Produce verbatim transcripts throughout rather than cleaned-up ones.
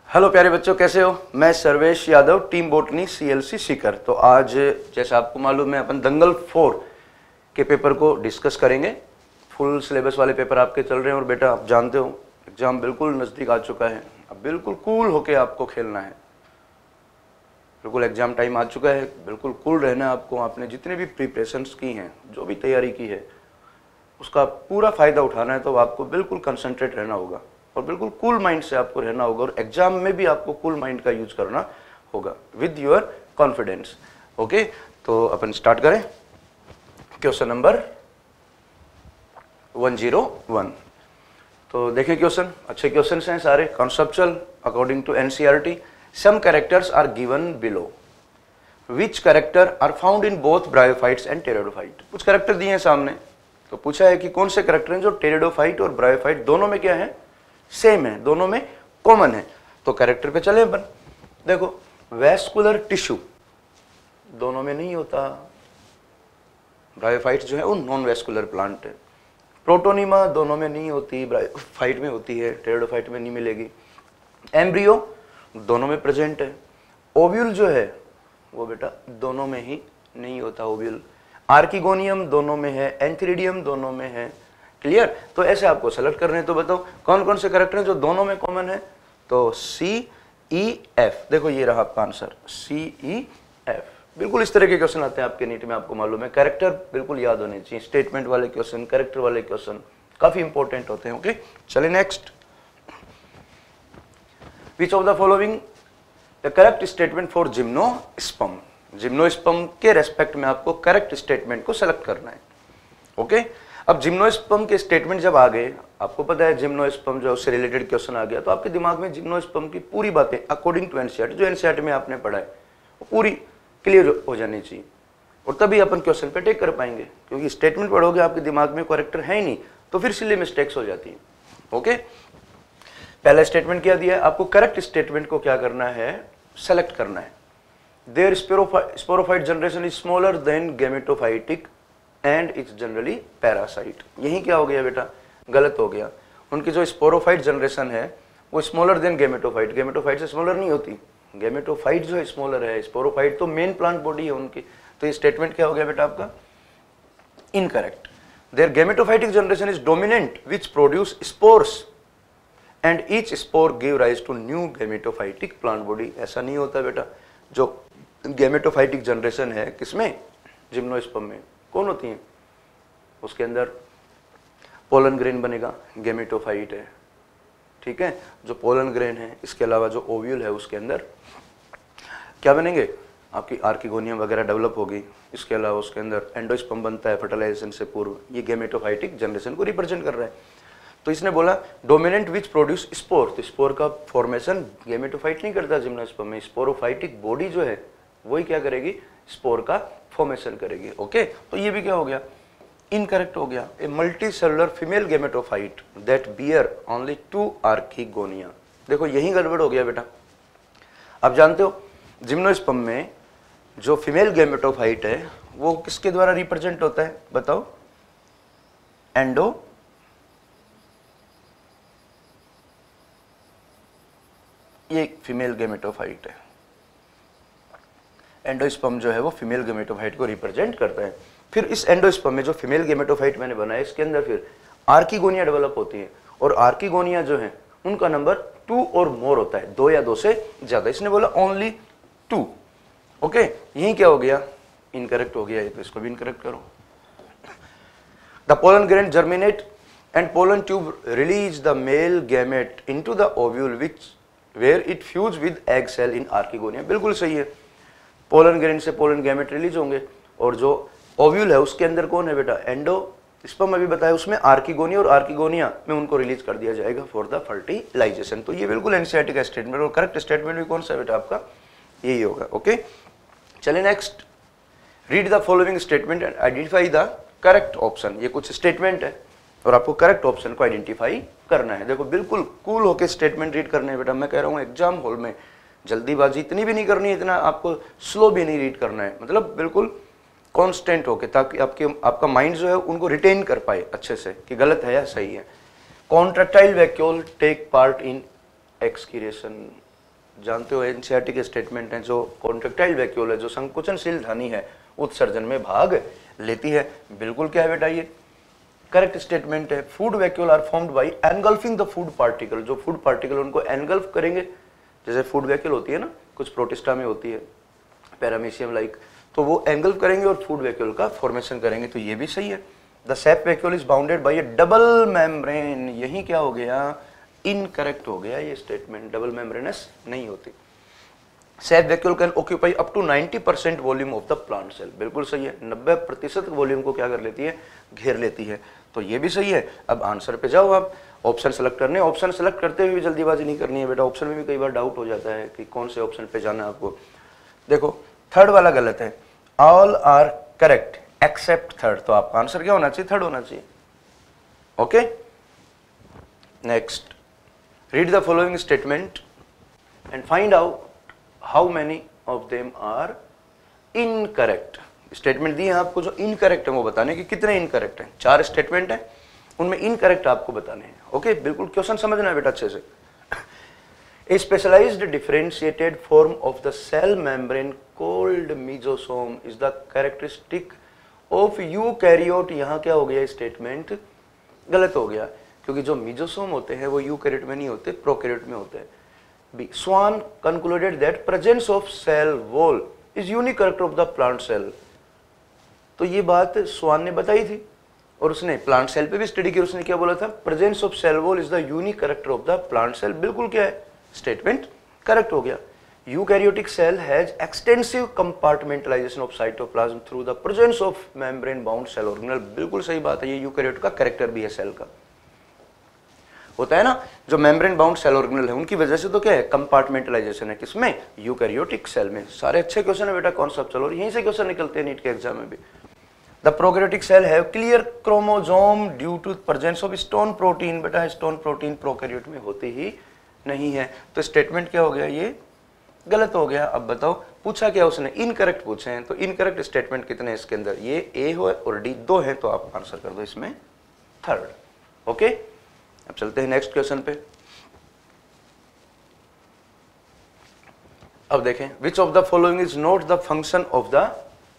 Hello प्यारे बच्चों, कैसे हो? मैं Sarvesh Yadav, team botany CLC Sikar. तो आज जैसा आपको मालूम है अपन दंगल फोर के पेपर को डिस्कस करेंगे। फुल सिलेबस वाले पेपर आपके चल रहे हैं और बेटा आप जानते हो एग्जाम बिल्कुल नज़दीक आ चुका है। अब बिल्कुल कूल होके आपको खेलना है। बिल्कुल एग्जाम टाइम आ चुका है, बिल्कुल कूल रहना है आपको। आपने जितने भी प्रिपरेशंस की हैं, जो भी तैयारी की है, उसका पूरा फ़ायदा उठाना है। तो आपको बिल्कुल कंसंट्रेट रहना होगा और बिल्कुल कूल माइंड से आपको रहना होगा और एग्जाम में भी आपको कूल माइंड का यूज करना होगा विद योर कॉन्फिडेंस। ओके, तो अपन स्टार्ट करें। Question number one zero one. तो देखें क्वेश्चन, अच्छे क्वेश्चन हैं सारे, conceptual according to NCERT. Some characters are given below, which character are found in both bryophytes and pteridophyte. कुछ कैरेक्टर दिए हैं सामने, तो पूछा है कि कौन से कैरेक्टर हैं जो टेरिडोफाइट और ब्रायोफाइट दोनों में क्या है, सेम है, दोनों में कॉमन है। तो कैरेक्टर पे चले अपन। देखो, वैस्कुलर टिश्यू दोनों में नहीं होता, ब्रायोफाइट जो है वो नॉन वैस्कुलर प्लांट है। प्रोटोनिमा दोनों में नहीं होती, ब्रायोफाइट में होती है, टेरिडोफाइट में नहीं मिलेगी। एम्ब्रियो दोनों में प्रेजेंट है। ओव्यूल जो है वो बेटा दोनों में ही नहीं होता ओव्यूल। आर्किगोनियम दोनों में है, एंथ्रीडियम दोनों में है। क्लियर? तो ऐसे आपको सेलेक्ट करने हैं। तो बताओ कौन कौन से कैरेक्टर हैं जो दोनों में कॉमन है। तो सी ई एफ, देखो ये रहा आपका आंसर, सी ई एफ। बिल्कुल इस तरह के क्वेश्चन आते हैं आपके नीट में, आपको मालूम है। कैरेक्टर बिल्कुल याद होने चाहिए। स्टेटमेंट वाले क्वेश्चन, कैरेक्टर वाले क्वेश्चन काफी इंपॉर्टेंट होते हैं। ओके, चलिए next. Which of the following the correct statement for gymnosperm. Gymnosperm के रेस्पेक्ट में आपको करेक्ट स्टेटमेंट को सेलेक्ट करना है। ओके, अब जिम्नोस्पर्म के स्टेटमेंट जब आ गए, आपको पता है जिम्नोस्पर्म जो उससे रिलेटेड क्वेश्चन आ गया, तो आपके दिमाग में जिम्नोस्पर्म की पूरी बातें अकॉर्डिंग टू एनसीईआरटी, जो एनसीईआरटी में आपने पढ़ा है, वो पूरी क्लियर हो जानी चाहिए। और तभी अपन क्वेश्चन पे टेक कर पाएंगे, क्योंकि स्टेटमेंट पढ़ोगे आपके दिमाग में कैरेक्टर है ही नहीं, तो फिर इसलिए मिस्टेक्स हो जाती है। ओके, पहला स्टेटमेंट क्या दिया है आपको, करेक्ट स्टेटमेंट को क्या करना है, सेलेक्ट करना है। There sporophyte generation is smaller than gametophytic and it's generally parasite. यही क्या हो गया बेटा, गलत हो गया। उनकी जो स्पोरोफाइट जनरेशन है वो स्मॉलर देन गैमेटोफाइट, गैमेटोफाइट से स्मॉलर नहीं होती। गैमेटोफाइट जो है स्मॉलर है, स्पोरोफाइट तो मेन प्लांट बॉडी है उनकी। तो ये स्टेटमेंट क्या हो गया बेटा आपका, incorrect. There gametophytic generation is dominant which produce spores and each spore give rise to new gametophytic plant body. ऐसा नहीं होता बेटा। जो गैमेटोफाइटिक जनरेशन है किसमें, जिम्नोस्पर्म में, कौन होती है, उसके अंदर पोलन ग्रेन बनेगा, गैमेटोफाइट है। ठीक है, जो पोलन ग्रेन है, इसके अलावा जो ओव्यूल है उसके अंदर क्या बनेंगे, आपकी आर्किगोनियम वगैरह डेवलप होगी। इसके अलावा उसके अंदर एंडोस्पर्म बनता है फर्टिलाइजेशन से पूर्व। ये गैमेटोफाइटिक जनरेशन को रिप्रेजेंट कर रहा है। तो इसने बोला डोमिनेंट विच प्रोड्यूस स्पोर, तो स्पोर का फॉर्मेशन गैमेटोफाइट नहीं करता जिम्नोस्पर्म में। स्पोरोफाइटिक बॉडी जो है वही क्या करेगी, स्पोर का फॉर्मेशन करेगी। ओके, तो ये भी क्या हो गया, इनकरेक्ट हो गया। A multi cellular female gametophyte that bear only two archegonia. देखो यही गड़बड़ हो गया बेटा। आप जानते हो जिम्नोस्पर्म में जो फीमेल गैमेटोफाइट है वो किसके द्वारा रिप्रेजेंट होता है, बताओ, एंडो ये फीमेल गैमेटोफाइट है। एंडोस्पर्म जो है वो फीमेल गैमेटोफाइट को रिप्रेजेंट करता है। फिर इस एंडोस्पर्म में जो फीमेल गैमेटोफाइट मैंने बनाया, इसके अंदर फिर आर्किगोनिया डेवलप होती है। और आर्किगोनिया जो है उनका नंबर टू और मोर होता है, दो या दो से ज्यादा। इसने बोला ओनली टू। ओके, यही क्या हो गया, इनकरेक्ट हो गया। तो इसको भी इनकरेक्ट करो। The pollen grain germinate and pollen tube release the male gamete into the ovule which where it fuse with egg cell in archegonia. बिल्कुल सही है, पोलन ग्रेन से पोलन गैमेट रिलीज होंगे और जो ओव्यूल है उसके अंदर कौन है बेटा, एंडोस्पर्म अभी बताया, उसमें आर्किगोनिया, और आर्किगोनिया में उनको रिलीज कर दिया जाएगा फॉर द फर्टिलाइजेशन। तो ये बिल्कुल एनसीईआरटी का स्टेटमेंट, और करेक्ट स्टेटमेंट भी कौन सा बेटा आपका, यही होगा। ओके, चलिए next. Read the following statement and identify the correct option. ये कुछ स्टेटमेंट है और आपको करेक्ट ऑप्शन को आइडेंटिफाई करना है। देखो बिल्कुल कूल होकर स्टेटमेंट रीड करने है बेटा। मैं कह रहा हूँ एग्जाम हॉल में जल्दीबाजी इतनी भी नहीं करनी है, इतना आपको स्लो भी नहीं रीड करना है, मतलब बिल्कुल कांस्टेंट होके, ताकि आपके आपका माइंड जो है उनको रिटेन कर पाए अच्छे से कि गलत है या सही है। Contractile vacuole take part in excretion. जानते हो एनसीईआरटी के स्टेटमेंट हैं, जो कॉन्ट्रेक्टाइल वैक्यूल है, जो संकुचनशील ध्वनि है, उत्सर्जन में भाग लेती है। बिल्कुल क्या है बेटा, ये करेक्ट स्टेटमेंट है। Food vacuole are formed by engulfing the food particle, जो फूड पार्टिकल उनको एनगल्फ करेंगे, जैसे फूड वैक्यूल होती है ना, कुछ प्रोटिस्टा में होती है, पैरामीशियम लाइक, तो वो एंगल्फ करेंगे और फूड वैक्यूल का फॉर्मेशन करेंगे, तो ये भी सही है। The sap vacuole is bounded by a double membrane, यही क्या हो गया, इनकरेक्ट हो गया ये स्टेटमेंट, डबल मेम्ब्रेनस नहीं होती। Sap vacuole can occupy up to ninety percent volume of the plant cell, बिल्कुल सही है, नब्बे प्रतिशत वॉल्यूम को क्या कर लेती है, घेर लेती है, तो ये भी सही है। अब आंसर पे जाओ आप, ऑप्शन सेलेक्ट करने, ऑप्शन सेलेक्ट करते हुए भी जल्दीबाजी नहीं करनी है बेटा, ऑप्शन में भी कई बार डाउट हो जाता है कि कौन से ऑप्शन पे जाना है आपको। देखो थर्ड वाला गलत है, all are correct except third, तो आपका आंसर क्या होना चाहिए, थर्ड होना चाहिए। Okay, next, read the following statement and find out how many of them are incorrect. Statement दी है आपको, जो इनकरेक्ट है वो बताने कि कितने इनकरेक्ट हैं। चार स्टेटमेंट है, उनमें इनकरेक्ट आपको बताने हैं। ओके, बिल्कुल क्वेश्चन समझना है बेटा अच्छे से। A specialized differentiated form of the cell membrane called mesosome is the characteristic of eukaryote। यहाँ क्या हो गया, स्टेटमेंट गलत हो गया, क्योंकि जो मेसोसोम होते हैं वो यूकैरियोट में नहीं होते, प्रोकैरियोट में होते हैं। B, Schwann concluded that presence of cell wall is unique character of the plant cell। तो ये बात स्वान ने बताई थी और उसने प्लांट सेल पे भी स्टडी की, उसने क्या बोला था, presence of cell wall is the unique character of the plant cell, बिल्कुल क्या है, स्टेटमेंट करेक्ट हो गया। Eukaryotic cell has extensive compartmentalization of cytoplasm through the presence of membrane bound cell organelle, बिल्कुल सही बात है, ये यूकैरियोट का कैरेक्टर भी है, सेल का होता है ना, जो मेम्ब्रेन बाउंड सेल ऑर्गेनेल है उनकी वजह से तो क्या है, कंपार्टमेंटलाइजेशन है, किसमें, यूकैरियोटिक सेल में। सारे अच्छे क्वेश्चन है बेटा कॉन्सेप्ट, चलो यहीं से क्वेश्चन निकलते हैं नीट के एग्जाम में भी। The prokaryotic cell have clear chromosome due to presence of stone protein, बेटा स्टोन प्रोटीन प्रोकैरियोट में होती ही नहीं है, तो स्टेटमेंट क्या हो गया, ये गलत हो गया। अब बताओ पूछा क्या उसने, इनकरेक्ट पूछे हैं, तो इनकरेक्ट स्टेटमेंट कितने हैं इसके अंदर, ये ए हो और डी दो है, तो आप आंसर कर दो इसमें थर्ड। ओके, अब चलते हैं नेक्स्ट क्वेश्चन पे। अब देखें, which of the following is not the function of the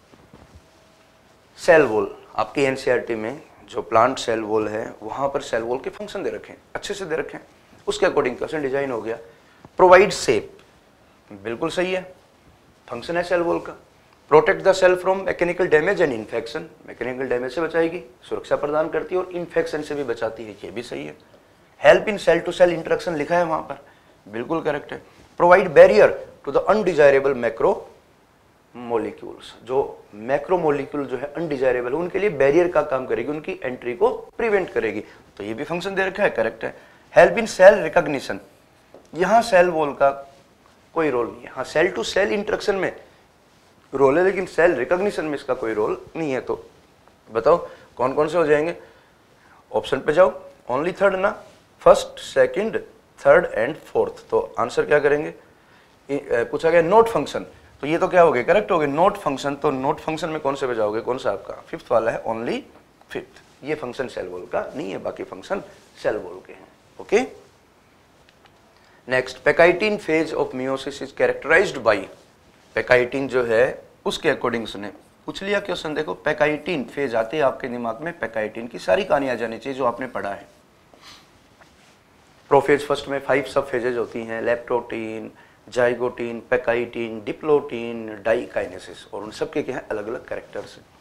cell wall. आपकी एनसीईआरटी में जो प्लांट सेल वॉल है वहां पर सेल वॉल के फंक्शन दे रखे हैं, अच्छे से दे रखे हैं, उसके अकॉर्डिंग क्वेश्चन डिजाइन हो गया। प्रोवाइड शेप, बिल्कुल सही है, फंक्शन है सेल वॉल का। Protect the cell from mechanical damage and infection, mechanical damage से बचाएगी, सुरक्षा प्रदान करती है और इन्फेक्शन से भी बचाती है, ये भी सही है। Help in cell to cell interaction लिखा है वहां पर, बिल्कुल करेक्ट है। Provide barrier to the undesirable macro molecules, जो मैक्रोमोलिक्यूल जो है अनडिजायरेबल उनके लिए बैरियर का काम करेगी, उनकी एंट्री को प्रिवेंट करेगी, तो ये भी फंक्शन दे रखा है, करेक्ट है। हेल्प इन सेल रिकॉग्निशन, यहां सेल वॉल का कोई रोल नहीं है, हाँ सेल टू सेल इंटरेक्शन में रोल है, लेकिन सेल रिकॉग्निशन में इसका कोई रोल नहीं है। तो बताओ कौन कौन से हो जाएंगे, ऑप्शन पे जाओ, ओनली थर्ड ना, first second third and fourth, तो आंसर क्या करेंगे, पूछा गया नोट फंक्शन, तो ये तो क्या हो गया, करेक्ट हो गया, नोट फंक्शन, तो नोट फंक्शन में कौन से पे जाओगे, कौन सा आपका फिफ्थ वाला है, ओनली फिफ्थ, ये फंक्शन सेल वॉल का नहीं है, बाकी फंक्शन सेल वॉल के हैं। Okay, next, pachytene phase of meiosis is characterized by, pachytene जो है उसके अकॉर्डिंग सुने, पूछ लिया क्वेश्चन, देखो पेकाइटिन फेज आते हैं आपके दिमाग में, पेकाइटिन की सारी कहानी आ जानी चाहिए जो आपने पढ़ा है। प्रोफेज फर्स्ट में फाइव सब फेजेज होती हैं, leptotene, zygotene, pachytene, diplotene, diakinesis, और उन सबके क्या है अलग अलग कैरेक्टर्स हैं।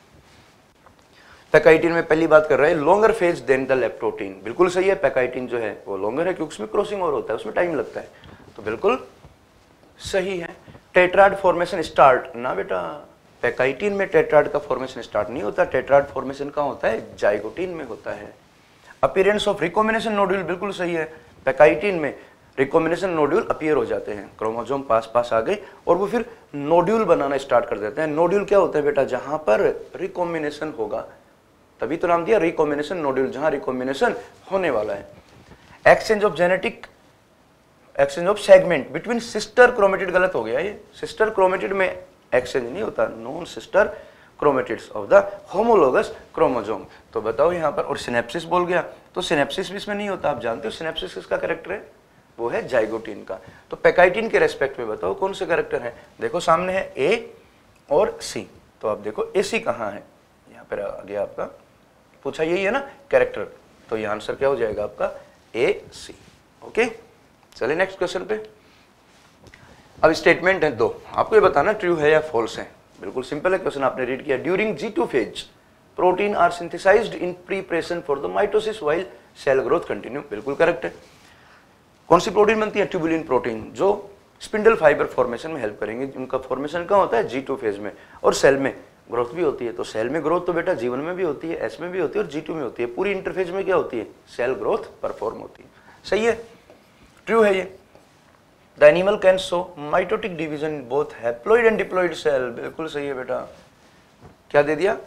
पेकाइटिन में पहली बात कर रहे हैं longer phase than the leptotene, बिल्कुल सही है, पेकाइटिन जो है वो लॉन्गर है क्योंकि उसमें क्रॉसिंग और होता है, उसमें टाइम लगता है, तो बिल्कुल सही है। टेट्राड फॉर्मेशन स्टार्ट ना बेटा, पेकाइटिन में टेट्राड का फॉर्मेशन स्टार्ट नहीं होता, टेट्राड फॉर्मेशन कहाँ होता है, जाइगोटीन में होता है। अपीयरेंस ऑफ रिकॉम्बिनेशन नोड्यूल, बिल्कुल सही है, पेकाइटिन में रिकॉम्बिनेशन नोड्यूल अपीयर हो जाते हैं, क्रोमोसोम पास पास आ गए और वो फिर नोड्यूल बनाना स्टार्ट कर देते हैं। नोड्यूल क्या होता है बेटा, जहां पर रिकॉम्बिनेशन होगा, तभी तो नाम दिया रिकॉम्बिनेशन नोड्यूल, जहां रिकॉम्बिनेशन होने वाला है। Exchange of genetic, exchange of segment between sister chromatid, गलत हो गया ये, सिस्टर क्रोमेटिड में एक्सचेंज नहीं होता, non sister chromatids of the homologous chromosome, तो बताओ यहाँ पर, और सिनेप्सिस बोल गया, तो सिनेप्सिस भी इसमें नहीं होता, आप जानते हो सिनेप्सिस किसका कैरेक्टर है, वो है जाइगोटीन का। तो पैकाइटिन के रेस्पेक्ट में बताओ कौन से कैरेक्टर है। देखो सामने है ए और सी, तो आप देखो ए सी कहाँ है, यहाँ पर आ गया आपका, पूछा यही है ना कैरेक्टर, तो ये आंसर क्या हो जाएगा आपका ए सी। ओके, चलिए नेक्स्ट क्वेश्चन पे। अब स्टेटमेंट है दो, आपको ये बताना ट्रू है या फॉल्स है। बिल्कुल सिंपल है क्वेश्चन, आपने रीड किया। During G two phase protein are synthesized in preparation for the mitosis while cell growth continue. बिल्कुल करेक्ट है। कौन सी प्रोटीन बनती है? ट्यूबुलिन प्रोटीन, जो स्पिंडल फाइबर फॉर्मेशन में हेल्प करेंगे। उनका फॉर्मेशन कहाँ होता है? जी टू फेज में, और सेल में ग्रोथ भी होती है। तो सेल में ग्रोथ तो बेटा जीवन में भी होती है, एस में भी होती है और जी टू में होती है। पूरी इंटरफेज में क्या होती है? सेल ग्रोथ परफॉर्म होती है। सही है, ट्रू है ये। The animal can show mitotic division in both haploid and diploid cell. बिल्कुल सही है बेटा। क्या दे दिया?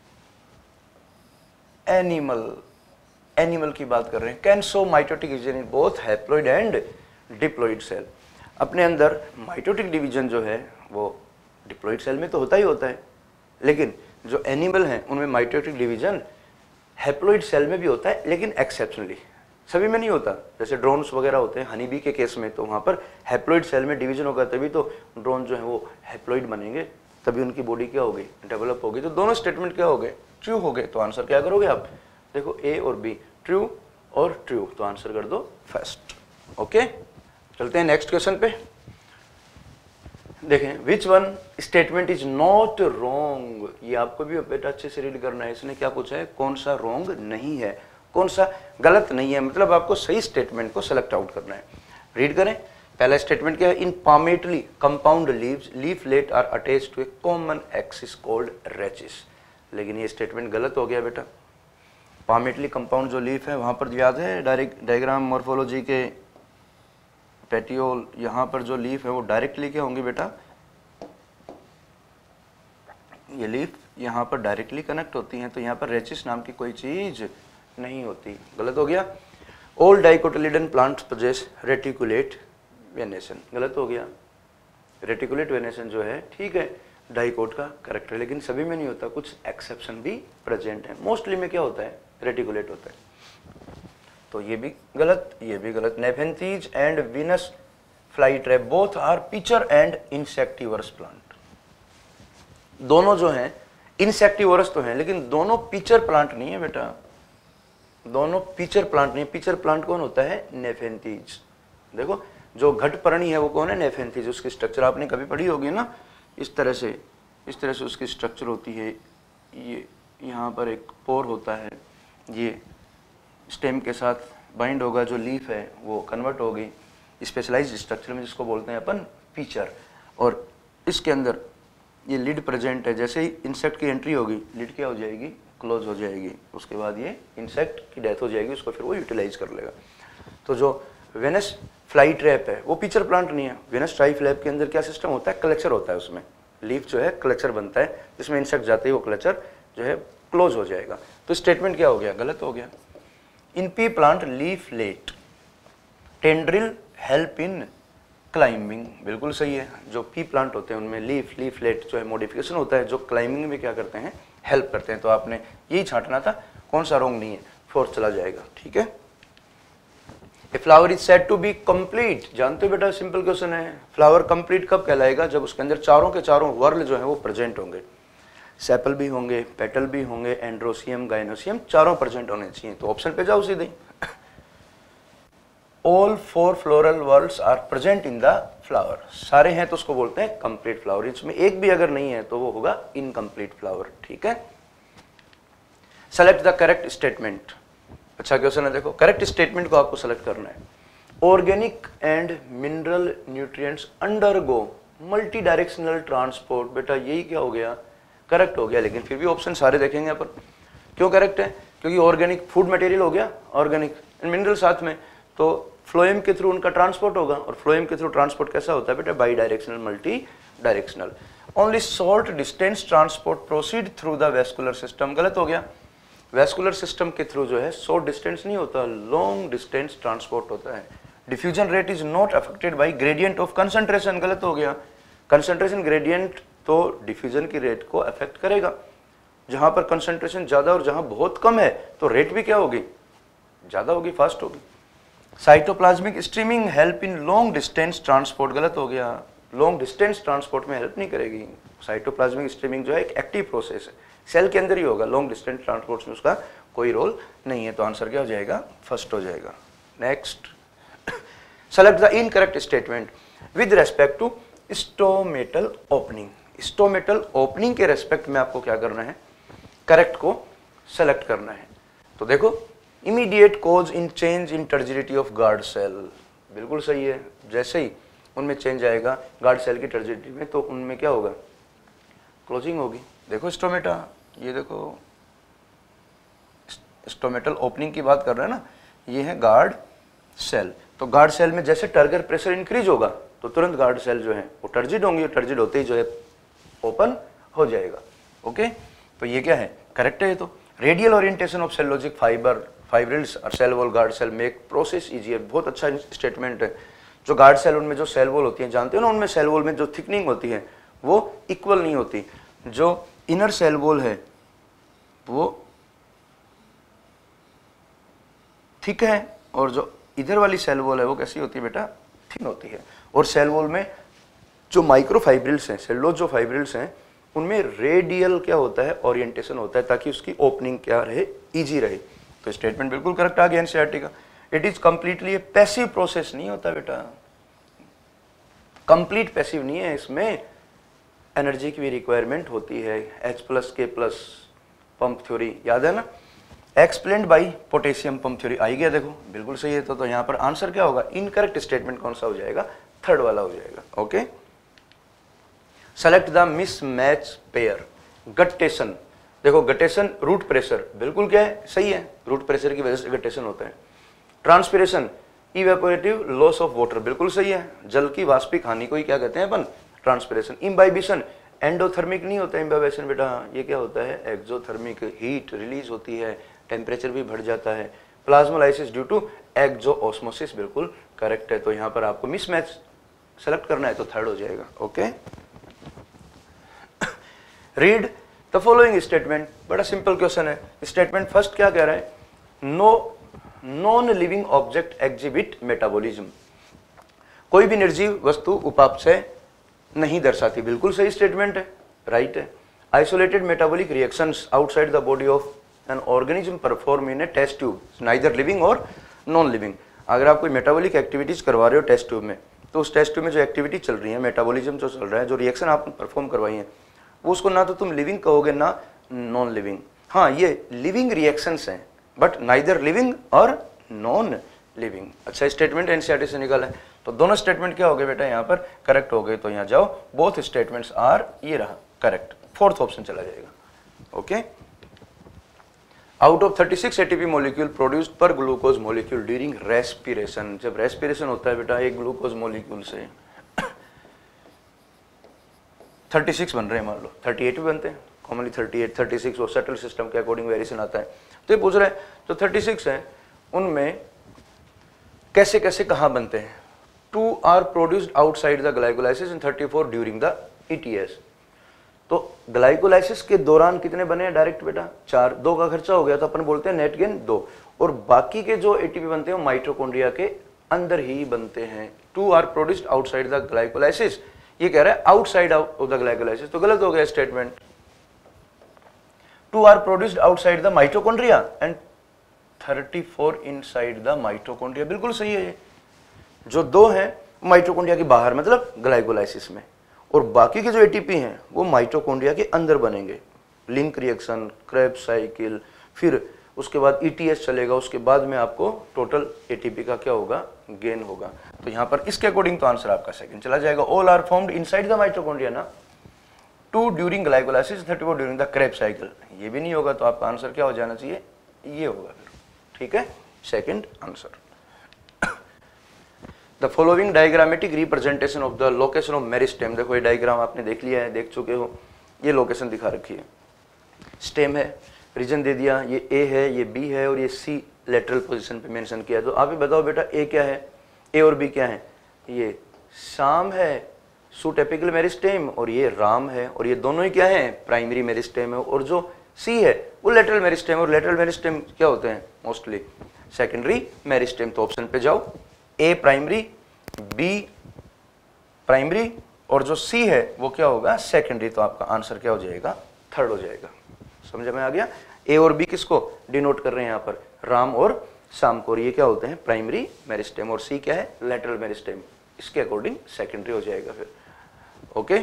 एनिमल, एनिमल की बात कर रहे हैं। Can show mitotic division in both haploid and diploid cell. अपने अंदर माइटोटिक डिवीजन जो है वो डिप्लॉइड सेल में तो होता ही होता है, लेकिन जो एनिमल हैं उनमें माइटोटिक डिवीजन हैप्लॉइड सेल में भी होता है, लेकिन एक्सेप्शनली, सभी में नहीं होता। जैसे ड्रोन्स वगैरह होते हैं हनी बी के केस में, तो वहाँ पर हैप्लॉइड सेल में डिवीजन होगा, तभी तो ड्रोन जो है वो हैप्लॉइड बनेंगे, तभी उनकी बॉडी क्या होगी? डेवलप होगी। तो दोनों स्टेटमेंट क्या हो गए? ट्रू हो गए। तो आंसर क्या करोगे आप? देखो ए और बी, ट्रू और ट्रू, तो आंसर कर दो फर्स्ट। ओके, चलते हैं नेक्स्ट क्वेश्चन पे। देखें, which one statement is not wrong. ये आपको भी बेटा अच्छे से रीड करना है। इसने क्या पूछा है? कौन सा रॉन्ग नहीं है, कौन सा गलत नहीं है, मतलब आपको सही स्टेटमेंट को सेलेक्ट आउट करना है। रीड करें। पहला स्टेटमेंट क्या है? In palmately compound leaves leaflet are attached to a common axis called rachis. लेकिन ये स्टेटमेंट गलत हो गया बेटा। पामेटली कंपाउंड जो लीफ है वहां पर याद है डायरेक्ट डायग्राम मॉर्फोलॉजी के पेटियोल, यहाँ पर जो लीफ है वो डायरेक्टली क्या होंगी बेटा? ये लीफ यहाँ पर डायरेक्टली कनेक्ट होती हैं, तो यहाँ पर रेचिस नाम की कोई चीज नहीं होती। गलत हो गया। All dicotyledon plants possess reticulate venation. गलत हो गया। रेटिकुलेट वेनेशन जो है ठीक है डाइकोट का करेक्टर, लेकिन सभी में नहीं होता, कुछ एक्सेप्शन भी प्रेजेंट है। मोस्टली में क्या होता है? रेटिकुलेट होता है। तो ये भी गलत, ये भी गलत। Nepenthes and Venus flytrap both are pitcher and insectivores plant. दोनों जो हैं इंसेक्टिवर्स तो हैं, लेकिन दोनों पिचर प्लांट नहीं है बेटा। दोनों पिचर प्लांट नहीं है। पिचर प्लांट कौन होता है? नेफेंथीज। देखो जो घटपर्णी है वो कौन है? नेफेंथीज। उसकी स्ट्रक्चर आपने कभी पढ़ी होगी ना, इस तरह से, इस तरह से उसकी स्ट्रक्चर होती है। ये यहाँ पर एक पोर होता है, ये स्टेम के साथ बाइंड होगा, जो लीफ है वो कन्वर्ट होगी स्पेशलाइज्ड स्ट्रक्चर में, जिसको बोलते हैं अपन पिचर। और इसके अंदर ये लिड प्रेजेंट है। जैसे ही इंसेक्ट की एंट्री होगी, लिड क्या हो जाएगी? क्लोज हो जाएगी। उसके बाद ये इंसेक्ट की डेथ हो जाएगी, उसको फिर वो यूटिलाइज कर लेगा। तो जो वेनस फ्लाई ट्रैप है वो पिचर प्लांट नहीं है। वेनस ट्राई फ्लैप के अंदर क्या सिस्टम होता है? क्लचर होता है। उसमें लीफ जो है क्लचर बनता है, जिसमें इंसेक्ट जाते ही वो क्लचर जो है क्लोज हो जाएगा। तो स्टेटमेंट क्या हो गया? गलत हो गया। In pea plant leaflet tendril help in climbing. बिल्कुल सही है। जो पी प्लांट होते हैं उनमें लीफ लीफलेट जो है मॉडिफिकेशन होता है, जो क्लाइंबिंग में क्या करते हैं? हेल्प करते हैं। तो आपने यही छांटना था, कौन सा रॉन्ग नहीं है, फोर्थ चला जाएगा। ठीक है। A flower is said to be complete. जानते हो बेटा, सिंपल क्वेश्चन है। फ्लावर कंप्लीट कब कहलाएगा? जब उसके अंदर चारों के चारों वर्ल जो है वो प्रेजेंट होंगे। सेपल भी होंगे, पेटल भी होंगे, एंड्रोसियम, गाइनोसियम, चारों प्रेजेंट होने चाहिए। तो ऑप्शन पे जाओ सीधे। All four floral whorls are present in the flower. सारे हैं तो उसको बोलते हैं कंप्लीट फ्लावर। इसमें एक भी अगर नहीं है तो वो होगा इनकम्प्लीट फ्लावर। ठीक है। Select the correct statement. अच्छा क्वेश्चन है, देखो करेक्ट स्टेटमेंट को आपको सेलेक्ट करना है। Organic and mineral nutrients undergo multidirectional transport. बेटा यही क्या हो गया? करेक्ट हो गया। लेकिन फिर भी ऑप्शन सारे देखेंगे अपन। क्यों करेक्ट है? क्योंकि ऑर्गेनिक फूड मटेरियल हो गया, ऑर्गेनिक मिनरल साथ में, तो फ्लोएम के थ्रू उनका ट्रांसपोर्ट होगा। और फ्लोएम के थ्रू ट्रांसपोर्ट कैसा होता है बेटा? Bidirectional, multidirectional. Only short distance transport proceed through the vascular system. गलत हो गया। वेस्कुलर सिस्टम के थ्रू जो है शॉर्ट डिस्टेंस नहीं होता, लॉन्ग डिस्टेंस ट्रांसपोर्ट होता है। Diffusion rate is not affected by gradient of concentration. गलत हो गया। कंसंट्रेशन ग्रेडियंट तो डिफ्यूजन की रेट को अफेक्ट करेगा। जहां पर कंसंट्रेशन ज्यादा और जहां बहुत कम है तो रेट भी क्या होगी? ज्यादा होगी, फास्ट होगी। Cytoplasmic streaming help in long distance transport, गलत हो गया, लॉन्ग डिस्टेंस ट्रांसपोर्ट में हेल्प नहीं करेगी। साइटोप्लाज्मिक स्ट्रीमिंग जो है एक एक्टिव प्रोसेस है, सेल के अंदर ही होगा, लॉन्ग डिस्टेंस ट्रांसपोर्ट में उसका कोई रोल नहीं है। तो आंसर क्या हो जाएगा, फर्स्ट हो जाएगा। Next, select the incorrect statement with respect to stomatal opening. Stomatal opening के रेस्पेक्ट में आपको क्या करना है, करेक्ट को सेलेक्ट करना है। तो देखो, immediate cause in change in turgidity of guard cell, बिल्कुल सही है। जैसे ही उनमें चेंज आएगा गार्ड सेल की टर्जिडिटी में, तो उनमें क्या होगा, क्लोजिंग होगी। देखो स्टोमेटा, ये देखो स्टोमेटल ओपनिंग की बात कर रहे हैं ना, ये है गार्ड सेल। तो गार्ड सेल में जैसे टर्गर प्रेशर इंक्रीज होगा तो तुरंत गार्ड सेल जो है वो टर्जिड होंगी, और टर्जिड होते ही जो है ओपन हो जाएगा। ओके, तो ये क्या है, करेक्ट है ये तो। Radial orientation of cellulosic fibre fibrils और cell wall guard cell make process easier, बहुत अच्छा स्टेटमेंट है। जो गार्ड सेल उनमें जो सेल वॉल होती है, जानते हो ना, उनमें सेल वॉल में जो थिकनिंग होती है वो इक्वल नहीं होती। जो इनर सेल वॉल है वो थिक है, और जो इधर वाली सेल वॉल है वो कैसी होती है बेटा, थिन होती है। और सेल वॉल में जो माइक्रोफाइब्रिल्स हैं, सेलुलोज जो फाइब्रिल्स हैं, उनमें रेडियल क्या होता है, ओरिएंटेशन होता है, ताकि उसकी ओपनिंग क्या रहे, इजी रहे। तो स्टेटमेंट बिल्कुल करेक्ट आ गया एनसीईआरटी का। It is completely passive process नहीं होता बेटा, कंप्लीट पैसिव नहीं है, इसमें एनर्जी की भी रिक्वायरमेंट होती है। H plus K plus pump theory याद है ना, explained by potassium pump theory आई गया, देखो बिल्कुल सही है। तो, तो यहाँ पर आंसर क्या होगा, इनकरेक्ट स्टेटमेंट कौन सा हो जाएगा, थर्ड वाला हो जाएगा। Okay, select the mismatch pair. Guttation, देखो गटेशन रूट प्रेशर, बिल्कुल क्या है, सही है, रूट प्रेशर की वजह से गटेशन होता है। Transpiration, evaporative loss of water, बिल्कुल सही है, जल की वाष्पिक हानि को ही क्या कहते हैं अपन, ट्रांसपिरेशन। इम्बाइबिशन, एंडोथर्मिक नहीं होता इम्बाइबिशन बेटा, ये क्या होता है, एक्सोथर्मिक, हीट रिलीज होती है, टेम्परेचर भी बढ़ जाता है। प्लाज्मोलाइसिस ड्यू टू एक्सोऑस्मोसिस, बिल्कुल करेक्ट है। तो यहाँ पर आपको मिसमैच सेलेक्ट करना है, तो थर्ड हो जाएगा। Okay, read the following statement, बड़ा सिंपल क्वेश्चन है। स्टेटमेंट फर्स्ट क्या कह रहा है, no non living object exhibit metabolism, कोई भी निर्जीव वस्तु उपापचय नहीं दर्शाती, बिल्कुल सही स्टेटमेंट है, राइट है। Isolated metabolic reactions outside the body of an organism perform in a test tube, neither living और नॉन लिविंग। अगर आप कोई मेटाबॉलिक एक्टिविटीज करवा रहे हो टेस्ट ट्यूब में, तो उस टेस्ट ट्यूब में जो एक्टिविटी चल रही है, मेटाबॉलिज्म जो चल रहा है, जो रिएक्शन आपने परफॉर्म करवाई है, वो उसको ना तो तुम लिविंग कहोगे ना नॉन लिविंग। हाँ, ये लिविंग रिएक्शंस हैं, बट नाइदर लिविंग और नॉन लिविंग। अच्छा स्टेटमेंट एनसीईआरटी से निकाला है, तो दोनों स्टेटमेंट क्या हो गए बेटा, यहाँ पर करेक्ट हो गए। तो यहाँ जाओ, बोथ स्टेटमेंट्स आर, ये रहा करेक्ट, फोर्थ ऑप्शन चला जाएगा। Okay, out of thirty six ATP molecule produced per glucose molecule during respiration, जब रेस्पिरेशन होता है बेटा एक ग्लूकोज मॉलिक्यूल से थर्टी सिक्स बन रहे हैं, मान लो थर्टी एट भी बनते हैं, commonly thirty eight, thirty six और सेटल सिस्टम के अकॉर्डिंग वेरिएशन आता है। तो ये पूछ रहे हैं जो थर्टी सिक्स है उनमें कैसे कैसे कहाँ बनते हैं। Two are produced outside the glycolysis in thirty four during the ETS. तो ग्लाइकोलाइसिस के दौरान कितने बने हैं डायरेक्ट बेटा, चार, दो का खर्चा हो गया तो अपन बोलते हैं नेट गेन दो, और बाकी के जो एटीपी बनते हैं वो माइटोकॉन्ड्रिया के अंदर ही बनते हैं। Two are produced outside the glycolysis, ये कह रहा है आउटसाइड ऑफ द ग्लाइकोलाइसिस, तो गलत हो गया statement. Two are produced outside the mitochondria and thirty four inside the mitochondria, बिल्कुल सही है। ये जो दो हैं माइटोकॉन्ड्रिया के बाहर, मतलब ग्लाइकोलाइसिस में, और बाकी के जो एटीपी हैं वो माइटोकॉन्ड्रिया के अंदर बनेंगे। लिंक रिएक्शन, क्रेब्स साइकिल, फिर उसके बाद ईटीएस चलेगा, उसके बाद में आपको टोटल एटीपी का क्या होगा, गेन होगा। तो यहाँ पर इसके अकॉर्डिंग तो आंसर आपका सेकंड चला जाएगा। All are formed inside the mitochondria ना, two during glycolysis, thirty four during the Krebs cycle, ये भी नहीं होगा, तो आपका आंसर क्या हो जाना चाहिए, ये होगा फिर, ठीक है, second answer. The following diagrammatic representation of the location of meristem, देखो ये डायग्राम आपने देख लिया है, देख चुके हो, ये लोकेशन दिखा रखी है, स्टेम है, रीजन दे दिया, ये ए है, ये बी है, और ये सी लेटरल पोजीशन पे मेंशन किया। तो आप ही बताओ बेटा ए क्या है, ए और बी क्या है, ये शाम है सूट एपिकल मेरिस्टेम, और ये राम है, और ये दोनों ही क्या है, प्राइमरी मेरिस्टेम है, और जो सी है वो लेटरल मेरिस्टेम, और लेटरल मेरिस्टेम क्या होते हैं मोस्टली सेकेंडरी मेरिस्टेम। तो ऑप्शन पे जाओ, ए प्राइमरी, बी प्राइमरी और जो सी है वो क्या होगा सेकेंडरी। तो आपका आंसर क्या हो जाएगा, थर्ड हो जाएगा। समझ में आ गया। ए और बी किसको डिनोट कर रहे हैं यहाँ पर, राम और शाम को, और ये क्या होते हैं प्राइमरी मेरिस्टेम, और सी क्या है लेटरल मेरिस्टेम, इसके अकॉर्डिंग सेकेंडरी हो जाएगा फिर। Okay,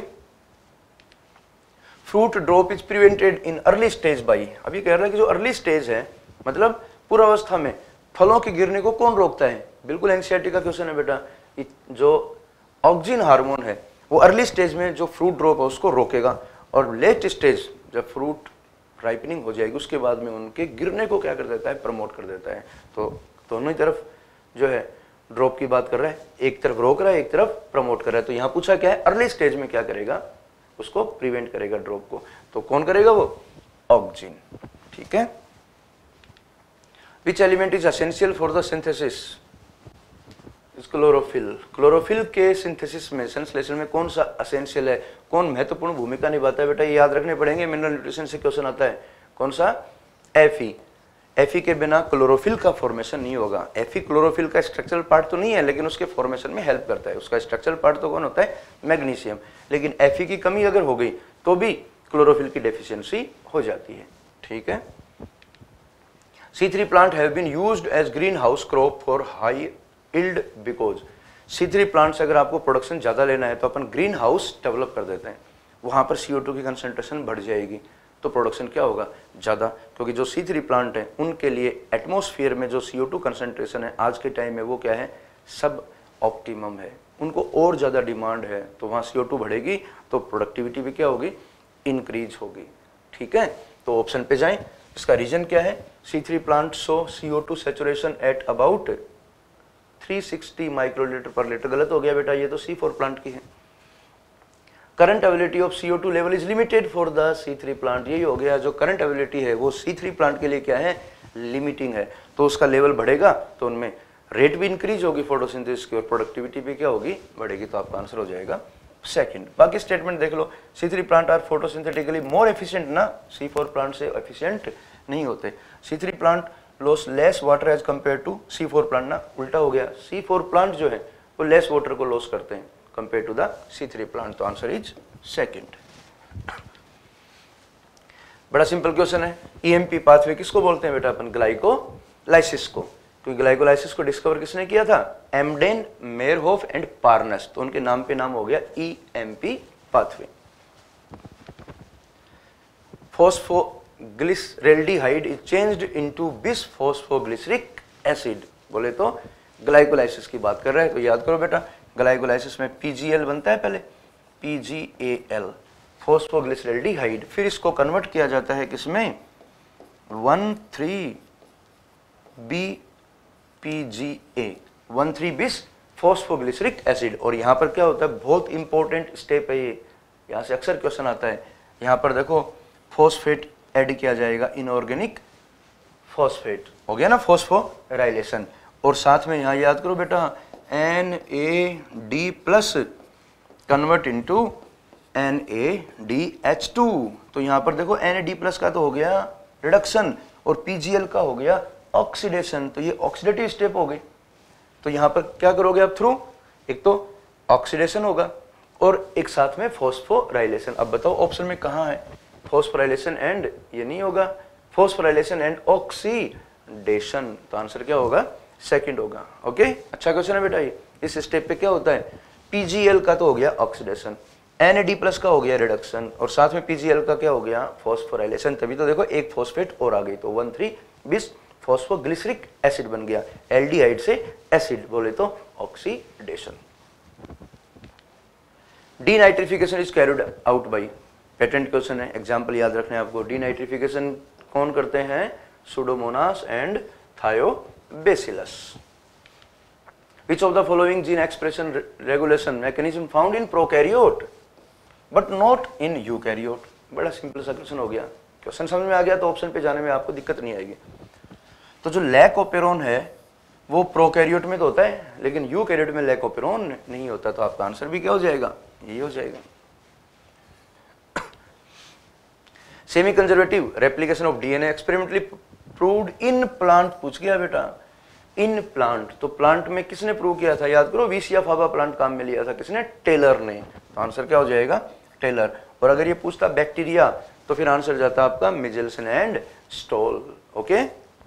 fruit drop is prevented in early stage by. अभी कह रहा है कि जो अर्ली स्टेज है मतलब पूर्वावस्था में फलों के गिरने को कौन रोकता है, बिल्कुल एनसीईआरटी का क्वेश्चन है बेटा। जो ऑक्सिन हार्मोन है वो अर्ली स्टेज में जो फ्रूट ड्रॉप है उसको रोकेगा, और लेट स्टेज जब फ्रूट राइपनिंग हो जाएगी उसके बाद में उनके गिरने को क्या कर देता है, प्रमोट कर देता है। तो दोनों ही तरफ जो है ड्रॉप की बात कर रहा है, एक तरफ रोक रहा है एक तरफ प्रमोट कर रहा है। तो यहां पूछा क्या है, अर्ली स्टेज में क्या करेगा, उसको प्रिवेंट करेगा ड्रॉप को। तो कौन करेगा वो, ऑक्सिन। ठीक है। Which element is essential for the synthesis, chlorophyll. Chlorophyll के सिंथेसिस में संश्लेषण में कौन सा एसेंशियल है, कौन महत्वपूर्ण भूमिका निभाता है बेटा, ये याद रखने पड़ेंगे। मिनरल न्यूट्रिशन से क्वेश्चन आता है, कौन सा, एफी। एफी के बिना क्लोरोफिल का फॉर्मेशन नहीं होगा। एफी क्लोरोफिल का स्ट्रक्चरल पार्ट तो नहीं है लेकिन उसके फॉर्मेशन में हेल्प करता है। उसका स्ट्रक्चरल पार्ट तो कौन होता है, मैग्नीशियम। लेकिन एफी की कमी अगर हो गई तो भी क्लोरोफिल की डेफिशिएंसी हो जाती है। ठीक है। C three plant have been used as greenhouse crop for high yield because. C three plant से अगर आपको प्रोडक्शन ज्यादा लेना है तो अपन ग्रीन हाउस डेवलप कर देते हैं, वहां पर सी ओ टू की कंसंट्रेशन बढ़ जाएगी तो प्रोडक्शन क्या होगा, ज्यादा। क्योंकि जो सी थ्री प्लांट है उनके लिए एटमॉस्फेयर में जो सी ओ टू कंसंट्रेशन है आज के टाइम में वो क्या है, सब ऑप्टिमम है, उनको और ज्यादा डिमांड है, तो वहां सी ओ टू बढ़ेगी तो प्रोडक्टिविटी भी क्या होगी, इंक्रीज होगी। ठीक है। तो ऑप्शन पे जाएं, इसका रीजन क्या है, C three plant show C O two saturation at about three sixty microlitre per litre. गलत हो गया बेटा, ये तो सी फोर प्लांट की है। Current availability of C O two level is limited for the C three plant. यही हो गया, जो करंट अवेलेबिलिटी है वो सी थ्री प्लांट के लिए क्या है, लिमिटिंग है। तो उसका लेवल बढ़ेगा तो उनमें रेट भी इंक्रीज होगी फोटोसिंथेसिस की और प्रोडक्टिविटी भी क्या होगी, बढ़ेगी। तो आपका आंसर हो जाएगा सेकंड। बाकी स्टेटमेंट देख लो, C three plant are photosynthetically more efficient ना, सी फोर प्लांट से एफिशिएंट नहीं होते। C three plant loss less water as compare to C four plant ना, उल्टा हो गया, सी फोर प्लांट जो है वो लेस वाटर को लॉस करते हैं compare to the C three plant. तो आंसर इज सेकंड। बड़ा सिंपल क्वेश्चन है। ईएमपी पाथवे किसको बोलते हैं बेटा अपन, ग्लाइकोलाइसिस को। क्योंकि ग्लाइकोलाइसिस को डिस्कवर किसने किया था, एमडेन, मेयरहोफ एंड पार्नस। तो उनके नाम पे नाम हो गया EMP pathway. Phosphoglyceraldehyde is changed into bis phosphoglyceric acid. बोले तो ग्लाइकोलाइसिस की बात कर रहे हैं, तो याद करो बेटा, ग्लाइकोलाइसिस में पीजीएल बनता है पहले, पीजीएल फॉस्फोग्लिसरेल्डिहाइड, फिर इसको कन्वर्ट किया जाता है किसमें, one three B PGA, one three bis phosphoglyceric acid. और यहां पर क्या होता है, बहुत इंपॉर्टेंट स्टेप है ये, यहां से अक्सर क्वेश्चन आता है। यहां पर देखो फॉस्फेट ऐड किया जाएगा, इनऑर्गेनिक फॉस्फेट हो गया ना, फॉस्फोराइलेशन। और साथ में यहां याद करो बेटा, N A D plus convert into N A D H two. तो यहां पर देखो एन ए डी प्लस का तो हो गया रिडक्शन और पीजीएल का हो गया ऑक्सीडेशन। तो ये ऑक्सीडेटिव स्टेप हो गई। तो यहां पर क्या करोगे आप थ्रू, एक तो ऑक्सीडेशन होगा और एक साथ में फॉस्फोराइलेशन। अब बताओ ऑप्शन में कहां है, फॉस्फोराइलेशन एंड, ये नहीं होगा, फॉस्फोराइलेशन एंड ऑक्सीडेशन। तो आंसर क्या होगा, सेकंड होगा। ओके, अच्छा क्वेश्चन है बेटा ये। इस स्टेप पे क्या होता है, पीजीएल का तो हो गया ऑक्सीडेशन, एनएडी प्लस का हो गया रिडक्शन और साथ में पीजीएल का क्या हो गया, फॉस्फोराइलेशन। तभी तो देखो एक फॉस्फेट और आ गई, तो one three bis phosphoglyceric acid बन गया, एल्डिहाइड से एसिड, बोले तो oxidation. Denitrification is carried out by, patent question है, एग्जांपल याद रखने आपको। डीनाइट्रिफिकेशन कौन करते हैं, Pseudomonas and Thiobacillus. Which of the following gene expression regulation mechanism found in prokaryote but not in eukaryote? बड़ा सिंपल सा क्वेश्चन हो गया। क्वेश्चन समझ में आ गया तो ऑप्शन पे जाने में आपको दिक्कत नहीं आएगी। तो जो लैकोपेरोन है वो प्रोकैरियोट में तो होता है लेकिन यूकैरियोट में लैकोपेरोन नहीं होता। तो आपका आंसर भी क्या हो जाएगा, ये हो जाएगा। Semi conservative replication of DNA experimentally proved in plant पूछ गया बेटा। इन प्लांट, तो प्लांट में किसने प्रूव किया था, याद करो, विसिया फावा प्लांट काम में लिया था किसने, टेलर ने। तो आंसर क्या हो जाएगा, टेलर। और अगर ये पूछता बैक्टीरिया तो फिर आंसर जाता आपका Meselson and Stahl. Okay,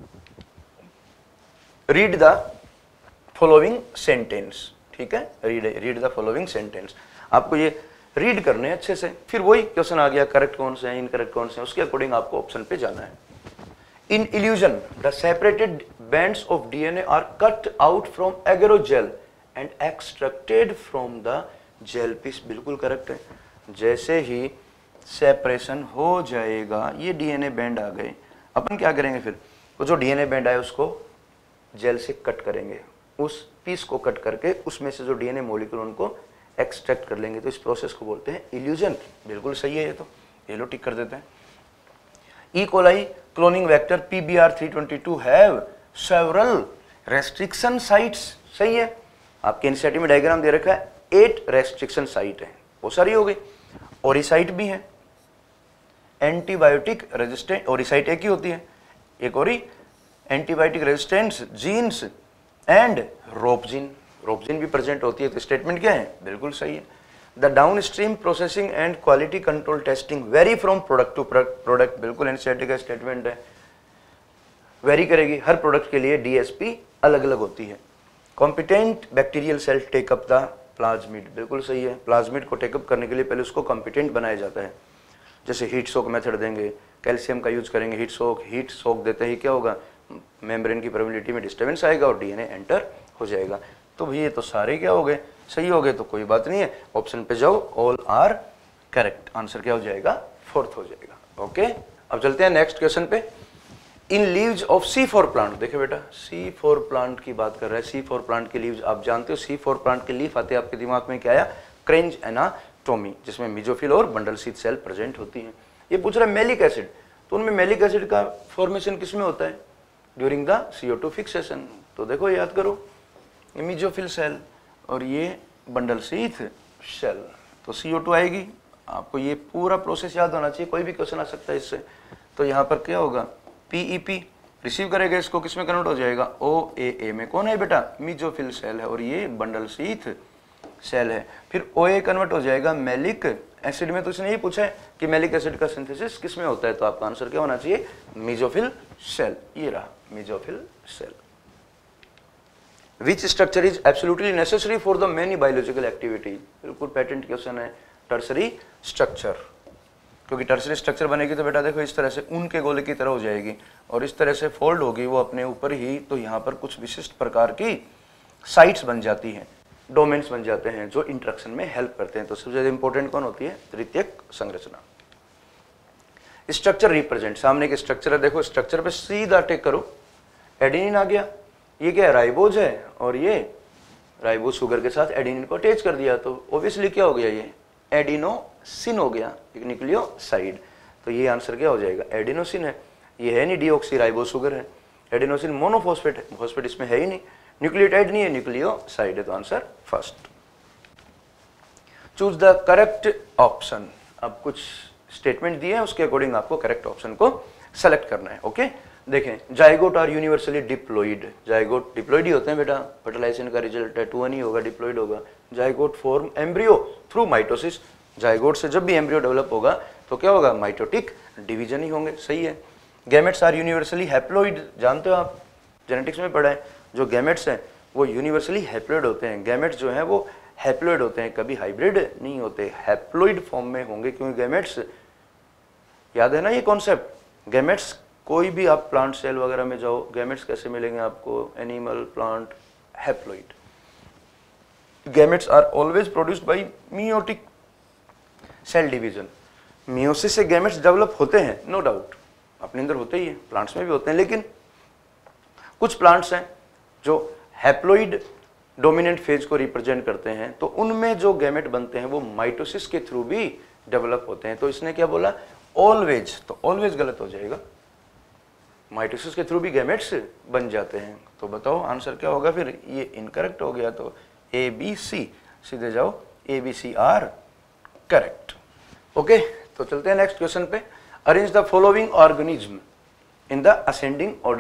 read the following sentence, ठीक है, read read the following sentence. आपको ये रीड करने अच्छे से, फिर वही क्वेश्चन आ गया, करेक्ट कौन से हैं, इनकरेक्ट कौन से हैं, उसके अकॉर्डिंग आपको ऑप्शन पे जाना है। In illusion, the separated bands of D N A are cut out from agarogel and extracted from the gel piece। बिल्कुल करेक्ट है। जैसे ही सेपरेशन हो जाएगा, ये डीएनए बैंड आ गए, अपन क्या करेंगे फिर, वो जो डीएनए बैंड आए उसको जेल से कट करेंगे, उस पीस को कट करके उसमें से जो डीएनए मॉलिक्यूल उनको एक्सट्रैक्ट कर लेंगे। तो इस प्रोसेस को बोलते हैं इल्यूजन। बिल्कुल सही है ये, तो ये लो टिक कर देते हैं। E. coli cloning vector P B R three twenty-two have several restriction sites। सही है, आपके एनसीईआरटी में डायग्राम दे रखा है, एट रेस्ट्रिक्शन साइट है, वो सारी हो गई। ओरिसाइट भी है, एंटीबायोटिक रेजिस्टेंट, ओरिसाइट एक ही होती है, एक और antibiotic resistance genes and rop gene, rop gene भी प्रेजेंट होती है। तो स्टेटमेंट क्या है, बिल्कुल सही है। The downstream processing and quality control testing vary from product to product, बिल्कुल एनसीईआरटी का स्टेटमेंट है, वेरी करेगी, हर प्रोडक्ट के लिए डीएसपी अलग अलग होती है। Competent bacterial cell take up the plasmid, बिल्कुल सही है, प्लाज्मिड को टेकअप करने के लिए पहले उसको कॉम्पिटेंट बनाया जाता है। जैसे हीट सोक मेथड देंगे, कैल्शियम का यूज करेंगे, हीट सोक, हीट सोक देते ही क्या होगा, मेम्ब्रेन की परमिलिटी में डिस्टर्बेंस आएगा और डीएनए एंटर हो जाएगा। तो भैया तो सारे क्या हो गए, सही हो गए, तो कोई बात नहीं है, ऑप्शन पे जाओ, ऑल आर करेक्ट। आंसर क्या हो जाएगा, फोर्थ हो जाएगा। ओके, अब चलते हैं नेक्स्ट क्वेश्चन पे। In leaves of C four plant, देखिए बेटा सी फोर प्लांट की बात कर रहा है। सी फोर प्लांट के लीव्स आप जानते हो, सी फोर प्लांट के लीफ आते हैं आपके दिमाग में, क्या आया, क्रेंज एनाटोमी, जिसमें मेसोफिल और बंडल शीथ सेल प्रेजेंट होती हैं। ये पूछ रहा है मेलिक एसिड, तो उनमें मेलिक एसिड का फॉर्मेशन किसमें होता है, during the C O two fixation. तो देखो याद करो, मेसोफिल सेल और ये बंडल शीथ सेल, तो सी ओ टू आएगी। आपको ये पूरा प्रोसेस याद होना चाहिए, कोई भी क्वेश्चन आ सकता है इससे। तो यहाँ पर क्या होगा, पीईपी रिसीव करेगा इसको, किसमें कन्वर्ट हो जाएगा, ओ ए ए में। कौन है बेटा, मेसोफिल सेल है और ये बंडल शीथ सेल है। फिर ओ ए कन्वर्ट हो जाएगा मेलिक एसिड में। तो इसने ये पूछा है कि मेलिक एसिड का सिंथेसिस किसमें होता है, तो आपका आंसर क्या होना चाहिए, मेसोफिल सेल। ये रहा mesophyll cell. Which structure is absolutely necessary for the many biological activity, बिल्कुल पैटेंट क्वेश्चन है, टर्सरी स्ट्रक्चर। क्योंकि टर्सरी स्ट्रक्चर बनेगी तो बेटा देखो इस तरह से ऊन के गोले की तरह हो जाएगी और इस तरह से फोल्ड होगी वो अपने ऊपर ही, तो यहाँ पर कुछ विशिष्ट प्रकार की साइट्स बन जाती हैं, डोमेन्स बन जाते हैं जो इंटरेक्शन में हेल्प करते हैं। तो सबसे ज्यादा इंपॉर्टेंट कौन होती है, तृतीयक संरचना। स्ट्रक्चर रिप्रेजेंट, सामने के स्ट्रक्चर है, देखो स्ट्रक्चर पे सीधा टेक करो, एडेनिन आ गया, ये क्या है, राइबोज है, और ये राइबोज शुगर के साथ एडेनिन को अटैच कर दिया, तो ऑब्वियसली क्या हो गया, ये एडिनोसिन हो गया, एक न्यूक्लियोसाइड। तो ये आंसर क्या हो जाएगा, एडिनोसिन है। ये है नहीं डीऑक्सी राइबोज शुगर है, एडिनोसिन मोनोफॉस्फेट है, फॉस्फेट इसमें है ही नहीं, न्यूक्लियोटाइड नहीं है, न्यूक्लियोसाइड है। तो answer first. Choose the correct option. अब कुछ स्टेटमेंट दिए हैं, उसके अकॉर्डिंग आपको करेक्ट ऑप्शन को सेलेक्ट करना है। ओके, देखें, zygote are universally diploid, zygote diploid ही होते हैं बेटा, फर्टिलाइजेशन का रिजल्ट है, टू वन ही होगा, डिप्लॉइड होगा। Zygote form embryo through mitosis, zygote से जब भी एम्ब्रियो डेवलप होगा तो क्या होगा, माइटोटिक डिवीजन ही होंगे, सही है। गैमेट्स आर यूनिवर्सली हैप्लॉइड, जानते हो आप, जेनेटिक्स में पढ़ा है, जो गैमेट्स हैं वो यूनिवर्सली हैप्लॉइड होते हैं। गैमेट्स जो हैं वो हैप्लॉइड होते हैं, कभी हाइब्रिड नहीं होते, हैप्लॉइड फॉर्म में होंगे, क्योंकि गैमेट्स, याद है ना ये कॉन्सेप्ट, गैमेट्स कोई भी आप प्लांट सेल वगैरह में जाओ, गैमेट्स कैसे मिलेंगे आपको, animal, plant, haploid. Gametes are always produced by meiotic cell division, meiosis से गैमेट्स डेवलप होते हैं, नो डाउट, अपने अंदर होते ही है, प्लांट्स में भी होते हैं, लेकिन कुछ प्लांट्स हैं जो हैप्लॉइड डोमिनेंट फेज को रिप्रेजेंट करते हैं, तो उनमें जो गैमेट बनते हैं वो माइटोसिस के थ्रू भी डेवलप होते हैं। तो इसने क्या बोला, ऑलवेज, तो ऑलवेज गलत हो जाएगा, माइटोसिस के थ्रू भी गैमेट्स बन जाते हैं। तो बताओ आंसर क्या होगा फिर, ये इनकरेक्ट हो गया, तो ए बी सी, सीधे जाओ, A B C are correct. Okay, तो चलते हैं नेक्स्ट क्वेश्चन पे। Arrange the following organism in the ascending order.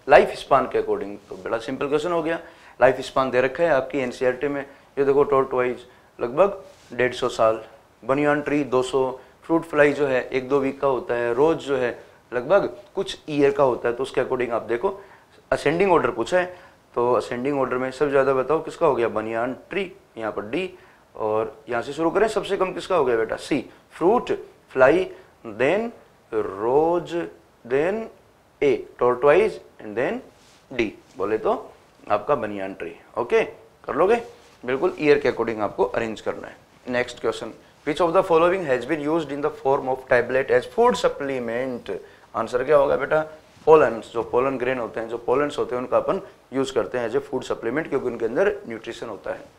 Life span के अकॉर्डिंग। तो बड़ा सिंपल क्वेश्चन हो गया, लाइफ स्पान दे रखा है आपकी एनसीईआरटी में, ये देखो टॉर्टवाइज लगभग डेढ़ सौ साल, बनियान ट्री दो सौ, फ्रूट फ्लाई जो है एक दो वीक का होता है, रोज जो है लगभग कुछ ईयर का होता है। तो उसके अकॉर्डिंग आप देखो असेंडिंग ऑर्डर पूछा है, तो असेंडिंग ऑर्डर में सबसे ज़्यादा बताओ किसका हो गया, बनियान ट्री, यहाँ पर डी, और यहाँ से शुरू करें, सबसे कम किसका हो गया बेटा, C, fruit fly, then rose, then A tortoise and then D, बोले तो आपका बनियान ट्री। ओके, कर लोगे, बिल्कुल ईयर के अकॉर्डिंग आपको अरेंज करना है। Next question, which of the following has been used in the form of tablet as food supplement. Answer क्या होगा बेटा, पोलन्स, जो पोलन ग्रेन होते हैं, जो पोलन्स होते हैं उनका अपन यूज करते हैं एज ए फूड सप्लीमेंट, क्योंकि उनके अंदर न्यूट्रिशन होता है।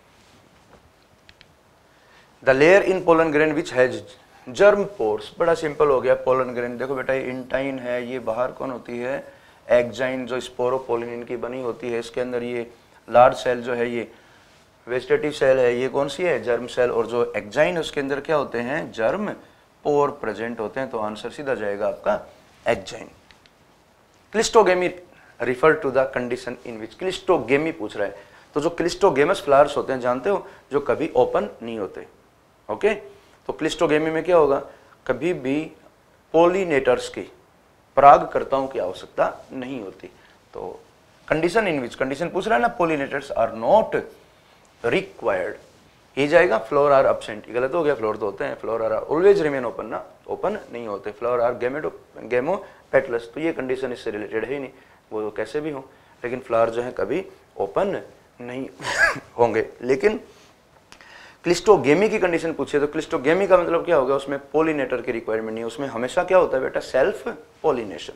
The layer in pollen grain which has germ pores, बड़ा सिंपल हो गया, पोलन ग्रेन देखो बेटा, ये इंटाइन है, ये बाहर कौन होती है, एक्जाइन, जो स्पोरोपोलिन की बनी होती है, इसके अंदर ये लार्ज सेल जो है ये वेजिटेटिव सेल है, ये कौन सी है, जर्म सेल, और जो एक्जाइन उसके अंदर क्या होते हैं, जर्म पोर प्रेजेंट होते हैं। तो आंसर सीधा जाएगा आपका exine. Cleistogamy refer to the condition in which, cleistogamy पूछ रहा है, तो जो क्लिस्टोगेमस फ्लावर्स होते हैं जानते हो, जो कभी ओपन नहीं होते। ओके, तो क्लिस्टोगेमी में क्या होगा, कभी भी पोलिनेटर्स की, परागकर्ताओं की आवश्यकता नहीं होती। तो कंडीशन इन विच, कंडीशन पूछ रहा है ना, पोलिनेटर्स आर नॉट रिक्वायर्ड, ये जाएगा फ्लोर आर अब्सेंट, गलत हो गया, फ्लोर तो होते हैं, flower are always remain open ना, ओपन नहीं होते, फ्लोर आर गेमेटो गेमो पेटलस, तो ये कंडीशन इससे रिलेटेड है ही नहीं, वो कैसे भी हो, लेकिन फ्लावर जो है कभी ओपन नहीं होंगे। लेकिन क्लिस्टोगेमी की कंडीशन पूछिए तो क्लिस्टोगेमी का मतलब क्या होगा, उसमें पोलिनेटर की रिक्वायरमेंट नहीं है, उसमें हमेशा क्या होता है बेटा, self pollination.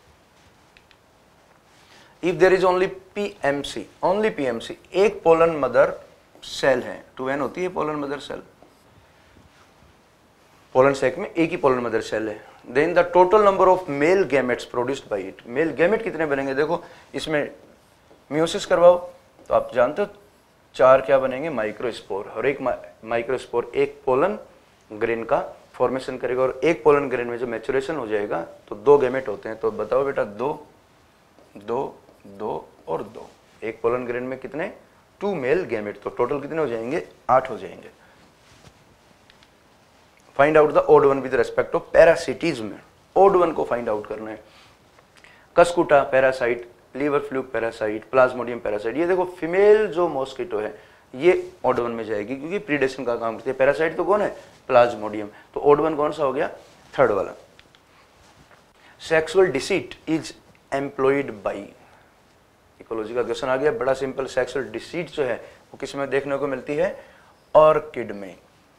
If there is only PMC, only PMC, एक पोलन मदर सेल है, टू एन होती है pollen mother cell, pollen sac में एक ही पोलन मदर सेल है, then the total number of male gametes produced by it, male gamete कितने बनेंगे, देखो इसमें मियोसिस करवाओ तो आप जानते हो चार क्या बनेंगे, माइक्रोस्पोर, और एक माइक्रोस्पोर एक पोलन ग्रेन का फॉर्मेशन करेगा, और एक पोलन ग्रेन में जो मैचुरेशन हो जाएगा तो दो गैमेट होते हैं। तो बताओ बेटा, दो दो दो और दो, एक पोलन ग्रेन में कितने, टू मेल गैमेट, तो टोटल कितने हो जाएंगे, आठ हो जाएंगे। Find out the odd one with respect to parasitism, odd one को फाइंड आउट करना है। Cuscuta parasite, liver fluke parasite, plasmodium parasite, ये देखो फीमेल जो मॉस्किटो है ये ओड वन में जाएगी, क्योंकि प्रीडेशन का काम करती है। पैरासाइट तो कौन है, प्लाज्मोडियम, तो ओड वन कौन सा हो गया, थर्ड वाला। Sexual deceit is employed by, ecology का क्वेश्चन आ गया, बड़ा सिंपल, सेक्सुअल डिसीट जो है वो किस में देखने को मिलती है, ऑर्किड में।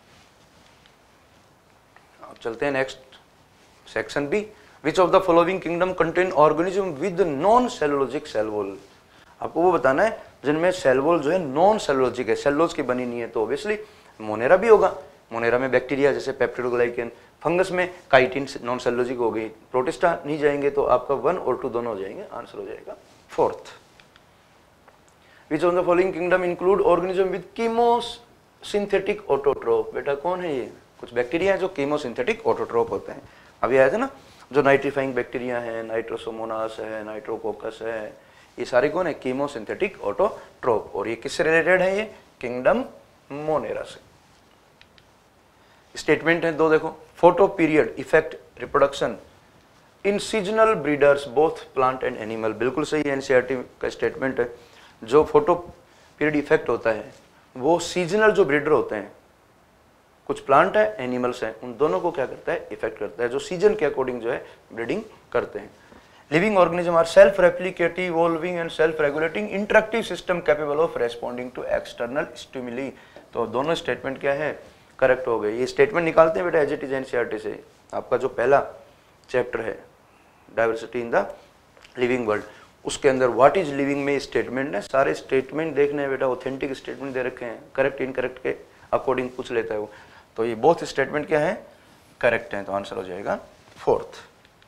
अब चलते हैं next section B, which of the following kingdom contain organism with non cellulosic cell wall. आपको वो बताना है जिनमें सेल वॉल जो है नॉन सेलुलोजिक है, सेलुलोज की बनी नहीं है, तो ऑब्वियसली मोनेरा भी होगा, मोनेरा में बैक्टीरिया जैसे पेप्टिडोग्लाइकेन, फंगस में काइटिन नॉन सेलुलोजिक हो गई, प्रोटिस्टा नहीं जाएंगे, तो आपका वन और टू दोनों हो जाएंगे, आंसर हो जाएगा fourth. Which of the following kingdom include organism with chemosynthetic autotroph, बेटा कौन है ये, कुछ बैक्टीरिया है जो कीमोसिंथेटिक ऑटोट्रोप होते हैं, अभी आया था ना, जो नाइट्रीफाइंग बैक्टीरिया है, नाइट्रोसोमोनास है, नाइट्रोकोकस है, ये सारे कौन है, कीमोसिंथेटिक ऑटोट्रोप, और ये किससे रिलेटेड है, ये किंगडम मोनेरा से। स्टेटमेंट है दो, देखो, photo period effect reproduction in seasonal breeders both plant and animal, बिल्कुल सही एनसीईआरटी का स्टेटमेंट है। जो फोटो पीरियड इफेक्ट होता है वो सीजनल जो ब्रीडर होते हैं, कुछ प्लांट है एनिमल्स हैं, उन दोनों को क्या करता है, इफेक्ट करता है, जो सीजन के अकॉर्डिंग जो है ब्रीडिंग करते हैं। Living organism are self replicative, evolving and self regulating interactive system capable of responding to external stimuli. तो दोनों स्टेटमेंट क्या है, करेक्ट हो गए। ये स्टेटमेंट निकालते हैं बेटा एज इट इज एनसीईआरटी से, आपका जो पहला चैप्टर है diversity in the living world, उसके अंदर व्हाट इज लिविंग में स्टेटमेंट है, सारे स्टेटमेंट देखने हैं बेटा, ऑथेंटिक स्टेटमेंट दे रखे हैं, करेक्ट इनकरेक्ट के अकॉर्डिंग पूछ लेता है वो, तो ये बोथ स्टेटमेंट क्या है, करेक्ट है, तो आंसर हो जाएगा fourth.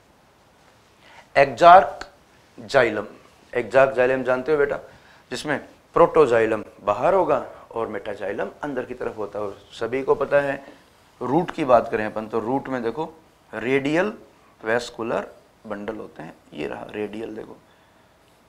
Exarch xylem, exarch xylem जानते हो बेटा, जिसमें प्रोटोजाइलम बाहर होगा और मेटाजाइलम अंदर की तरफ होता है, और सभी को पता है। रूट की बात करें अपन तो रूट में देखो रेडियल वेस्कुलर बंडल होते हैं, ये रहा रेडियल, देखो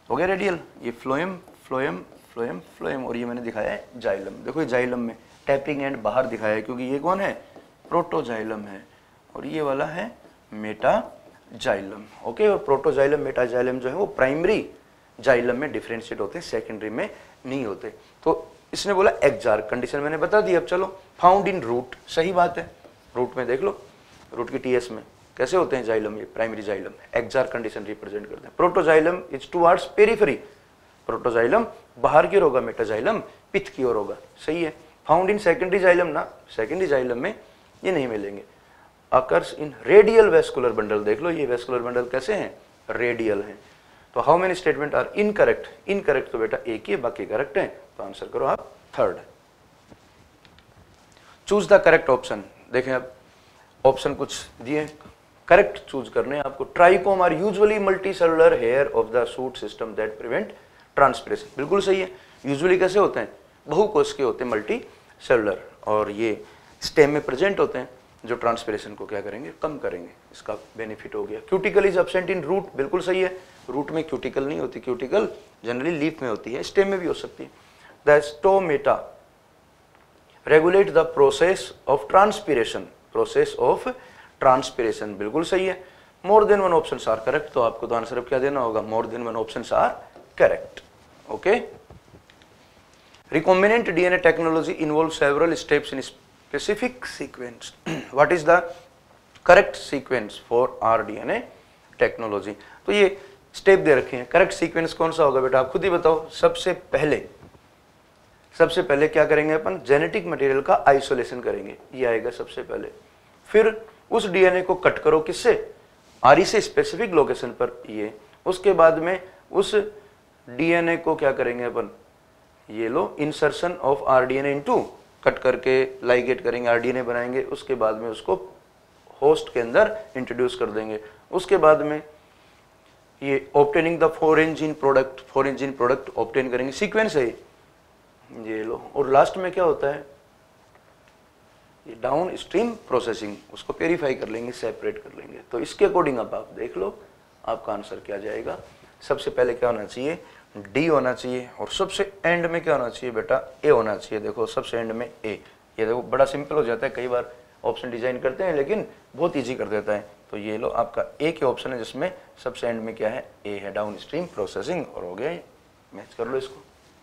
हो गया रेडियल, ये फ्लोएम फ्लोएम फ्लोएम फ्लोएम, और ये मैंने दिखाया है जाइलम। देखो ये जाइलम में टैपिंग एंड बाहर दिखाया है क्योंकि ये कौन है, प्रोटोजाइलम है, और ये वाला है मेटाजाइलम। ओके, और प्रोटोजाइलम मेटाजाइलम जो है वो प्राइमरी जाइलम में डिफरेंशिएट होते हैं, सेकेंडरी में नहीं होते। तो इसने बोला एक्जार्क कंडीशन मैंने बता दी। अब चलो फाउंड इन रूट, सही बात है, रूट में देख लो, रूट की टीएस में कैसे होते हैं जाइलम, ये primary xylem exarch condition represent करते हैं। Protoxylem is towards periphery, protoxylem बाहर की ओर होगा, मेटाजाइलम पिथ की ओर होगा, सही है। फाउंड इन सेकेंडरी जाइलम ना, सेकेंडरी जाइलम में ये नहीं मिलेंगे। Occurs in radial vascular bundle, देख लो ये वेस्कुलर बंडल कैसे हैं, रेडियल हैं। तो how many statement are incorrect, incorrect तो बेटा एक ही है, बाकी करेक्ट है, तो आंसर करो आप third. Choose the correct option, देखें अब ऑप्शन कुछ दिए, करेक्ट चूज करने आपको। Trichome are usually multi cellular hair of the shoot system that prevent transpiration, बिल्कुल सही है। यूजुअली कैसे होते हैं, बहुकोश के होते हैं, मल्टी सेलुलर, और ये स्टेम में प्रेजेंट होते हैं जो ट्रांसपिरेशन को क्या करेंगे, कम करेंगे, इसका बेनिफिट हो गया। Cuticle is absent in root, बिल्कुल सही है, रूट में क्यूटिकल नहीं होती, क्यूटिकल जनरली लीफ में होती है, स्टेम में भी हो सकती है। The stomata regulate the process of transpiration, process of transpiration, बिल्कुल सही है। More than one options are correct, तो आपको तो आंसर अब क्या देना होगा, more than one options are correct. Okay, recombinant DNA technology involve several steps in specific sequence, what is the correct sequence for R DNA technology. तो ये step दे रखे हैं, करेक्ट सीक्वेंस कौन सा होगा बेटा, आप खुद ही बताओ। सबसे पहले सबसे पहले क्या करेंगे अपन, जेनेटिक मटेरियल का आइसोलेशन करेंगे, ये आएगा सबसे पहले। फिर उस डीएनए को कट करो, किससे, आरई से, स्पेसिफिक लोकेशन पर, ये। उसके बाद में उस डीएनए को क्या करेंगे अपन, ये लो, insertion of rDNA into, cut करके लाइगेट करेंगे, आरडीएनए बनाएंगे, उसके बाद में उसको होस्ट के अंदर इंट्रोड्यूस कर देंगे। उसके बाद में ये obtaining the foreign gene product, foreign gene product obtain करेंगे, सीक्वेंस है ये लो। और लास्ट में क्या होता है, ये डाउन स्ट्रीम प्रोसेसिंग, उसको प्योरीफाई कर लेंगे, सेपरेट कर लेंगे। तो इसके अकॉर्डिंग अब आप देख लो आपका आंसर क्या जाएगा। सबसे पहले क्या होना चाहिए, डी होना चाहिए, और सबसे एंड में क्या होना चाहिए बेटा, ए होना चाहिए। देखो सबसे एंड में ए, ये देखो बड़ा सिंपल हो जाता है, कई बार ऑप्शन डिजाइन करते हैं लेकिन बहुत इजी कर देता है। तो ये लो आपका ए के ऑप्शन है जिसमें सबसे एंड में क्या है, ए है, डाउन स्ट्रीम प्रोसेसिंग, और हो गया, मैच कर लो इसको।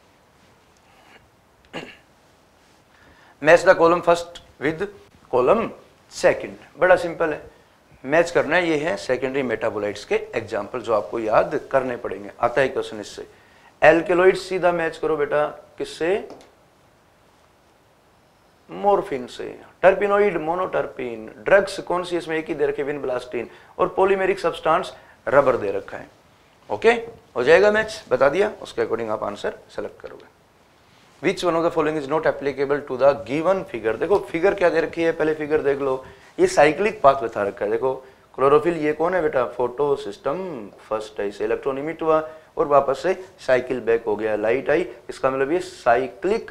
Match the column first with column second, बड़ा सिंपल है, मैच करना है। ये है सेकेंडरी मेटाबोलाइट्स के एग्जांपल जो आपको याद करने पड़ेंगे, आता है क्वेश्चन इससे। एल्केलॉइड सीधा मैच करो बेटा, किससे, मोर्फिन से। टर्पिनोइड मोनोटर्पिन, ड्रग्स कौन सी, इसमें एक ही दे रखे, विनब्लास्टिन, और पॉलीमेरिक सब्सटेंस रबर दे रखा है। ओके, हो जाएगा मैच, बता दिया, उसके अकॉर्डिंग आप आंसर सेलेक्ट करोगे। Which one of the following is not applicable to the given figure? देखो फिगर क्या दे रखी है, पहले फिगर देख लो, ये साइक्लिक पाथ बता रखा है। देखो क्लोरोफिल ये कौन है बेटा, फोटो सिस्टम फर्स्ट है, इसे इलेक्ट्रॉन इमिट हुआ और वापस से साइकिल बैक हो गया, लाइट आई, इसका मतलब ये साइक्लिक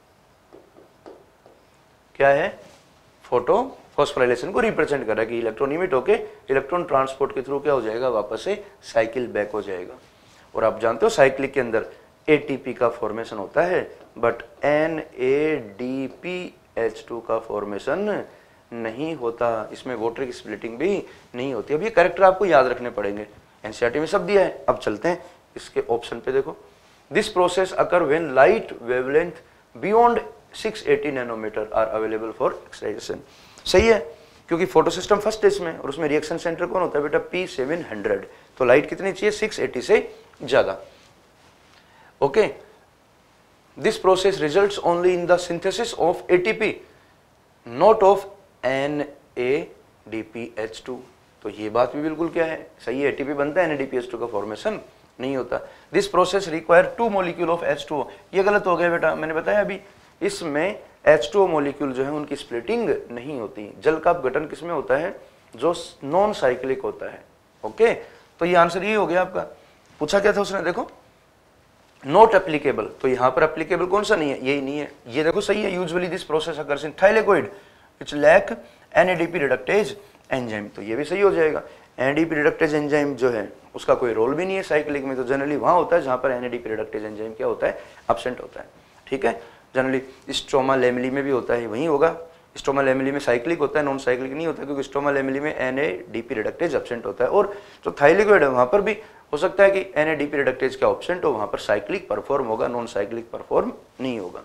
क्या है, फोटो फॉस्फोराइलेशन को रिप्रेजेंट कर रहा है कि इलेक्ट्रॉन इमिट होके इलेक्ट्रॉन ट्रांसपोर्ट के थ्रू क्या हो जाएगा, वापस से साइकिल बैक हो जाएगा। और आप जानते हो साइक्लिक के अंदर एटीपी का फॉर्मेशन होता है, but N A D P H two का फॉर्मेशन नहीं होता, इसमें वाटर की स्प्लिटिंग भी नहीं होती। अब ये करेक्टर आपको याद रखने पड़ेंगे, एनसीईआरटी में सब दिया है। अब चलते हैं इसके ऑप्शन पे, देखो this process occur when light wavelength beyond six eighty nanometer are available for excitation. सही है, क्योंकि फोटो सिस्टम फर्स्ट है इसमें, और उसमें रिएक्शन सेंटर कौन होता है बेटा, पी सेवन हंड्रेड, तो लाइट कितनी चाहिए, सिक्स एटी से ज्यादा। Okay, this process results only in the synthesis of ATP not of N A D P H two. तो ये बात भी बिल्कुल क्या है, सही है, एटीपी बनता है, N A D P H two का फॉर्मेशन नहीं होता। This process require two molecule of H two O, ये गलत हो गया बेटा, मैंने बताया अभी, इसमें एच टू ओ मोलिक्यूल जो है उनकी स्प्लिटिंग नहीं होती। जल का गठन किसमें होता है, जो नॉन साइक्लिक होता है। ओके, तो ये आंसर ये हो गया आपका। पूछा क्या था उसने, देखो नॉट एप्लीकेबल, तो यहां पर एप्लीकेबल कौन सा नहीं है, यही नहीं है। ये देखो सही है, usually this process occurs in thylakoid which lack N A D P reductase enzyme, तो ये भी सही हो जाएगा। एनएडीपी रिडक्टेज एंजाइम जो है उसका कोई रोल भी नहीं है साइक्लिक में, तो जनरली वहां होता है जहां पर एनएडीपी रिडक्टेज एंजाइम क्या होता है, एब्सेंट होता है। ठीक है, जनरली स्ट्रोमा लेमिली में भी होता है, वहीं होगा। स्ट्रोमा लेमिली में साइक्लिक होता है, नॉन साइक्लिक नहीं होता, क्योंकि स्ट्रोमा लेमिली में एनएडीपी रिडक्टेज एब्सेंट होता है। और जो थाइलिकोइड है वहां पर भी हो सकता है कि एनएडीपी रिडक्टेज का एब्सेंट हो, वहां पर साइक्लिक परफॉर्म होगा, नॉन साइक्लिक परफॉर्म नहीं होगा।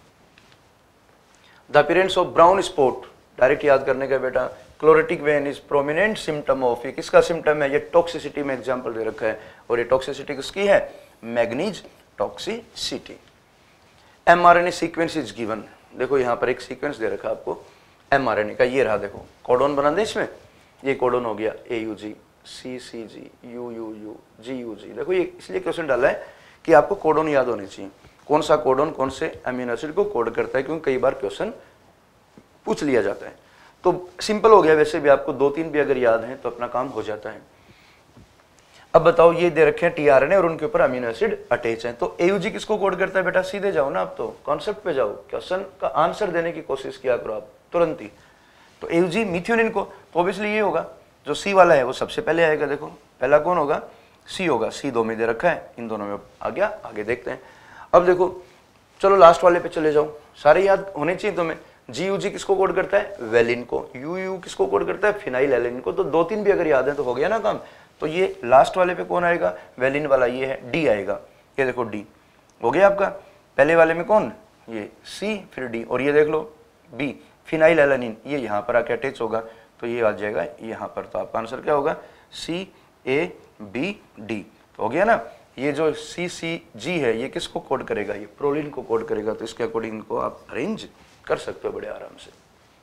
The appearance of brown spot, direct याद करने का बेटा, chlorotic vein is prominent symptom of, ये किसका सिम्टम है, ये टॉक्सिसिटी में एग्जांपल दे रखा है, और ये टॉक्सिसिटी किसकी है, manganese toxicity. MRNA sequence is given, देखो यहाँ पर एक सीक्वेंस दे रखा है आपको एमआरएनए का, ये रहा देखो, कोडोन बना दे इसमें, ये कोडोन हो गया A U G, C C G, U U U, G U G. देखो ये इसलिए क्वेश्चन डाला है कि आपको कोडोन याद होने चाहिए, कौन सा कोडोन कौन से अमीनो एसिड को कोड करता है, क्योंकि कई बार क्वेश्चन पूछ लिया जाता है। तो सिंपल हो गया, वैसे भी आपको दो तीन भी अगर याद है तो अपना काम हो जाता है। अब बताओ, ये दे रखे हैं टीआरएनए और उनके ऊपर अमीनो एसिड अटैच है, तो एयूजी किसको कोड करता है बेटा, सीधे जाओ ना, आप तो कॉन्सेप्ट पे जाओ, क्वेश्चन का आंसर देने की कोशिश किया करो आप तुरंत ही। तो एयूजी मिथ्योनिन को, तो ऑब्वियसली ये होगा, जो सी वाला है वो सबसे पहले आएगा। देखो पहला कौन होगा, सी होगा, सी दो में दे रखा है, इन दोनों में आ गया, आगे देखते हैं। अब देखो चलो लास्ट वाले पे चले जाओ, सारे याद होने चाहिए तुम्हें। जी यू जी किसको कोड करता है, वेलिन को। यू यू किसको कोड करता है, फिनाइल एलेनिन को। तो दो तीन भी अगर याद है तो हो गया ना काम। तो ये लास्ट वाले पे कौन आएगा, वेलिन वाला, ये है डी आएगा, ये देखो डी हो गया आपका। पहले वाले में कौन, ये सी, फिर डी, और ये देख लो बी, फिनाइल एलेनिन, ये यहाँ पर आके अटैच होगा, तो ये आ जाएगा यहाँ पर। तो आपका आंसर क्या होगा, सी ए बी डी, हो गया ना। ये जो सी सी जी है ये किसको कोड करेगा, ये प्रोलिन को कोड करेगा। तो इसके अकॉर्डिंग को आप अरेंज कर सकते हो बड़े आराम से।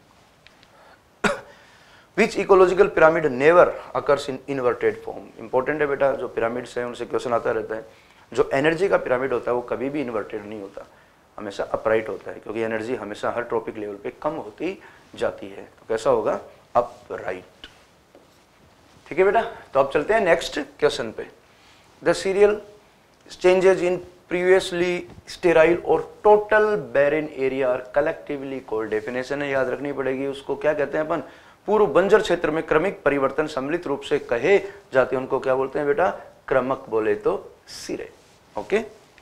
Which ecological pyramid never occurs in inverted form, important है बेटा, जो पिरामिड्स हैं उनसे क्वेश्चन आता रहता है। जो एनर्जी का पिरामिड होता है वो कभी भी इन्वर्टेड नहीं होता, हमेशा अपराइट होता है, क्योंकि एनर्जी हमेशा हर ट्रॉपिक लेवल पे कम होती जाती है। तो कैसा होगा, अपराइट। ठीक है बेटा, तो अब चलते हैं नेक्स्ट क्वेश्चन पे। The serial changes in previously sterile और total barren area are collectively called, definition है याद रखनी पड़ेगी, उसको क्या कहते हैं अपन, पूर्व बंजर क्षेत्र में क्रमिक परिवर्तन सम्मिलित रूप से कहे जाते हैं, उनको क्या बोलते हैं बेटा, क्रमक बोले तो सिरे। ओके,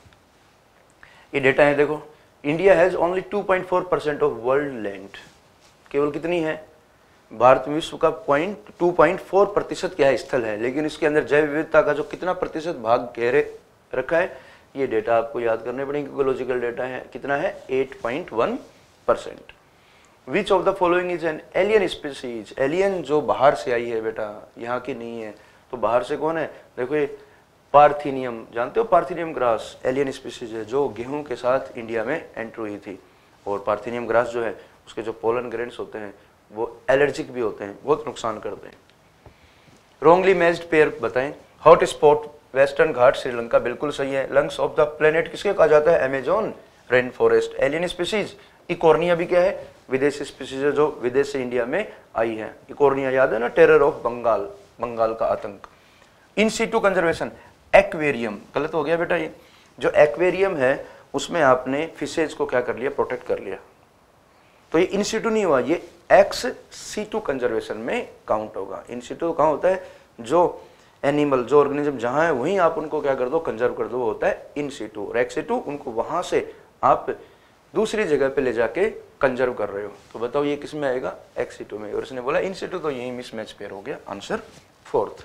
ये डेटा है देखो, India has only two point four percent of world land, केवल कितनी है, भारत में विश्व का पॉइंट टू पॉइंट फोर प्रतिशत क्या है, स्थल है, लेकिन इसके अंदर जैव विविधता का जो कितना प्रतिशत भाग घेरे रखा है, ये डेटा आपको याद करने पड़ेंगे, इकोलॉजिकल डेटा है, कितना है, eight point one percent. Which of the following is an alien species, alien जो बाहर से आई है बेटा, यहाँ की नहीं है, तो बाहर से कौन है, देखो ये पार्थिनियम, जानते हो पार्थिनियम ग्रास एलियन स्पीसीज है, जो गेहूं के साथ इंडिया में एंटर हुई थी। और पार्थिनियम ग्रास जो है उसके जो पोलन ग्रेन्स होते हैं वो एलर्जिक भी होते हैं, बहुत नुकसान करते हैं। रॉन्गली मैच्ड पेयर बताएं, hot spot western Ghat Sri Lanka, बिल्कुल सही है। लंग्स ऑफ द प्लेनेट किसके कहा जाता है, Amazon rain forest. Alien species Eichhornia भी क्या है, विदेशी स्पीसीज है जो विदेश से इंडिया में आई है। इकोर्निया याद है ना, टेरर ऑफ बंगाल, बंगाल का आतंक। इन सीटू कंजर्वेशन, एक्वेरियम, गलत हो गया बेटा, ये जो एक्वेरियम है उसमें आपने फिशेज को क्या कर लिया, प्रोटेक्ट कर लिया, तो ये इन सीटू नहीं हुआ, ये एक्स सीटू कंजर्वेशन में काउंट होगा। इन सीटू कहाँ होता है, जो एनिमल जो ऑर्गेनिज्म जहां है वहीं आप उनको क्या कर दो, कंजर्व कर दो, वो होता है इन सीटू। और एक्स सीटू उनको वहां से आप दूसरी जगह पे ले जाके कंजर्व कर रहे हो। तो बताओ ये किस में आएगा, एक्स सीटू में, और इसने बोला इन सीटू, तो यही मिसमैच पेयर हो गया, answer fourth.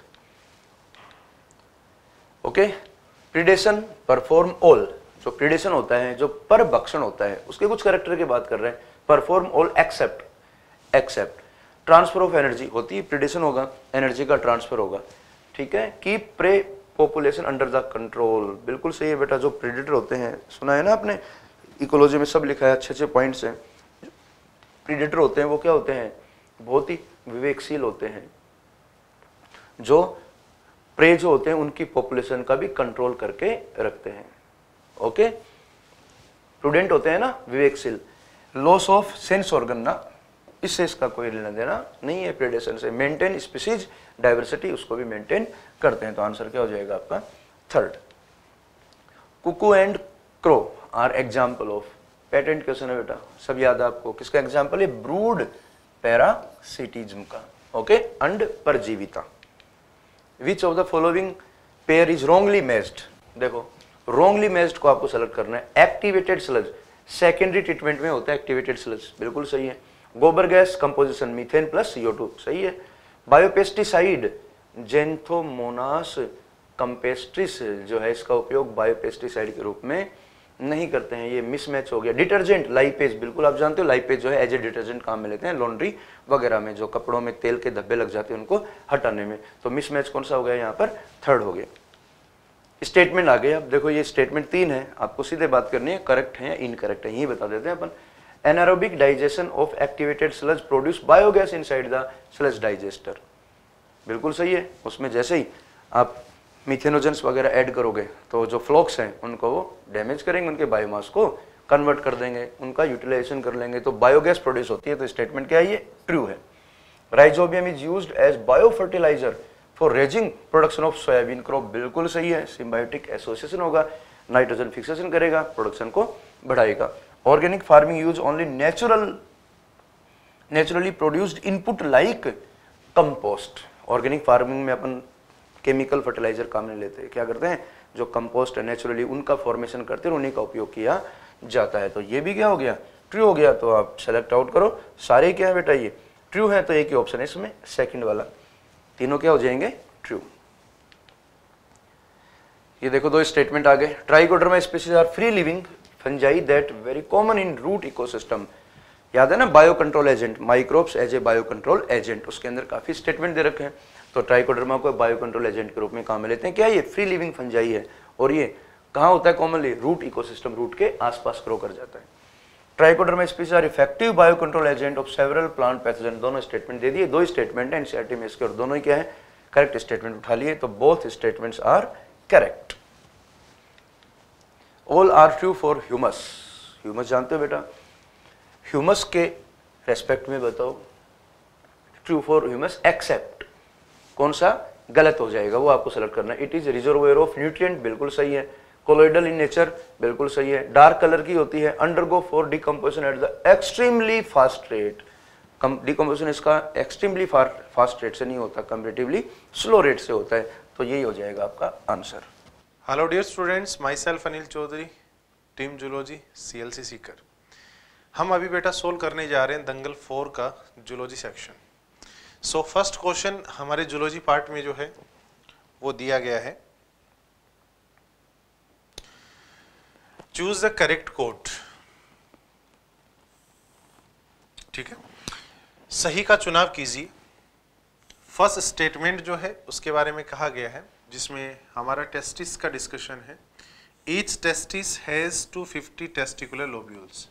Okay, predation perform all, जो प्रीडेशन होता है, जो परभक्षण होता है, उसके कुछ कैरेक्टर की बात कर रहे हैं। Perform all except, except transfer of energy होती है, प्रीडेशन होगा, एनर्जी का ट्रांसफर होगा। ठीक है, keep prey population under the control, बिल्कुल सही है बेटा। जो प्रेडेटर होते हैं, सुना है ना आपने, इकोलॉजी में सब लिखा है, अच्छे अच्छे पॉइंट्स हैं। प्रेडेटर होते हैं वो क्या होते हैं, बहुत ही विवेकशील होते हैं, जो प्रे जो होते हैं उनकी पॉपुलेशन का भी कंट्रोल करके रखते हैं। ओके, प्रूडेंट होते हैं ना, विवेकशील। लॉस ऑफ सेंस ऑर्गन ना, इससे इसका कोई लेना देना नहीं है प्रेडेशन से। मेंटेन स्पीसीज डाइवर्सिटी, उसको भी मेंटेन करते हैं। तो आंसर क्या हो जाएगा आपका, third. Cuckoo and crow are example of, patent question है बेटा, सब याद है आपको, किसका एग्जाम्पल है, ब्रूड पैरासिटिज्म का। ओके, अंड परजीविता, which of the following pair is wrongly matched. देखो रॉन्गली मैच्ड को आपको सेलेक्ट करना है। एक्टिवेटेड स्लज सेकेंडरी ट्रीटमेंट में होता है एक्टिवेटेड स्लज, बिल्कुल सही है। गोबर gas composition methane plus C O two, सही है। बायोपेस्टिसाइड जेंथोमोनास कंपेस्ट्रिस जो है इसका उपयोग बायोपेस्टिसाइड के रूप में नहीं करते हैं, ये मिसमैच हो गया। डिटर्जेंट लाइपेज, बिल्कुल आप जानते हो लाइपेज जो है एज ए डिटर्जेंट काम में लेते हैं लॉन्ड्री वगैरह में, जो कपड़ों में तेल के धब्बे लग जाते हैं उनको हटाने में। तो मिसमैच कौन सा हो गया यहाँ पर, थर्ड हो गया। स्टेटमेंट आ गए। अब देखो ये स्टेटमेंट तीन है, आपको सीधे बात करनी है करेक्ट है या इनकरेक्ट है, यही बता देते हैं अपन। Anaerobic digestion of activated sludge produce biogas inside the sludge digester, बिल्कुल सही है। उसमें जैसे ही आप मिथेनोजेंस वगैरह ऐड करोगे तो जो फ्लोक्स हैं उनको वो डैमेज करेंगे, उनके बायोमास को कन्वर्ट कर देंगे, उनका यूटिलाइजेशन कर लेंगे, तो बायोगैस प्रोड्यूस होती है। तो स्टेटमेंट क्या है, ये ट्रू है। Rhizobium is used as bio fertilizer for raising production of soybean crop, बिल्कुल सही है। सिम्बायोटिक एसोसिएशन होगा, नाइट्रोजन फिक्सेशन करेगा, प्रोडक्शन को बढ़ाएगा। Organic farming use only natural naturally produced input like compost. Organic farming में अपन केमिकल फर्टिलाइजर काम नहीं लेते, क्या करते हैं, जो कंपोस्ट है नेचुरली उनका फॉर्मेशन करते हैं, उन्हीं का उपयोग किया जाता है। तो ये भी क्या हो गया, ट्रू हो गया। तो आप सेलेक्ट आउट करो, सारे क्या है बेटा, ये ट्रू है, तो एक ही ऑप्शन है इसमें सेकंड वाला, तीनों क्या हो जाएंगे, ट्रू। ये देखो दो स्टेटमेंट आ गए। Trichoderma species are free living fungi that very common in root ecosystem. याद है ना, bio control agent, microbes as a bio control agent, उसके अंदर काफी स्टेटमेंट दे रखे हैं। तो ट्राइकोडर्मा को बायो कंट्रोल एजेंट के रूप में काम में लेते हैं। क्या ये फ्री लिविंग फंजाई है, और ये कहाँ होता है कॉमनली, रूट इकोसिस्टम, रूट के आसपास ग्रो कर जाता है। Trichoderma species are effective bio control agent of several plant pathogen. दोनों स्टेटमेंट दे दिए, दो स्टेटमेंट है एनसीईआरटी में इसके, और दोनों ही क्या है, करेक्ट स्टेटमेंट उठा लिए। तो both statements are correct. All are true for humus. Humus जानते हो बेटा, ह्यूमस के रेस्पेक्ट में बताओ, ट्रू फॉर ह्यूमस एक्सेप्ट कौन सा गलत हो जाएगा वो आपको सेलेक्ट करना है। It is reservoir of nutrient, बिल्कुल सही है। कोलोइडल इन नेचर, बिल्कुल सही है। डार्क कलर की होती है। Undergo for decomposition at the extremely fast rate, decomposition इसका एक्सट्रीमली फास्ट रेट से नहीं होता, कंपैरेटिवली स्लो रेट से होता है। तो यही हो जाएगा आपका answer. Hello dear students, myself Anil Chaudhary, team zoology CLC Sikar. हम अभी बेटा सोल्व करने जा रहे हैं दंगल फोर का zoology section. So first question हमारे जूलॉजी पार्ट में जो है वो दिया गया है, चूज द करेक्ट कोड। ठीक है, सही का चुनाव कीजिए। फर्स्ट स्टेटमेंट जो है उसके बारे में कहा गया है, जिसमें हमारा टेस्टिस का डिस्कशन है। Each testis has two fifty testicular lobules.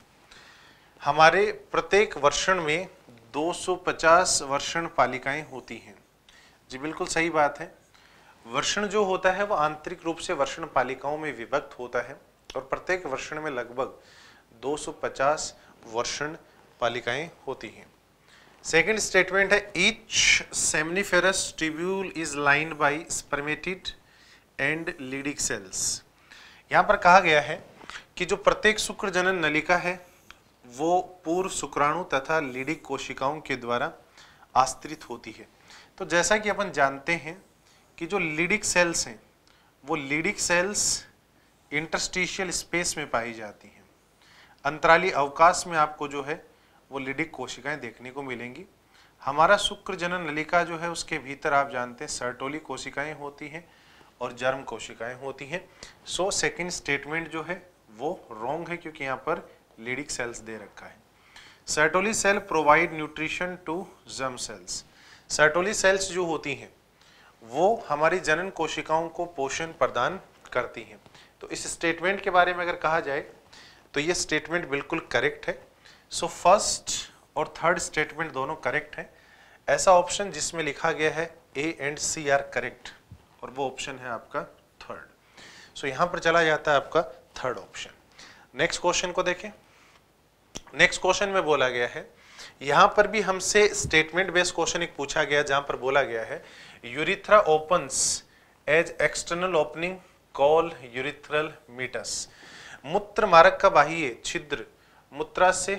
हमारे प्रत्येक वर्षण में दो सौ पचास वर्षण पालिकाएं होती हैं। जी बिल्कुल सही बात है। वर्षण जो होता है वो आंतरिक रूप से वर्षण पालिकाओं में विभक्त होता है, और प्रत्येक वर्षण में लगभग दो सौ पचास वर्षण पालिकाएं होती हैं। सेकंड स्टेटमेंट है, each seminiferous tubule is lined by spermatid and Leydig cells. यहाँ पर कहा गया है कि जो प्रत्येक शुक्र जनन नलिका है वो पूर्व शुक्राणु तथा लीडिक कोशिकाओं के द्वारा आश्रित होती है। तो जैसा कि अपन जानते हैं कि जो लीडिक सेल्स हैं वो लीडिक सेल्स इंटरस्टिशियल स्पेस में पाई जाती हैं। अंतराली अवकाश में आपको जो है वो लीडिक कोशिकाएं देखने को मिलेंगी। हमारा शुक्र जनन नलिका जो है उसके भीतर आप जानते हैं सर्टोली कोशिकाएं होती हैं और जर्म कोशिकाएं होती हैं। सो सेकंड स्टेटमेंट जो है वो रॉन्ग है, क्योंकि यहाँ पर लीडिक सेल्स दे रखा है। Sertoli cell provide nutrition to germ cells. Sertoli cells जो होती हैं वो हमारी जनन कोशिकाओं को पोषण प्रदान करती हैं। तो इस स्टेटमेंट के बारे में अगर कहा जाए तो ये स्टेटमेंट बिल्कुल करेक्ट है। सो फर्स्ट और थर्ड स्टेटमेंट दोनों करेक्ट है। ऐसा ऑप्शन जिसमें लिखा गया है A and C are correct, और वो ऑप्शन है आपका थर्ड। सो यहाँ पर चला जाता है आपका थर्ड ऑप्शन। नेक्स्ट क्वेश्चन को देखें। नेक्स्ट क्वेश्चन में बोला गया है, यहां पर भी हमसे स्टेटमेंट बेस्ड क्वेश्चन एक पूछा गया, जहां पर बोला गया है urethra opens as external opening call urethral meatus. मूत्र मार्ग का बाह्य छिद्र मूत्रा से